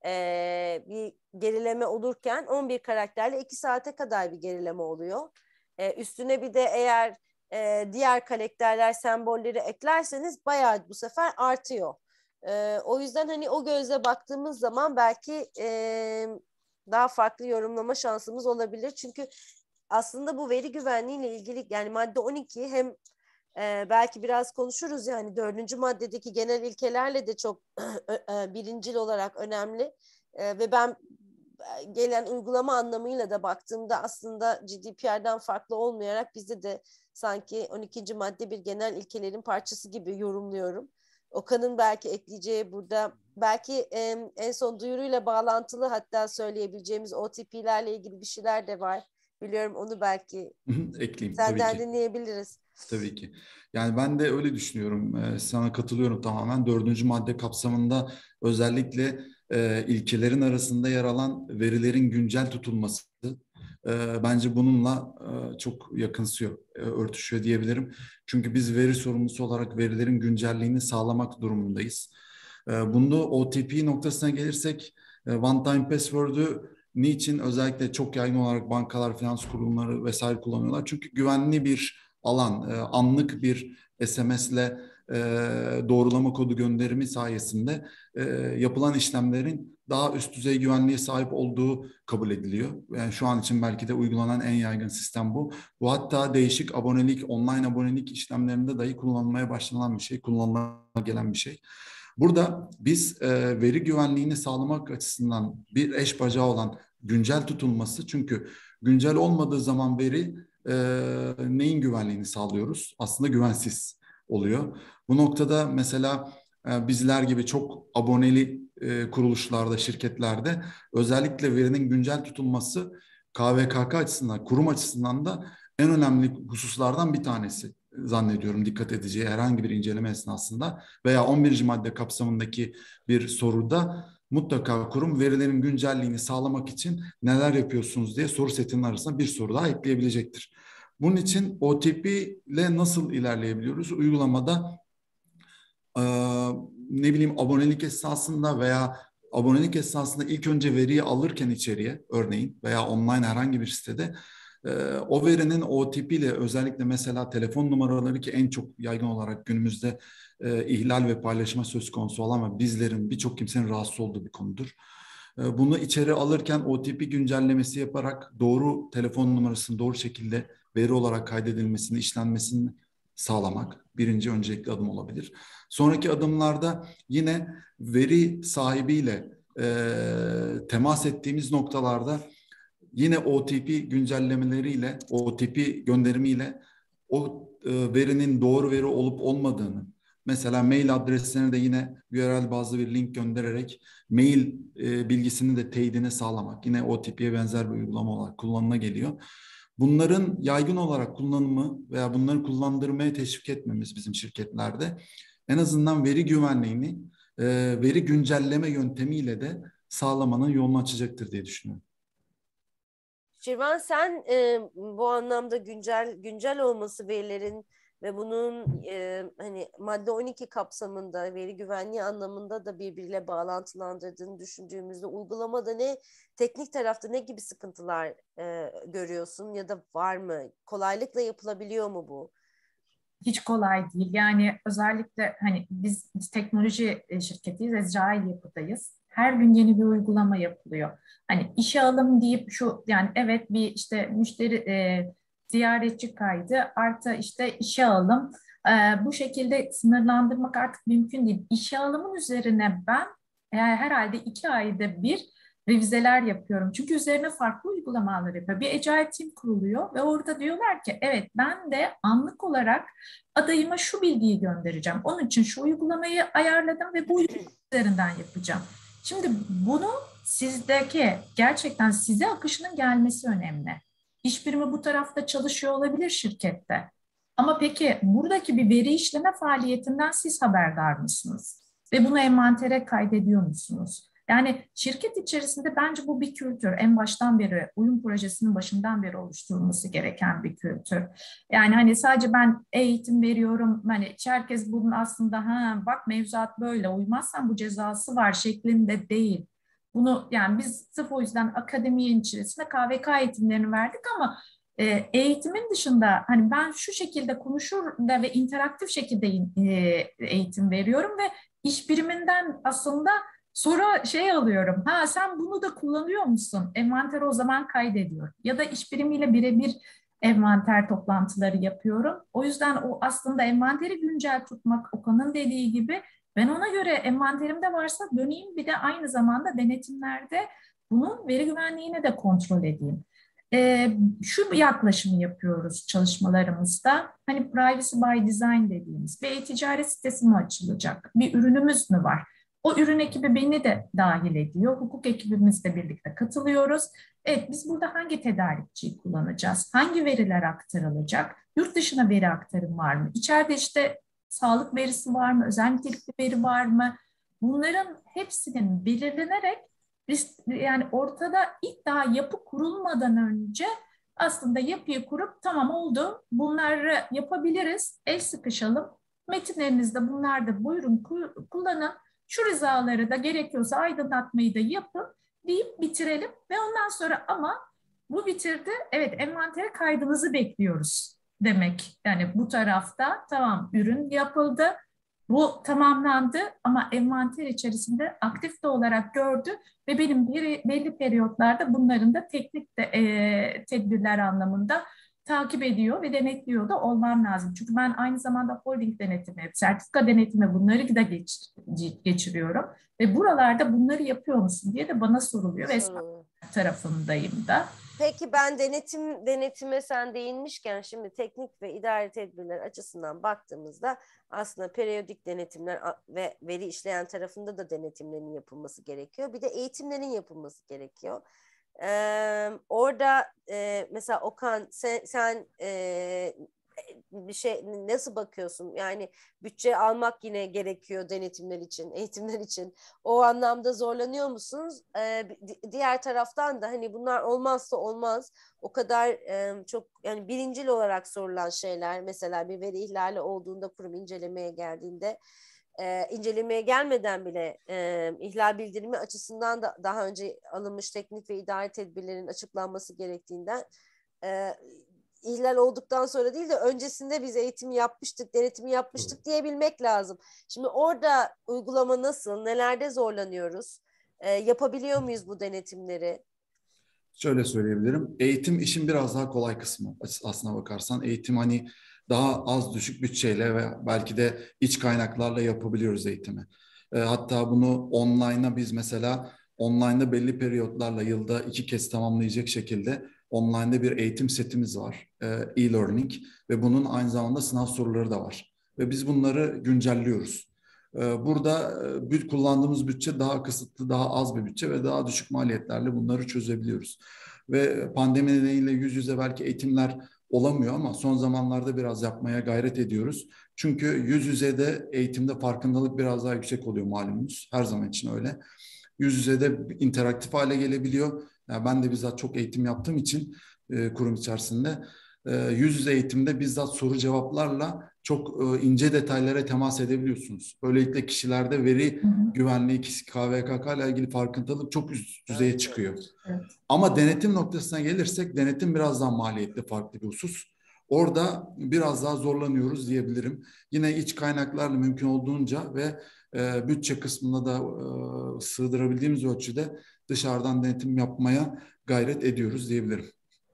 Speaker 1: e, bir gerileme olurken on bir karakterle iki saate kadar bir gerileme oluyor. E, üstüne bir de eğer e, diğer karakterler, sembolleri eklerseniz bayağı bu sefer artıyor. E, o yüzden hani o gözle baktığımız zaman belki e, daha farklı yorumlama şansımız olabilir. Çünkü aslında bu veri güvenliğiyle ilgili, yani madde on iki hem e, belki biraz konuşuruz, yani dördüncü maddedeki genel ilkelerle de çok birincil olarak önemli e, ve ben gelen uygulama anlamıyla da baktığımda aslında G D P R'dan farklı olmayarak bizde de sanki on ikinci madde bir genel ilkelerin parçası gibi yorumluyorum. Okan'ın belki ekleyeceği burada, belki e, en son duyuruyla bağlantılı hatta söyleyebileceğimiz O T P'lerle ilgili bir şeyler de var. Biliyorum, onu belki
Speaker 5: ekleyeyim.
Speaker 1: senden
Speaker 5: Tabii ki.
Speaker 1: dinleyebiliriz.
Speaker 5: Tabii ki. Yani ben de öyle düşünüyorum. Ee, sana katılıyorum tamamen. Dördüncü madde kapsamında özellikle e, ilkelerin arasında yer alan verilerin güncel tutulması e, bence bununla e, çok yakınsıyor, e, örtüşüyor diyebilirim. Çünkü biz veri sorumlusu olarak verilerin güncelliğini sağlamak durumundayız. E, bunda O T P noktasına gelirsek, e, one time password'ü niçin özellikle çok yaygın olarak bankalar, finans kurumları vesaire kullanıyorlar? Çünkü güvenli bir alan, e, anlık bir S M S'le e, doğrulama kodu gönderimi sayesinde e, yapılan işlemlerin daha üst düzey güvenliğe sahip olduğu kabul ediliyor. Yani şu an için belki de uygulanan en yaygın sistem bu. Bu hatta değişik abonelik, online abonelik işlemlerinde dahi kullanılmaya başlanan bir şey, kullanılan gelen bir şey. Burada biz e, veri güvenliğini sağlamak açısından bir eş bacağı olan güncel tutulması, çünkü güncel olmadığı zaman veri e, neyin güvenliğini sağlıyoruz? Aslında güvensiz oluyor. Bu noktada mesela e, bizler gibi çok aboneli e, kuruluşlarda, şirketlerde özellikle verinin güncel tutulması K V K K açısından, kurum açısından da en önemli hususlardan bir tanesi zannediyorum, dikkat edeceği herhangi bir inceleme esnasında veya on birinci madde kapsamındaki bir soruda mutlaka kurum verilerin güncelliğini sağlamak için neler yapıyorsunuz diye soru setinin arasına bir soru daha ekleyebilecektir. Bunun için O T P ile nasıl ilerleyebiliyoruz? Uygulamada e, ne bileyim abonelik esnasında veya abonelik esnasında ilk önce veriyi alırken içeriye örneğin veya online herhangi bir sitede e, o verinin O T P ile özellikle mesela telefon numaraları, ki en çok yaygın olarak günümüzde e, ihlal ve paylaşma söz konusu olan ve bizlerin, birçok kimsenin rahatsız olduğu bir konudur. E, bunu içeri alırken O T P güncellemesi yaparak doğru telefon numarasının doğru şekilde veri olarak kaydedilmesini, işlenmesini sağlamak birinci öncelikli adım olabilir. Sonraki adımlarda yine veri sahibiyle e, temas ettiğimiz noktalarda yine O T P güncellemeleriyle, O T P gönderimiyle o e, verinin doğru veri olup olmadığını, mesela mail adreslerine de yine U R L bazlı bir link göndererek mail e, bilgisinin de teyidini sağlamak, yine O T P'ye benzer bir uygulama olarak kullanıma geliyor. Bunların yaygın olarak kullanımı veya bunları kullandırmaya teşvik etmemiz bizim şirketlerde en azından veri güvenliğini e, veri güncelleme yöntemiyle de sağlamanın yolunu açacaktır diye düşünüyorum.
Speaker 1: Şirvan, sen e, bu anlamda güncel güncel olması verilerin ve bunun e, hani madde on iki kapsamında veri güvenliği anlamında da birbiriyle bağlantılandırdığını düşündüğümüzde uygulamada ne, teknik tarafta ne gibi sıkıntılar e, görüyorsun ya da var mı? Kolaylıkla yapılabiliyor mu bu?
Speaker 4: Hiç kolay değil. Yani özellikle hani biz, biz teknoloji şirketiyiz, Ezrail yapıdayız. Her gün yeni bir uygulama yapılıyor. Hani işe alım deyip şu, yani evet bir işte müşteri e, ziyaretçi kaydı artı işte işe alım, e, bu şekilde sınırlandırmak artık mümkün değil. İşe alımın üzerine ben e, herhalde iki ayda bir revizeler yapıyorum. Çünkü üzerine farklı uygulamalar yapıyor. Bir Agile Team kuruluyor ve orada diyorlar ki evet, ben de anlık olarak adayıma şu bilgiyi göndereceğim. Onun için şu uygulamayı ayarladım ve bu uygulama üzerinden yapacağım. Şimdi bunu sizdeki gerçekten size akışının gelmesi önemli. İş birimi bu tarafta çalışıyor olabilir şirkette. Ama peki buradaki bir veri işleme faaliyetinden siz haberdar mısınız? Ve bunu envantere kaydediyor musunuz? Yani şirket içerisinde bence bu bir kültür. En baştan beri, uyum projesinin başından beri oluşturulması gereken bir kültür. Yani hani sadece ben eğitim veriyorum, hani herkes bunun aslında ha bak mevzuat böyle, uymazsan bu cezası var şeklinde değil. Bunu yani biz sırf o yüzden akademiyenin içerisinde K V K eğitimlerini verdik ama e, eğitimin dışında hani ben şu şekilde konuşur da ve interaktif şekilde e, eğitim veriyorum ve iş biriminden aslında sonra şey alıyorum, ha sen bunu da kullanıyor musun? Envanteri o zaman kaydediyorum. Ya da iş birimiyle birebir envanter toplantıları yapıyorum. O yüzden o aslında envanteri güncel tutmak, Okan'ın dediği gibi, ben ona göre envanterimde varsa döneyim bir de aynı zamanda denetimlerde bunun veri güvenliğini de kontrol edeyim. Ee, şu yaklaşımı yapıyoruz çalışmalarımızda. Hani privacy by design dediğimiz bir e-ticaret sitesi mi açılacak? Bir ürünümüz mü var? O ürün ekibi beni de dahil ediyor. Hukuk ekibimizle birlikte katılıyoruz. Evet, biz burada hangi tedarikçiyi kullanacağız? Hangi veriler aktarılacak? Yurt dışına veri aktarım var mı? İçeride işte sağlık verisi var mı? Özel nitelikli veri var mı? Bunların hepsinin belirlenerek, yani ortada ilk daha yapı kurulmadan önce aslında yapıyı kurup tamam oldu, bunları yapabiliriz, el sıkışalım. Metinlerinizde bunlar da buyurun kullanın. Şu rızaları da gerekiyorsa aydınlatmayı da yapın deyip bitirelim ve ondan sonra ama bu bitirdi, evet envantere kaydınızı bekliyoruz demek. Yani bu tarafta tamam ürün yapıldı, Bu tamamlandı ama envanter içerisinde aktif de olarak gördü ve benim bir, belli periyotlarda bunların da teknik de, e, tedbirler anlamında takip ediyor ve denetliyor da olmam lazım. Çünkü ben aynı zamanda holding denetimi, sertifika denetimi bunları da geç, geçiriyorum. Ve buralarda bunları yapıyor musun diye de bana soruluyor ve tarafındayım da.
Speaker 1: Peki ben denetim denetime sen değinmişken şimdi teknik ve idari tedbirler açısından baktığımızda aslında periyodik denetimler ve veri işleyen tarafında da denetimlerin yapılması gerekiyor. Bir de eğitimlerin yapılması gerekiyor. Ee, orada e, mesela Okan sen, sen e, bir şey nasıl bakıyorsun? Yani bütçe almak yine gerekiyor denetimler için, eğitimler için. O anlamda zorlanıyor musunuz? Ee, diğer taraftan da hani bunlar olmazsa olmaz. O kadar e, çok yani birincil olarak sorulan şeyler. Mesela bir veri ihlali olduğunda kurum incelemeye geldiğinde e, incelemeye gelmeden bile e, ihlal bildirimi açısından da daha önce alınmış teknik ve idari tedbirlerin açıklanması gerektiğinden e, ihlal olduktan sonra değil de öncesinde biz eğitimi yapmıştık, denetimi yapmıştık evet. diyebilmek lazım. Şimdi orada uygulama nasıl, nelerde zorlanıyoruz, e, yapabiliyor muyuz bu denetimleri?
Speaker 5: Şöyle söyleyebilirim, eğitim işin biraz daha kolay kısmı aslına bakarsan. Eğitim hani daha az düşük bütçeyle ve belki de iç kaynaklarla yapabiliyoruz eğitimi. E, hatta bunu online'a biz mesela online'da belli periyotlarla yılda iki kez tamamlayacak şekilde online'da bir eğitim setimiz var. E-learning ve bunun aynı zamanda sınav soruları da var. Ve biz bunları güncelliyoruz. Burada kullandığımız bütçe daha kısıtlı, daha az bir bütçe ve daha düşük maliyetlerle bunları çözebiliyoruz. Ve pandemi nedeniyle yüz yüze belki eğitimler olamıyor ama son zamanlarda biraz yapmaya gayret ediyoruz. Çünkü yüz yüzede eğitimde farkındalık biraz daha yüksek oluyor malumunuz. Her zaman için öyle. Yüz yüzede interaktif hale gelebiliyor. Yani ben de bizzat çok eğitim yaptığım için e, kurum içerisinde e, yüz yüze eğitimde bizzat soru cevaplarla çok e, ince detaylara temas edebiliyorsunuz. Böylelikle kişilerde veri güvenliği, K V K K ile ilgili farkındalık çok üst düzeye çıkıyor. Evet. Ama denetim noktasına gelirsek denetim biraz daha maliyetli, farklı bir husus. Orada biraz daha zorlanıyoruz diyebilirim. Yine iç kaynaklarla mümkün olduğunca ve e, bütçe kısmında da e, sığdırabildiğimiz ölçüde dışarıdan denetim yapmaya gayret ediyoruz diyebilirim.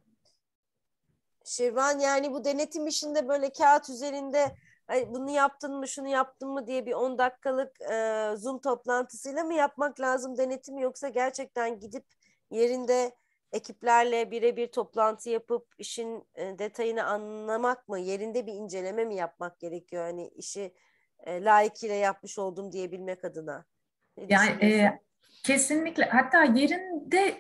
Speaker 1: Şirvan, yani bu denetim işinde böyle kağıt üzerinde bunu yaptın mı, şunu yaptın mı diye bir on dakikalık e, Zoom toplantısıyla mı yapmak lazım denetim, yoksa gerçekten gidip yerinde ekiplerle birebir toplantı yapıp işin e, detayını anlamak mı, yerinde bir inceleme mi yapmak gerekiyor? Hani işi e, layıkıyla yapmış oldum diyebilmek adına. Ne
Speaker 4: yani e, kesinlikle, hatta yerinde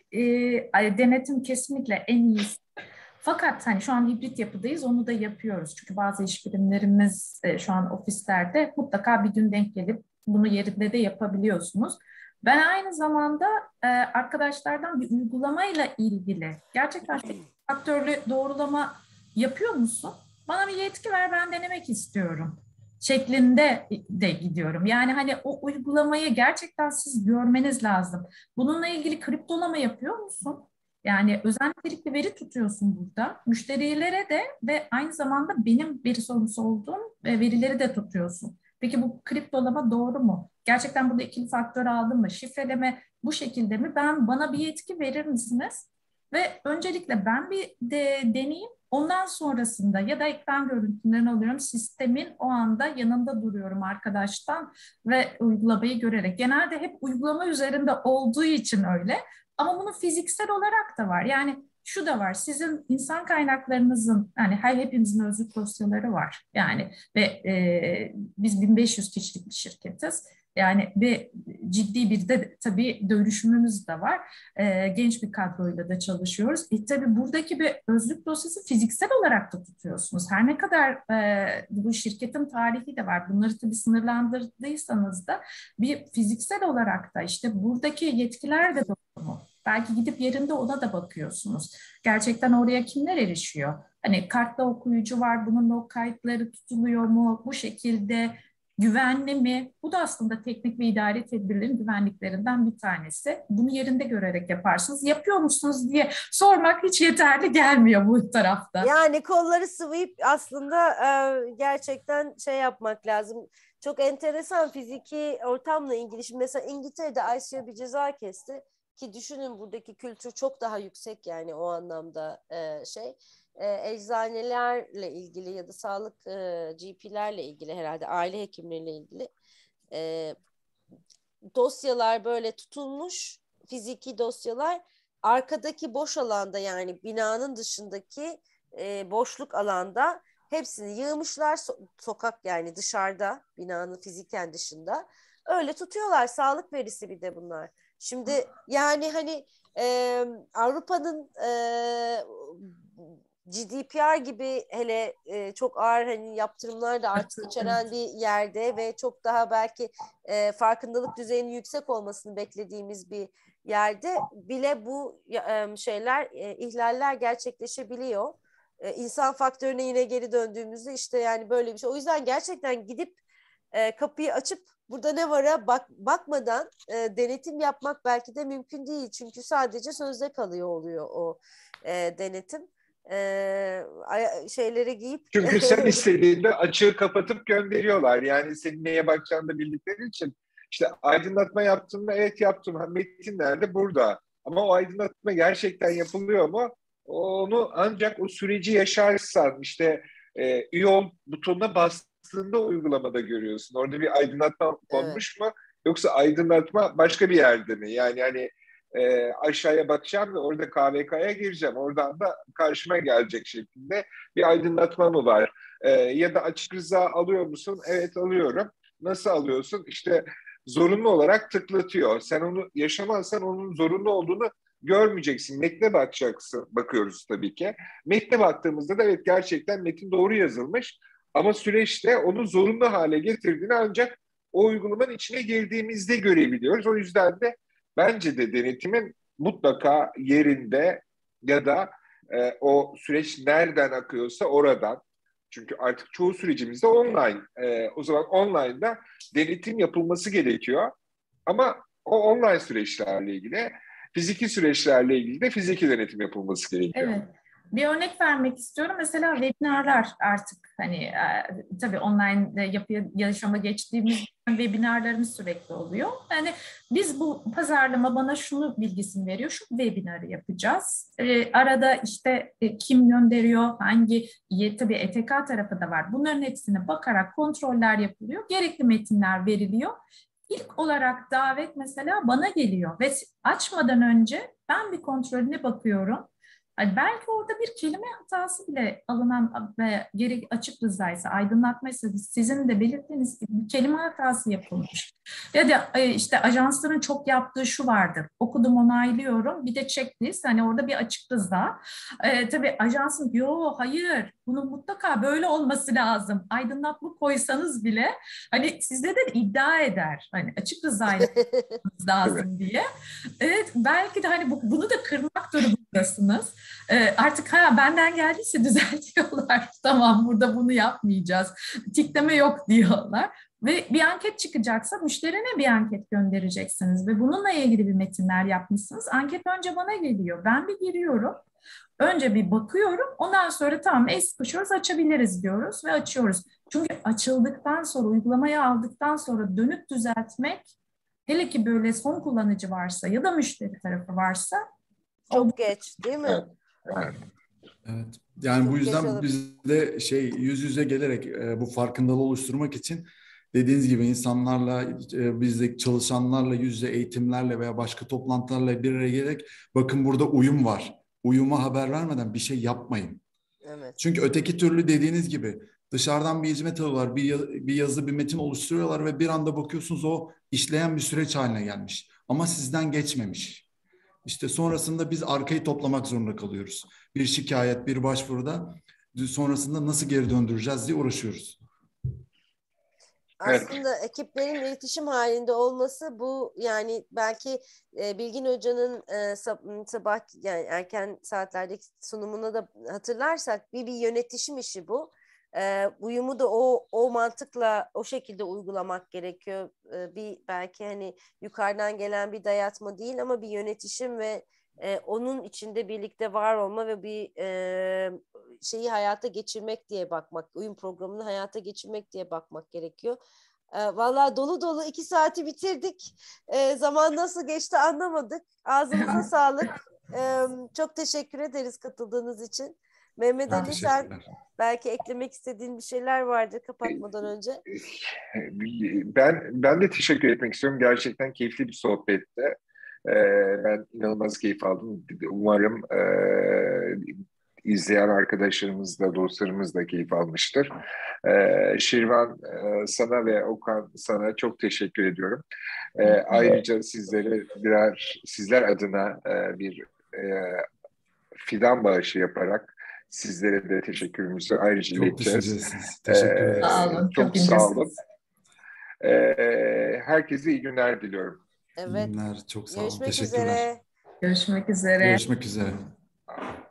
Speaker 4: e, denetim kesinlikle en iyisi. Fakat hani şu an hibrit yapıdayız, onu da yapıyoruz. Çünkü bazı iş birimlerimiz e, şu an ofislerde mutlaka bir gün denk gelip bunu yerinde de yapabiliyorsunuz. Ben aynı zamanda e, arkadaşlardan bir uygulamayla ilgili gerçekten faktörlü doğrulama yapıyor musun? Bana bir yetki ver, ben denemek istiyorum şeklinde de gidiyorum. Yani hani o uygulamayı gerçekten siz görmeniz lazım. Bununla ilgili kriptolama yapıyor musun? Yani özel nitelikli veri tutuyorsun burada. Müşterilere de ve aynı zamanda benim veri sorumlusu olduğum verileri de tutuyorsun. Peki bu kriptolama doğru mu? Gerçekten burada ikili faktör aldın mı? Şifreleme bu şekilde mi? Ben bana bir yetki verir misiniz? Ve öncelikle ben bir de deneyeyim. Ondan sonrasında ya da ekran görüntülerini alıyorum. Sistemin o anda yanında duruyorum arkadaştan ve uygulamayı görerek. Genelde hep uygulama üzerinde olduğu için öyle. Ama bunun fiziksel olarak da var. Yani şu da var. Sizin insan kaynaklarınızın, yani her hepimizin özlük dosyaları var. Yani ve e, biz bin beş yüz kişilik bir şirketiz. Yani ve ciddi bir de tabii dönüşümümüz de var. E, genç bir kadroyla da çalışıyoruz. E tabii buradaki bir özlük dosyası fiziksel olarak da tutuyorsunuz. Her ne kadar e, bu şirketin tarihi de var. Bunları tabii sınırlandırdıysanız da bir fiziksel olarak da işte buradaki yetkiler de doğru mu? Belki gidip yerinde ona da bakıyorsunuz. Gerçekten oraya kimler erişiyor? Hani kartla okuyucu var, bunun o kayıtları tutuluyor mu? Bu şekilde güvenli mi? Bu da aslında teknik ve idari tedbirlerin güvenliklerinden bir tanesi. Bunu yerinde görerek yaparsınız. Yapıyor musunuz diye sormak hiç yeterli gelmiyor bu tarafta.
Speaker 1: Yani kolları sıvayıp aslında e, gerçekten şey yapmak lazım. çok enteresan fiziki ortamla ilgili. Şimdi mesela İngiltere'de I C O bir ceza kesti ki düşünün buradaki kültür çok daha yüksek yani o anlamda e, şey. E, eczanelerle ilgili ya da sağlık e, G P'lerle ilgili herhalde aile hekimleriyle ilgili e, dosyalar böyle tutulmuş fiziki dosyalar arkadaki boş alanda yani binanın dışındaki e, boşluk alanda hepsini yığmışlar so- sokak yani dışarıda binanın fiziken dışında öyle tutuyorlar sağlık verisi bir de bunlar. Şimdi yani hani e, Avrupa'nın e, G D P R gibi hele e, çok ağır hani yaptırımlar da artık içeren bir yerde ve çok daha belki e, farkındalık düzeyinin yüksek olmasını beklediğimiz bir yerde bile bu e, şeyler e, ihlaller gerçekleşebiliyor. E, insan faktörüne yine geri döndüğümüzde işte yani böyle bir şey. O yüzden gerçekten gidip e, kapıyı açıp burada ne var'a bak, bakmadan e, denetim yapmak belki de mümkün değil. Çünkü sadece sözde kalıyor oluyor o e, denetim. E, şeyleri giyip
Speaker 2: Çünkü sen istediğinde açığı kapatıp gönderiyorlar. Yani senin neye bakacağını da bildikleri için. İşte aydınlatma yaptın mı? Evet yaptım. Metin nerede? Burada. Ama o aydınlatma gerçekten yapılıyor mu? Onu ancak o süreci yaşarsan işte e, üye ol butonuna bastığında uygulamada görüyorsun. Orada bir aydınlatma konmuş
Speaker 1: evet.
Speaker 2: mu? Yoksa aydınlatma başka bir yerde mi? Yani hani e, aşağıya bakacağım ve orada K V K'ya gireceğim. Oradan da karşıma gelecek şekilde bir aydınlatma mı var? E, ya da açık rıza alıyor musun? Evet alıyorum. Nasıl alıyorsun? İşte zorunlu olarak tıklatıyor. Sen onu yaşamazsan onun zorunlu olduğunu görmeyeceksin. Metne bakacaksın. Bakıyoruz tabii ki. Metne baktığımızda da evet gerçekten metin doğru yazılmış. Ama süreçte onu zorunlu hale getirdiğini ancak o uygulamanın içine girdiğimizde görebiliyoruz. O yüzden de bence de denetimin mutlaka yerinde ya da e, o süreç nereden akıyorsa oradan. Çünkü artık çoğu sürecimizde online. E, o zaman online'da denetim yapılması gerekiyor. Ama o online süreçlerle ilgili, fiziki süreçlerle ilgili de fiziki denetim yapılması gerekiyor.
Speaker 4: Evet. Bir örnek vermek istiyorum. Mesela webinarlar artık hani e, tabii online yapı yaşama geçtiğimiz webinarlarımız sürekli oluyor. Yani biz bu pazarlama bana şunu bilgisini veriyor. Şu webinarı yapacağız. E, arada işte e, kim gönderiyor, hangi tabii E T K tarafı da var. Bunların hepsine bakarak kontroller yapılıyor. Gerekli metinler veriliyor. İlk olarak davet mesela bana geliyor ve açmadan önce ben bir kontrolüne bakıyorum. Yani belki orada bir kelime hatası bile alınan ve geri açık rızaysa, aydınlatmaysa sizin de belirttiğiniz gibi bir kelime hatası yapılmış. Ya da işte ajansların çok yaptığı şu vardır. Okudum, onaylıyorum. Bir de checklist. Hani orada bir açık rıza. Ee, tabii ajansın yo hayır bunun mutlaka böyle olması lazım. Aydınlatma koysanız bile hani sizde de iddia eder. Hani açık rızayla lazım diye. Evet belki de hani bu, bunu da kırmak durumundasınız. Ee, artık ha benden geldiyse düzeltiyorlar. Tamam burada bunu yapmayacağız. Tikleme yok diyorlar. Ve bir anket çıkacaksa müşterine bir anket göndereceksiniz ve bununla ilgili bir metinler yapmışsınız. Anket önce bana geliyor. Ben bir giriyorum. Önce bir bakıyorum. Ondan sonra tamam el sıkışıyoruz açabiliriz diyoruz ve açıyoruz. Çünkü açıldıktan sonra uygulamayı aldıktan sonra dönüp düzeltmek hele ki böyle son kullanıcı varsa ya da müşteri tarafı varsa
Speaker 1: çok geç değil mi?
Speaker 2: Evet.
Speaker 5: Evet. Yani
Speaker 1: Çok
Speaker 5: bu
Speaker 1: geç
Speaker 5: yüzden
Speaker 1: olabilir.
Speaker 5: biz de şey yüz yüze gelerek e, bu farkındalığı oluşturmak için dediğiniz gibi insanlarla, e, bizdeki çalışanlarla yüz yüze eğitimlerle veya başka toplantılarla bir araya gelerek bakın burada uyum var. Uyuma haber vermeden bir şey yapmayın.
Speaker 1: Evet.
Speaker 5: Çünkü öteki türlü dediğiniz gibi dışarıdan bir hizmet alıyorlar, bir, bir yazı, bir metin oluşturuyorlar ve bir anda bakıyorsunuz o işleyen bir süreç haline gelmiş. Ama sizden geçmemiş. İşte sonrasında biz arkayı toplamak zorunda kalıyoruz. Bir şikayet, bir başvuruda sonrasında nasıl geri döndüreceğiz diye uğraşıyoruz.
Speaker 2: Evet.
Speaker 1: Aslında ekiplerin iletişim halinde olması bu yani belki e, Bilgin Hoca'nın e, sabah yani erken saatlerdeki sunumuna da hatırlarsak bir bir yönetişim işi bu. E, uyumu da o o mantıkla o şekilde uygulamak gerekiyor. E, bir belki hani yukarıdan gelen bir dayatma değil ama bir yönetişim ve e, onun içinde birlikte var olma ve bir e, şeyi hayata geçirmek diye bakmak, uyum programını hayata geçirmek diye bakmak gerekiyor. E, vallahi dolu dolu iki saati bitirdik. E, zaman nasıl geçti anlamadık. Ağzınıza sağlık. E, çok teşekkür ederiz katıldığınız için. Mehmet Ali, sen belki eklemek istediğin bir şeyler vardır kapatmadan önce.
Speaker 2: Ben ben de teşekkür etmek istiyorum. Gerçekten keyifli bir sohbetti. Ee, ben inanılmaz keyif aldım. Umarım e, izleyen arkadaşlarımız da, dostlarımız da keyif almıştır. Ee, Şirvan, e, sana ve Okan, sana çok teşekkür ediyorum. Ee, ayrıca sizlere birer, sizler adına e, bir e, fidan bağışı yaparak sizlere de teşekkürümüzü ayrıca ileteceğiz.
Speaker 5: Teşekkür ederiz.
Speaker 2: Ee,
Speaker 4: Sağ olun.
Speaker 2: çok
Speaker 4: Çok
Speaker 2: sağ olun. Ee, herkese iyi günler diliyorum.
Speaker 1: Evet.
Speaker 5: İyi günler. Çok sağ olun.
Speaker 1: Görüşmek
Speaker 5: Teşekkürler.
Speaker 1: üzere.
Speaker 4: Görüşmek üzere.
Speaker 5: Görüşmek üzere.